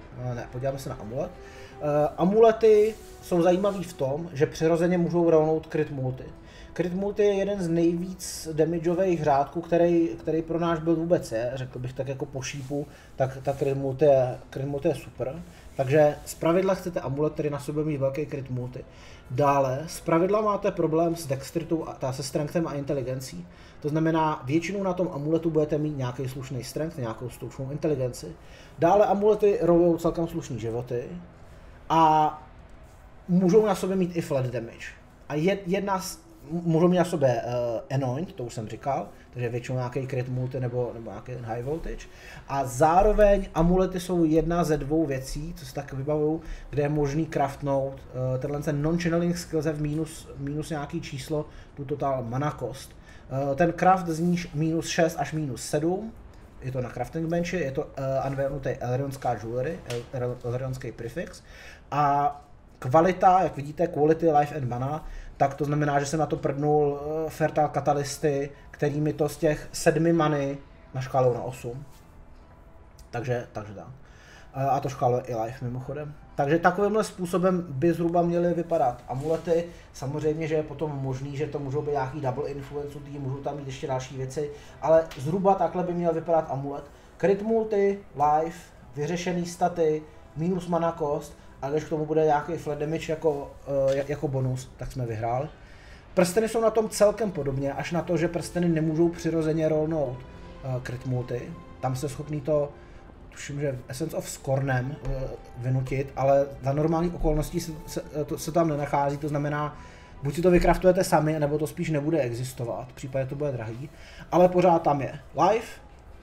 Ne, podíváme se na amulet. Amulety jsou zajímavý v tom, že přirozeně můžou rolnout crit multi. Crit multi je jeden z nejvíc damageových řádků, který pro náš build vůbec je, řekl bych tak jako po šípu, tak crit multi je super. Takže zpravidla chcete amulet, který na sobě mít velký crit multi. Dále, zpravidla máte problém s dexteritou, se strengthem a inteligencí. To znamená, většinou na tom amuletu budete mít nějaký slušný strength, nějakou slušnou inteligenci. Dále amulety rolujou celkem slušný životy a můžou na sobě mít i flat damage. A můžou mít na sobě anoint, to už jsem říkal, takže většinou nějaký crit multi nebo nějaký high voltage. A zároveň amulety jsou jedna ze dvou věcí, co se tak vybavují, kde je možný craftnout tenhle non-channeling skill v minus nějaký číslo, tu total mana cost. Ten craft zní minus 6 až minus 7, je to na crafting benchi, je to unveilnutý Elrionská jewelry, Elrionský prefix. A kvalita, jak vidíte, quality, life and mana, tak to znamená, že jsem na to prdnul Fertile Catalysty, který mi to z těch 7 many naškálou na 8. Takže tak. A to škáluje i life mimochodem. Takže takovýmhle způsobem by zhruba měly vypadat amulety. Samozřejmě, že je potom možný, že to můžou být nějaký double influence, můžou tam mít ještě další věci, ale zhruba takhle by měl vypadat amulet. Crit multi, life, vyřešený staty, minus mana cost, a když k tomu bude nějaký flat damage jako bonus, tak jsme vyhráli. Prsteny jsou na tom celkem podobně, až na to, že prsteny nemůžou přirozeně rollnout crit multi. Tam jste schopný to, tuším, že Essence of Scornem vynutit, ale za normální okolností se tam nenachází, to znamená, buď si to vykraftujete sami, nebo to spíš nebude existovat, v případě to bude drahý, ale pořád tam je life,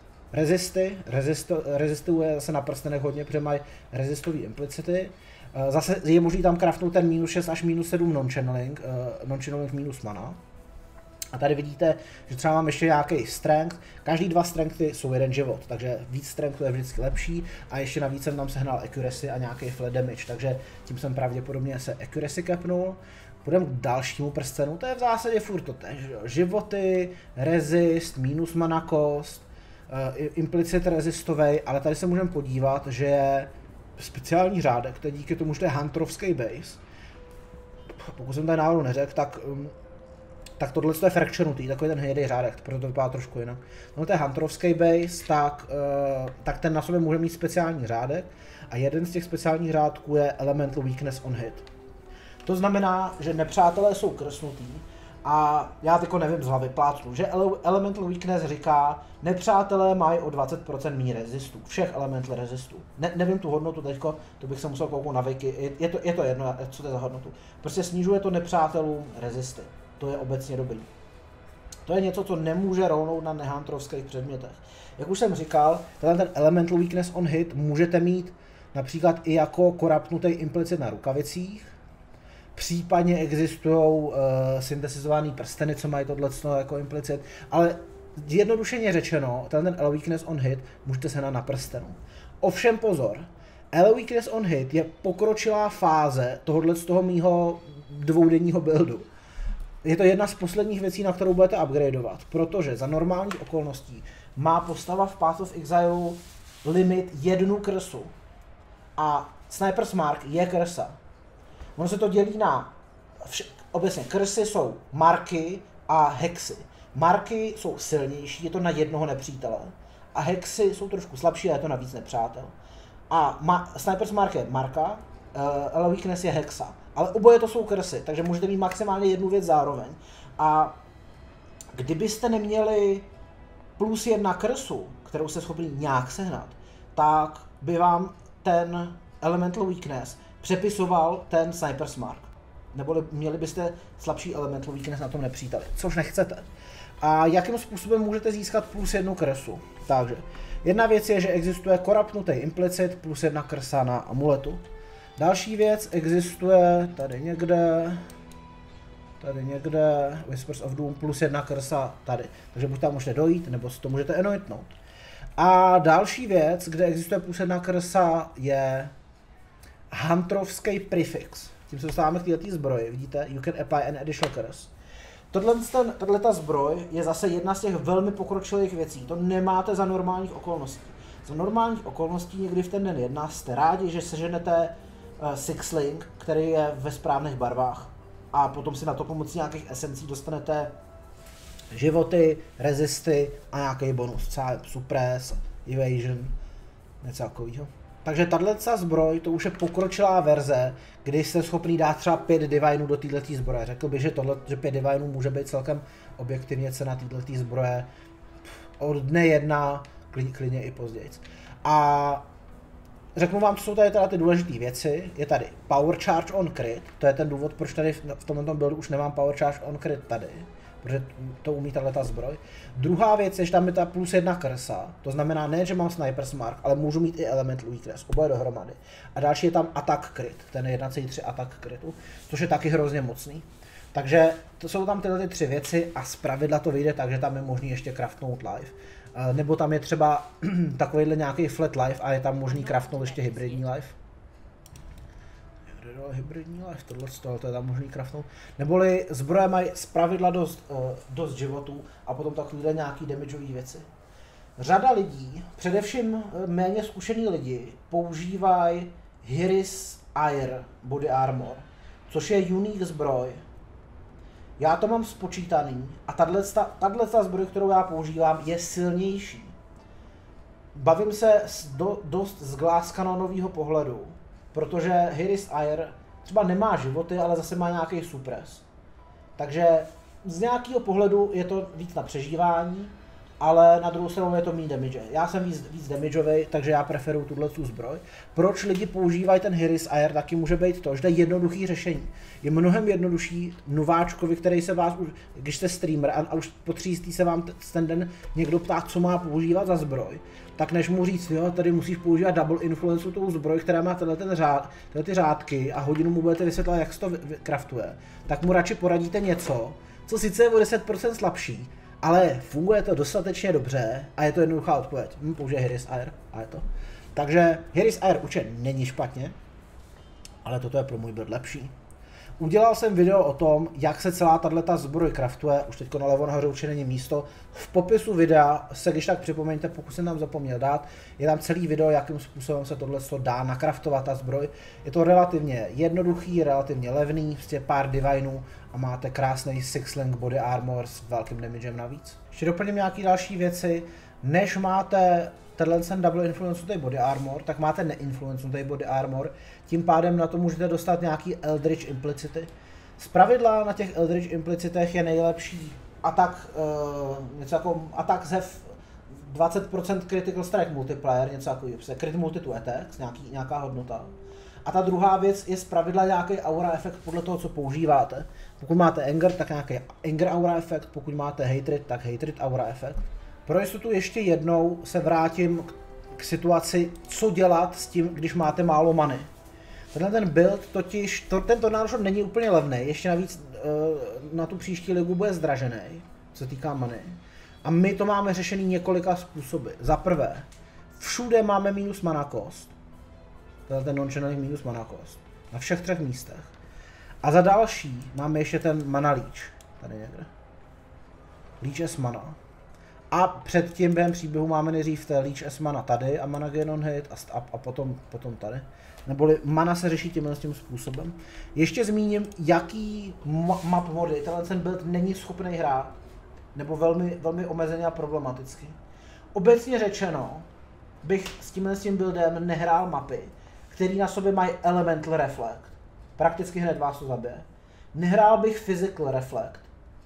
rezistuje se na prstenech hodně, protože mají rezistový implicity. Zase je možný tam craftnout ten minus 6 až minus 7 non-channeling minus mana. A tady vidíte, že třeba mám ještě nějaký strength. Každý 2 strengthy jsou jeden život, takže víc strengthu je vždycky lepší. A ještě navíc jsem tam sehnal accuracy a nějaký flat damage, takže tím jsem pravděpodobně se accuracy capnul. Půjdeme k dalšímu prstenu, to je v zásadě furt to tež. Životy, resist, minus mana cost, implicit rezistovej, ale tady se můžeme podívat, že je speciální řádek, to je díky tomu, že to je Hunterovský base. Pokud jsem tady náhodou neřekl, tak tohle je fractionutý, takový ten hnědý řádek, proto to vypadá trošku jinak. No to je Hunterovský base, tak ten na sobě může mít speciální řádek a jeden z těch speciálních řádků je Elemental Weakness on hit. To znamená, že nepřátelé jsou krsnutý a já teďko nevím z hlavy, plácnu, že Elemental Weakness říká, nepřátelé mají o 20% méně rezistů, všech elemental rezistů. Nevím tu hodnotu teďko, to bych se musel kouknout na wiki, je to jedno, co to je za hodnotu. Prostě snižuje to nepřátelům rezisty, to je obecně dobrý. To je něco, co nemůže rovnout na nehantrovských předmětech. Jak už jsem říkal, ten Elemental Weakness on hit můžete mít například i jako korapnutý implicit na rukavicích. Případně existují syntesizované prsteny, co mají tohleto jako implicit, ale jednodušeně řečeno, ten Elo Weakness on hit můžete sehnat na prstenu. Ovšem pozor, Elo Weakness on hit je pokročilá fáze tohohle z toho mýho dvoudenního buildu. Je to jedna z posledních věcí, na kterou budete upgradeovat, protože za normálních okolností má postava v Path of Exile limit 1 krsu a Sniper's Mark je krsa. Ono se to dělí na, obecně krsy jsou marky a hexy. Marky jsou silnější, je to na jednoho nepřítele. A hexy jsou trošku slabší, a je to na víc nepřátel. A Sniper's Mark je marka, Elo Weakness je hexa. Ale oboje to jsou krsy, takže můžete mít maximálně jednu věc zároveň. A kdybyste neměli plus 1 krsu, kterou jste schopni nějak sehnat, tak by vám ten Elemental Weakness přepisoval ten Sniper's Mark. Nebo měli byste slabší Elemental Weakness na tom nepříteli, což nechcete. A jakým způsobem můžete získat plus 1 kresu? Takže, jedna věc je, že existuje korapnutý implicit plus 1 krsa na amuletu. Další věc existuje tady někde, Whispers of Doom plus 1 krsa tady. Takže buď tam můžete dojít, nebo si to můžete anointnout. A další věc, kde existuje plus 1 krsa, je Hunterovský prefix. Tím se dostáváme k této zbroji, vidíte, you can apply an additional curse. Tato zbroj je zase jedna z těch velmi pokročilých věcí, to nemáte za normálních okolností. za normálních okolností někdy v ten den 1 jste rádi, že seženete Sixlink, který je ve správných barvách a potom si na to pomocí nějakých esencí dostanete životy, rezisty a nějaký bonus, třeba suppress, evasion, něco takového. Takže tato zbroj, to už je pokročilá verze, kdy jste schopný dát třeba 5 divinů do této zbroje. Řekl bych, že 5 divinů může být celkem objektivně cena této zbroje od dne 1, klidně i později. A řeknu vám, co jsou tady teda ty důležité věci. Je tady Power Charge on Crit, to je ten důvod, proč tady v tomto buildu už nemám Power Charge on Crit tady, protože to umí tato zbroj. Druhá věc je, že tam je ta +1 krsa, to znamená ne, že mám Sniper's Mark, ale můžu mít i Elemental Weakness, oboje dohromady. A další je tam Attack Crit, ten je 1,3 Attack Critu, což je taky hrozně mocný. Takže to jsou tam tyhle 3 věci a zpravidla to vyjde tak, že tam je možný ještě craftnout live. Nebo tam je třeba takovýhle nějaký flat life a je tam možný craftnout ještě hybridní life. Hybridní life, tohle je tam možný craftnout. Neboli zbroje mají zpravidla dost životů a potom takovýhle nějaký damageový věci. Řada lidí, především méně zkušený lidi, používají Hiris Air Body Armor, což je unique zbroj. Já to mám spočítaný a tato zbroj, kterou já používám, je silnější. Bavím se dost z Glass Canonového pohledu, protože Hiris Air třeba nemá životy, ale zase má nějaký suppress. Takže z nějakého pohledu je to víc na přežívání, ale na druhou stranu je to méně damage. Já jsem víc damageovej, takže já preferuju tuhle zbroj. Proč lidi používají ten Hiris Air, taky může být to, že to je jednoduchý řešení. Je mnohem jednodušší nováčkovi, který se vás, když jste streamer a už po 300 se vám ten den někdo ptá, co má používat za zbroj, tak než mu říct, jo, tady musíš používat double influence tou zbroj, která má tyhle ty řádky a hodinu mu budete vysvětlovat, jak se to craftuje, tak mu radši poradíte něco, co sice je o 10% slabší, ale funguje to dostatečně dobře a je to jednoduchá odpověď. Použije Hiris Air a je to. Takže Hiris Air určitě není špatně, ale toto je pro můj build lepší. Udělal jsem video o tom, jak se celá tato zbroj craftuje, už teď nalevo nahoře určitě není místo. V popisu videa se když tak připomeňte, pokud jsem tam zapomněl dát, je tam celý video, jakým způsobem se tohle dá nakraftovat ta zbroj. Je to relativně jednoduchý, relativně levný, prostě pár divinů a máte krásný Sixlink Body Armor s velkým damagem navíc. Ještě doplním nějaké další věci, než máte tenhle double influence body armor, tak máte neinfluence body armor, tím pádem na to můžete dostat nějaký Eldritch implicity. Zpravidla na těch Eldritch implicitech je nejlepší atak, něco jako atak ze 20% critical strike multiplier, něco jako crit multi to attacks, nějaká hodnota. A ta druhá věc je zpravidla nějaký aura efekt podle toho, co používáte. Pokud máte anger, tak nějaký anger aura efekt, pokud máte hatred, tak hatred aura efekt. Pro jistotu ještě jednou se vrátím k situaci, co dělat s tím, když máte málo many. Ten build totiž, ten Tornado Shot není úplně levný, ještě navíc na tu příští ligu bude zdražený, co se týká many. A my to máme řešený několika způsoby. Za prvé, všude máme minus mana cost. Ten non-channeling minus mana cost. Na všech 3 místech. A za další máme ještě ten mana leech. Tady někde. Leech as mana. A předtím během příběhu máme nejdřív Leech as mana tady a mana gain on hit a potom tady. Neboli mana se řeší tímhle tím způsobem. Ještě zmíním, jaký map mody ten build není schopný hrát. Nebo velmi omezeně a problematicky. Obecně řečeno bych s tím buildem nehrál mapy, který na sobě mají Elemental Reflect. Prakticky hned vás to zabije. Nehrál bych Physical Reflect.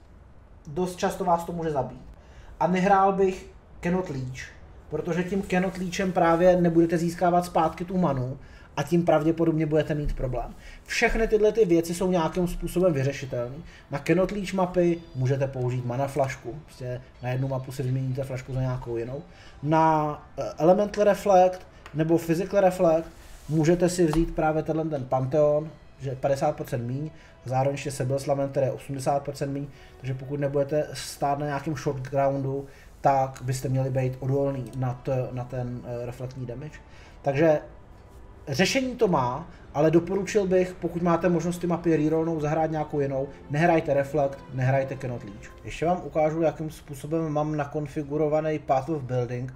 Dost často vás to může zabít. A nehrál bych Cannot Leech, protože tím Cannot Leechem právě nebudete získávat zpátky tu manu a tím pravděpodobně budete mít problém. Všechny tyhle ty věci jsou nějakým způsobem vyřešitelné. Na Cannot Leech mapy můžete použít mana flašku, prostě na jednu mapu si vyměníte flašku za nějakou jinou. Na Elemental Reflect nebo Physical Reflect můžete si vzít právě ten Pantheon, že 50% míň, zároveň ještě Sebel's Lament, který je 80% míň, takže pokud nebudete stát na nějakém short groundu, tak byste měli být odolný na ten reflektní damage. Takže řešení to má, ale doporučil bych, pokud máte možnost ty mapy rerollnout, zahrát nějakou jinou, nehrajte Reflect, nehrajte Cannot Leech. Ještě vám ukážu, jakým způsobem mám nakonfigurovaný Path of Building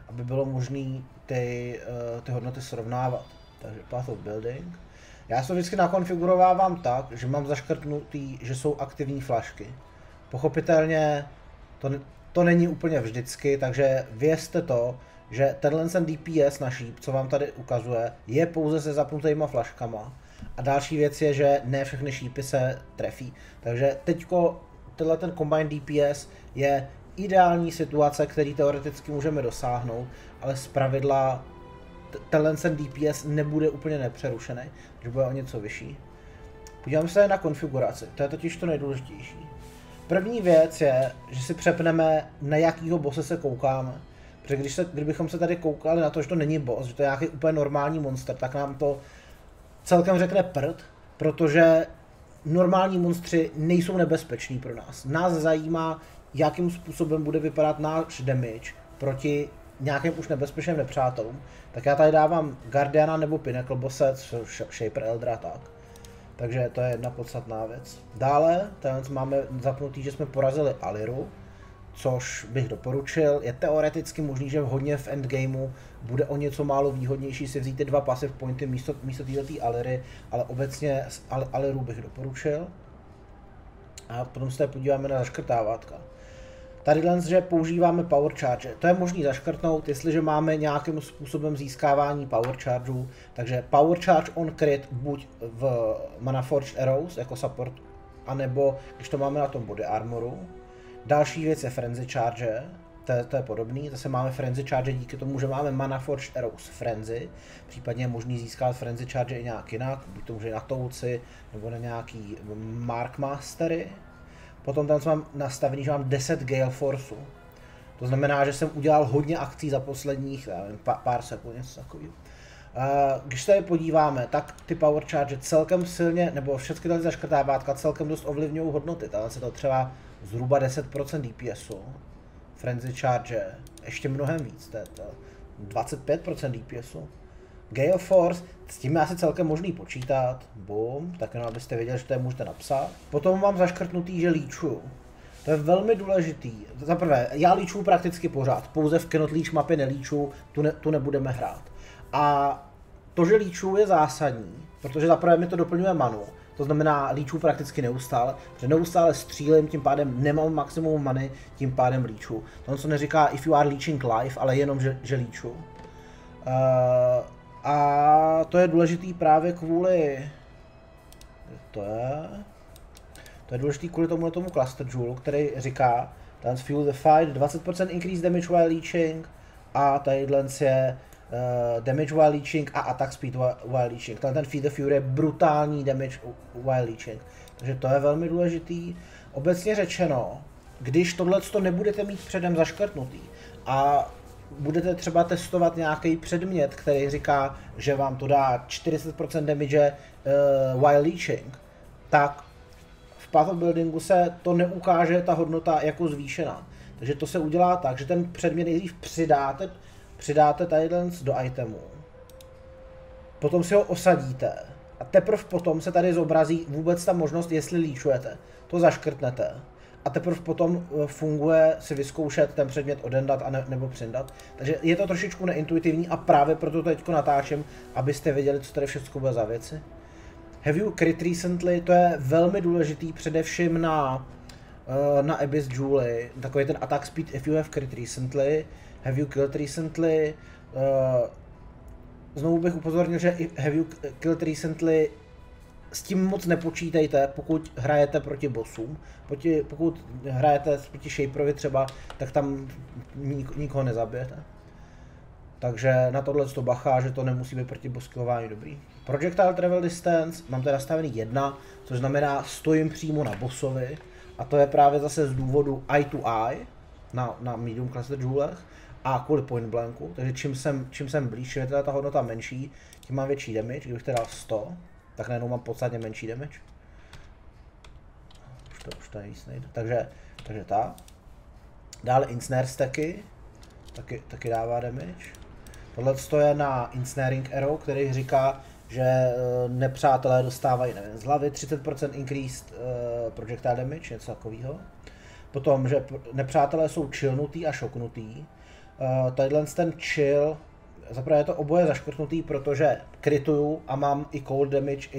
aby bylo možné ty hodnoty srovnávat. Takže Path of Building. Já to vždycky nakonfigurovávám tak, že mám zaškrtnutý, že jsou aktivní flašky. Pochopitelně to není úplně vždycky, takže vězte to, že tenhle DPS naší, co vám tady ukazuje, je pouze se zapnutýma flaškama. A další věc je, že ne všechny šípy se trefí. Takže teďko tenhle ten Combined DPS je ideální situace, který teoreticky můžeme dosáhnout, ale zpravidla tenhle DPS nebude úplně nepřerušený, že bude o něco vyšší. Podíváme se na konfiguraci, to je totiž to nejdůležitější. První věc je, že si přepneme, na jakýho bosse se koukáme. Protože kdybychom se tady koukali na to, že to není boss, že to je nějaký úplně normální monster, tak nám to celkem řekne prd, protože normální monstři nejsou nebezpeční pro nás. Nás zajímá, jakým způsobem bude vypadat náš damage proti nějakým už nebezpečným nepřátelům. Tak já tady dávám Guardiana nebo Pinnacle Bosse, Shaper Eldra tak. Takže to je jedna podstatná věc. Dále, tady máme zapnutý, že jsme porazili Aliru, což bych doporučil. Je teoreticky možný, že hodně v endgameu bude o něco málo výhodnější si vzít ty 2 passive pointy místo této Aliry, ale obecně Aliru bych doporučil. A potom se podíváme na zaškrtávátka. Tady že používáme Power Charge. To je možné zaškrtnout, jestliže máme nějakým způsobem získávání Power Chargeů. Takže Power Charge on crit buď v Mana Forged Arrows jako support, anebo když to máme na tom Body Armoru. Další věc je Frenzy Charge, to je podobný, zase máme Frenzy Charge díky tomu, že máme Mana Forged Arrows Frenzy, případně je možný získat Frenzy Charge i nějak jinak, buď to může na touci, nebo na nějaký Mark Mastery. Potom tam mám nastavený, že mám 10 Gale Forceu. To znamená, že jsem udělal hodně akcí za posledních pár sekund, něco takového. Když se podíváme, tak ty Power Charge celkem silně, nebo všechny tyhle zaškrtávátka celkem dost ovlivňují hodnoty. Tady se to třeba zhruba 10% DPSu. Frenzy Charge ještě mnohem víc, to je 25% DPSu. Gale Force, s tím je asi celkem možný počítat. Boom, tak jenom abyste věděli, že to je můžete napsat. Potom mám zaškrtnutý, že líču. To je velmi důležitý. Za prvé, já líču prakticky pořád, pouze v Cannot Leech mapě nelíču, tu nebudeme hrát. A to, že líču je zásadní, protože zaprvé mi to doplňuje manu, to znamená líču prakticky neustále, protože neustále střílím, tím pádem nemám maximum many, tím pádem líču. To co neříká if you are leeching live, ale jenom, že líču. A to je důležitý právě kvůli... To je důležitý kvůli tomu Cluster Jewel, který říká Fuel the fight, 20% increase damage while leeching a tadyhle je damage while leeching a attack speed while leeching. Ten Feed the Fury je brutální damage while leeching, takže to je velmi důležitý. Obecně řečeno, když tohleto nebudete mít předem zaškrtnutý a budete třeba testovat nějaký předmět, který říká, že vám to dá 40% damage while leeching, tak v Path of Buildingu se to neukáže ta hodnota jako zvýšená. Takže to se udělá tak, že ten předmět nejdřív přidáte tady do itemu, potom si ho osadíte a teprve potom se tady zobrazí vůbec ta možnost, jestli líčujete. To zaškrtnete a teprve potom funguje si vyzkoušet ten předmět odendat a nebo přindat. Takže je to trošičku neintuitivní a právě proto teďko natáčím, abyste věděli, co tady všechno bude za věci. Have you crit recently? To je velmi důležitý především na Abyss Jewelry, takový ten attack speed if you have crit recently. Have you killed recently? Znovu bych upozornil, že have you killed recently s tím moc nepočítejte, pokud hrajete proti bossům. Pokud hrajete proti Shaperovi třeba, tak tam nikoho nezabijete. Takže na tohle to bacha, že to nemusí být proti bosskillování dobrý. Projectile Travel Distance, mám tady nastavený 1, což znamená stojím přímo na bossovi. A to je právě zase z důvodu eye to eye na medium cluster jewelech a kvůli point blanku. Takže čím jsem blíž, čím je ta hodnota menší, tím mám větší damage. Kdybych teda dal 100, tak najednou mám podstatně menší damage. Už to nejvíc nejde. Takže tak. Dále Insnare stacky, taky dává damage. Tohle je na Insnaring Arrow, který říká, že nepřátelé dostávají, nevím, z hlavy 30% increased projectile damage, něco takového. Potom, že nepřátelé jsou chillnutý a šoknutý. Tadyhle ten chill, zaprvé je to oboje zaškrtnutý, protože krituju a mám i cold damage,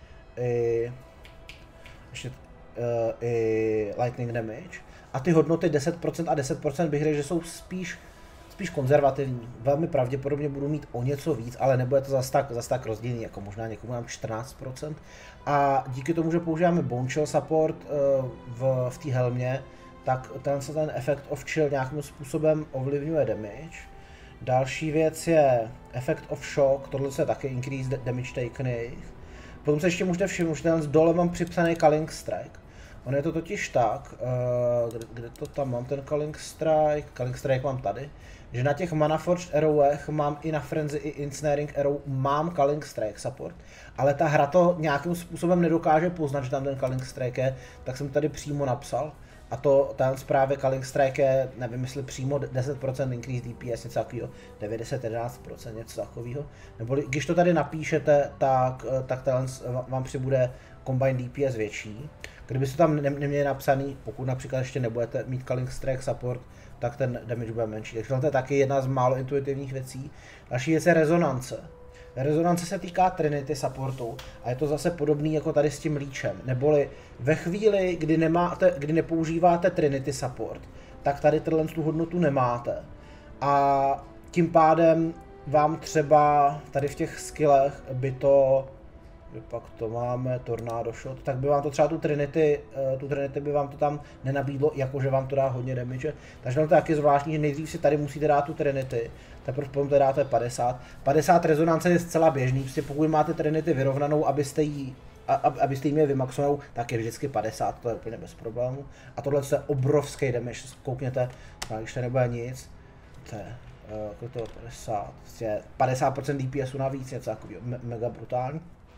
i lightning damage. A ty hodnoty 10% a 10% bych řekl, že jsou spíš konzervativní. Velmi pravděpodobně budu mít o něco víc, ale nebude to zas tak rozdílný, jako možná někomu mám 14%. A díky tomu, že používáme Bone Chill support v té helmě, tak ten efekt of chill nějakým způsobem ovlivňuje damage. Další věc je efekt of shock, tohle je taky increase damage takených. Potom se ještě můžete všimnout, že dole mám připsaný Culling Strike. On je to totiž tak, kde to tam mám, ten Culling Strike mám tady, že na těch Mana Forged Arrowech mám i na Frenzy i Ensnaring Arrow mám Culling Strike support, ale ta hra to nějakým způsobem nedokáže poznat, že tam ten Culling Strike je, tak jsem tady přímo napsal. A to tam zprávě Culling Strike je, nevím, jestli přímo 10% increase DPS, něco takového, 90-11%, něco takového. Nebo když to tady napíšete, tak vám přibude combined DPS větší. Kdybyste tam neměli napsaný, pokud například ještě nebudete mít Culling Strike support, tak ten damage bude menší. Takže to je taky jedna z málo intuitivních věcí. Další věc je rezonance. Rezonance se týká Trinity supportu a je to zase podobný jako tady s tím Leechem. Neboli ve chvíli, kdy nepoužíváte Trinity support, tak tady tu hodnotu nemáte. A tím pádem vám třeba tady v těch skillech by to, pak to máme Tornado Shot, tak by vám to třeba tu Trinity by vám to tam nenabídlo, jakože vám to dá hodně damage. Takže to je taky zvláštní, že nejdřív si tady musíte dát tu Trinity, teprve potom to dáte 50. 50 rezonance je zcela běžný, prostě pokud máte Trinity vyrovnanou, abyste jí měli vymaxovanou, tak je vždycky 50, to je úplně bez problému. A tohle je obrovský damage, koukněte, když to nebude nic, to je to 50%, 50% DPSu navíc, něco takového, mega brutální.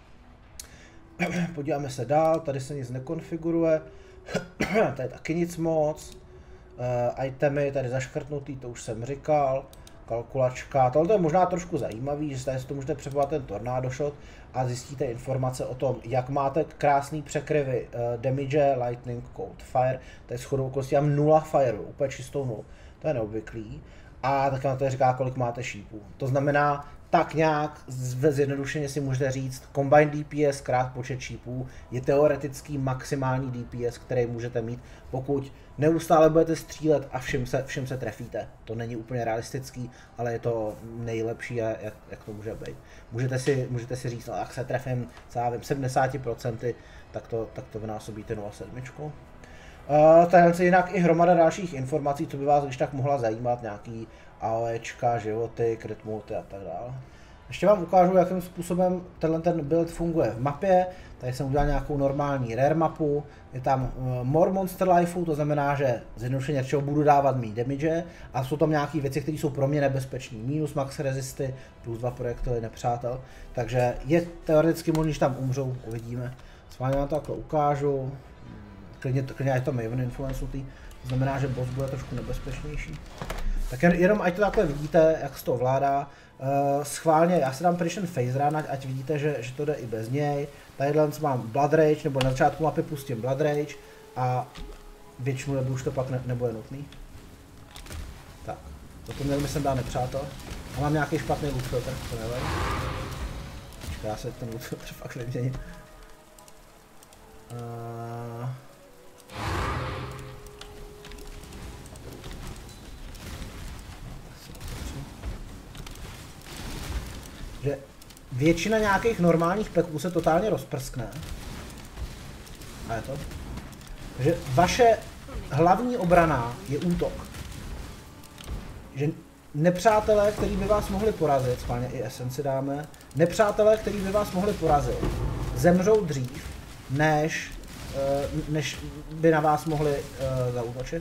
Podíváme se dál, tady se nic nekonfiguruje, tady taky nic moc, itemy tady zaškrtnutý, to už jsem říkal, kalkulačka, tohle je možná trošku zajímavý, že tady si to můžete přepovat ten Tornado Shot a zjistíte informace o tom, jak máte krásný překryvy damage, lightning, cold, fire, tady shodou okolností mám 0 fire, úplně čistou 0, to je neobvyklý, a taky vám to říká, kolik máte šípů, to znamená, tak nějak zjednodušeně si můžete říct, combined DPS krát počet šípů je teoretický maximální DPS, který můžete mít, pokud neustále budete střílet a všem se trefíte. To není úplně realistický, ale je to nejlepší, jak to může být. Můžete si říct, no, jak se trefím, co já vím, 70%, tak to vynásobíte 0,7. Tady je jinak i hromada dalších informací, co by vás když tak mohla zajímat, nějaký AOEčka, životy, crit multi a tak dále. Ještě vám ukážu, jakým způsobem ten build funguje v mapě. Tady jsem udělal nějakou normální rare mapu, je tam more monster lifeu, to znamená, že zjednodušeně čeho budu dávat méně damage, a jsou tam nějaké věci, které jsou pro mě nebezpečné. Minus max resisty, plus 2 projektily nepřátel, takže je teoreticky možný, že tam umřou, uvidíme. S vámi vám to takhle ukážu, klidně je to Maven influencutý, to znamená, že boss bude trošku nebezpečnější. Tak jenom ať to takhle vidíte, jak se to ovládá. Schválně, já si dám Prediction Phase Run, ať vidíte, že to jde i bez něj. Tadyhle mám Blood Rage, nebo na začátku mapy pustím Blood Rage a většinu dobu už to pak nebude nutný. Tak, toto měl mi sem dát nepřátel. A mám nějaký špatný loot filter, to nevím. Počkej, já se ten loot filter fakt neměním. Že většina nějakých normálních peků se totálně rozprskne. A je to? Takže vaše hlavní obrana je útok. Že nepřátelé, který by vás mohli porazit, schválně i esenci dáme, nepřátelé, který by vás mohli porazit, zemřou dřív, než by na vás mohli zaútočit.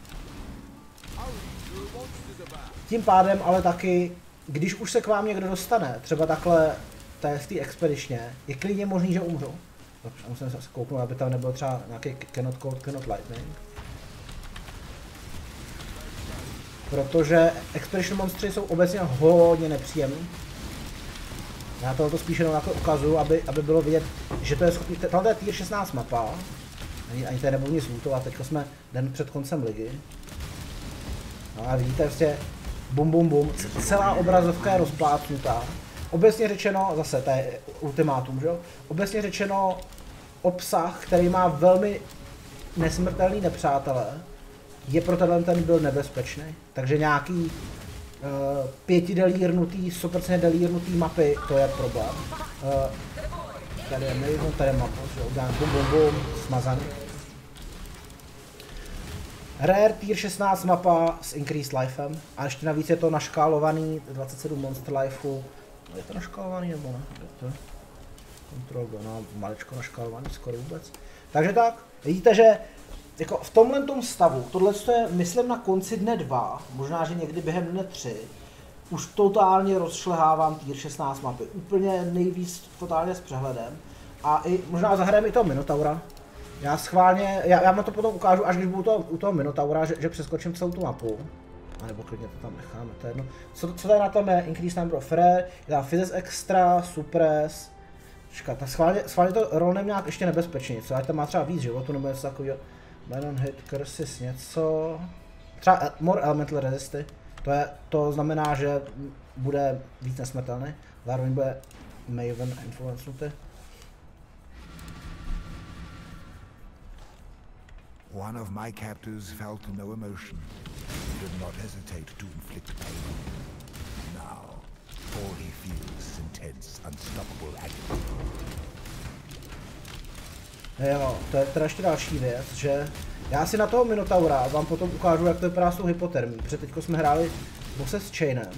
Tím pádem ale taky, když už se k vám někdo dostane, třeba takhle v té expedičně, je klidně možný, že umřou. Musím se kouknout, aby tam nebyl třeba nějaký cannot cold, cannot lightning. Protože expedition monstry jsou obecně hodně nepříjemný. Já tohoto spíš jenom takhle ukazuju, aby bylo vidět, že to je schopný. Tohle je tier 16 mapa. Ani tady nebudu nic lootovat, teďka jsme den před koncem ligy. No a vidíte, prostě bum bum bum, celá obrazovka je rozplácnutá. Obecně řečeno, zase to je ultimátum, že jo? Obecně řečeno obsah, který má velmi nesmrtelný nepřátelé, je pro ten build nebezpečný. Takže nějaký 5 delírnutý, 100% delírnutý mapy, to je problém. Tady je Maven, tady je mapa, že jo? Bum bum bum, smazaný. Rare Tier 16 mapa s Increased Lifem a ještě navíc je to naškálovaný 27 Monster Lifeu. Je to naškálovaný nebo ne? To? Control, no, maličko naškálovaný, skoro vůbec. Takže tak, vidíte, že jako v tomhle stavu, tohle je myslím na konci dne 2, možná že někdy během dne 3, už totálně rozšlehávám Tier 16 mapy, úplně nejvíc totálně s přehledem a i možná zahrajeme i toho Minotaura. Já schválně, já vám to potom ukážu, až když budu u toho Minotaura, že přeskočím celou tu mapu. A nebo klidně to tam necháme, to je jedno. Co tady na tom je? Increase number of rare, je tam Physis Extra, Suppress. Počkat, schválně to rolnem nějak ještě nebezpečně, co? Ať tam má třeba víc životu nebo něco takového. Banon Hit, Curses, něco. Třeba More Elemental Resisty. To znamená, že bude víc nesmrtelný. Zároveň bude Maven influencenutý. One of my captors felt no emotion. He did not hesitate to inflict pain. Now, all he feels is intense, unstoppable agony. Jo, to je teda ještě další věc, že já si na toho Minotaura vám potom ukážu, jak to vypadá s tou hypotermí, protože teďko jsme hráli bose s Chainem.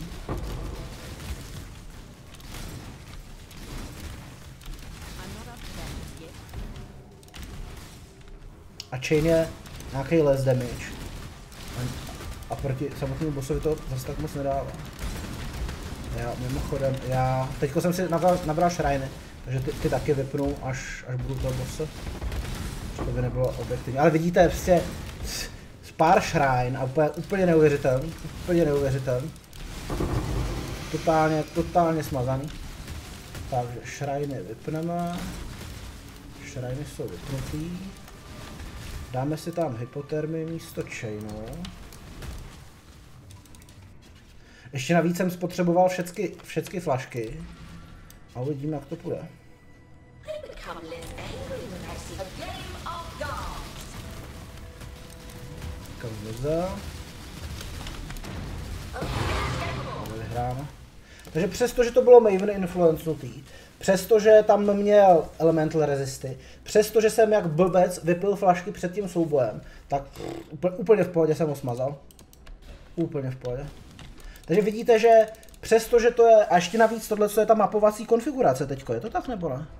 A Chain je nějaký less damage. A proti samotnému bossovi to zase tak moc nedává. Já mimochodem, teďko jsem si nabral shriny, takže ty taky vypnu, až budu toho bosse. To by nebylo objektivní, ale vidíte, prostě pár shrine a úplně neuvěřitelný, totálně smazaný. Takže shriny vypneme, shriny jsou vypnutý. Dáme si tam hypotermii místo chainu. Ještě navíc jsem spotřeboval všechny flašky. A uvidíme, jak to půjde. Kam vyzá. Vyhráme. Takže přesto, že to bylo Maven influencnutý, přestože tam měl Elemental Resisty, přestože jsem jak blbec vypil flašky před tím soubojem, tak úplně v pohodě jsem ho smazal. Úplně v pohodě. Takže vidíte, že přestože to je, a ještě navíc tohle je ta mapovací konfigurace teďko, je to tak nebo ne?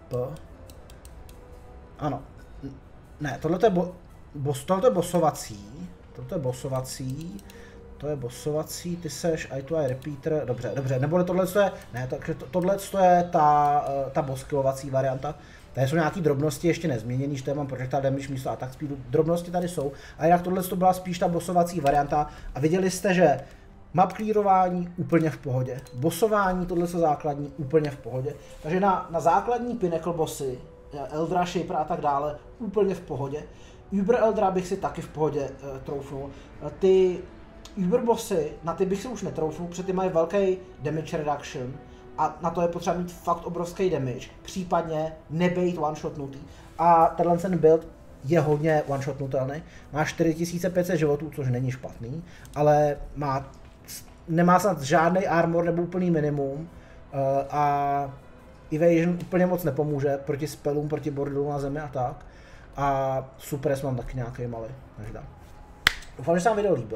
Ano. Ne, tohle je bossovací. To je bossovací, ty seš I2I repeater, dobře, neboli tohle je, ne, takže tohle je ta bosskillovací varianta. Tady jsou nějaký drobnosti ještě nezměněný, že tady mám projectile damage místo attack speedu, drobnosti tady jsou, ale jinak tohle to byla spíš ta bossovací varianta a viděli jste, že map clearování úplně v pohodě, bossování, tohle jsou základní, úplně v pohodě, takže na základní Pinnacle bossy, Eldra, Shaper a tak dále, úplně v pohodě. Uber Eldra bych si taky v pohodě troufnul. Ty Uber bossy, na ty bych si už netroufnul, protože ty mají velký damage reduction a na to je potřeba mít fakt obrovský damage, případně nebejt one-shotnutý. A tenhle ten build je hodně one-shotnutelný, má 4500 životů, což není špatný, ale nemá snad žádný armor nebo úplný minimum a evasion úplně moc nepomůže proti spellům, proti bordelům na zemi a tak. A suppress mám taky nějaký malý, takže tak. Doufám, že se vám video líbil.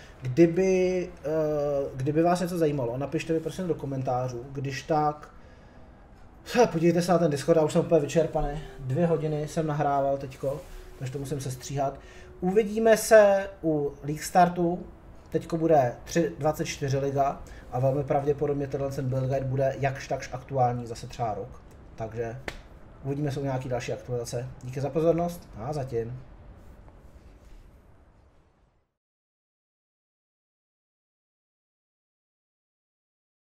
Kdyby vás něco zajímalo, napište mi prosím do komentářů, když tak podívejte se na ten Discord, já už jsem úplně vyčerpaný, 2 hodiny jsem nahrával teďko, takže to musím sestříhat. Uvidíme se u League Startu, teďko bude 24 liga a velmi pravděpodobně tenhle build guide bude jakž takž aktuální zase třeba rok, takže uvidíme se u nějaký další aktualizace. Díky za pozornost a zatím.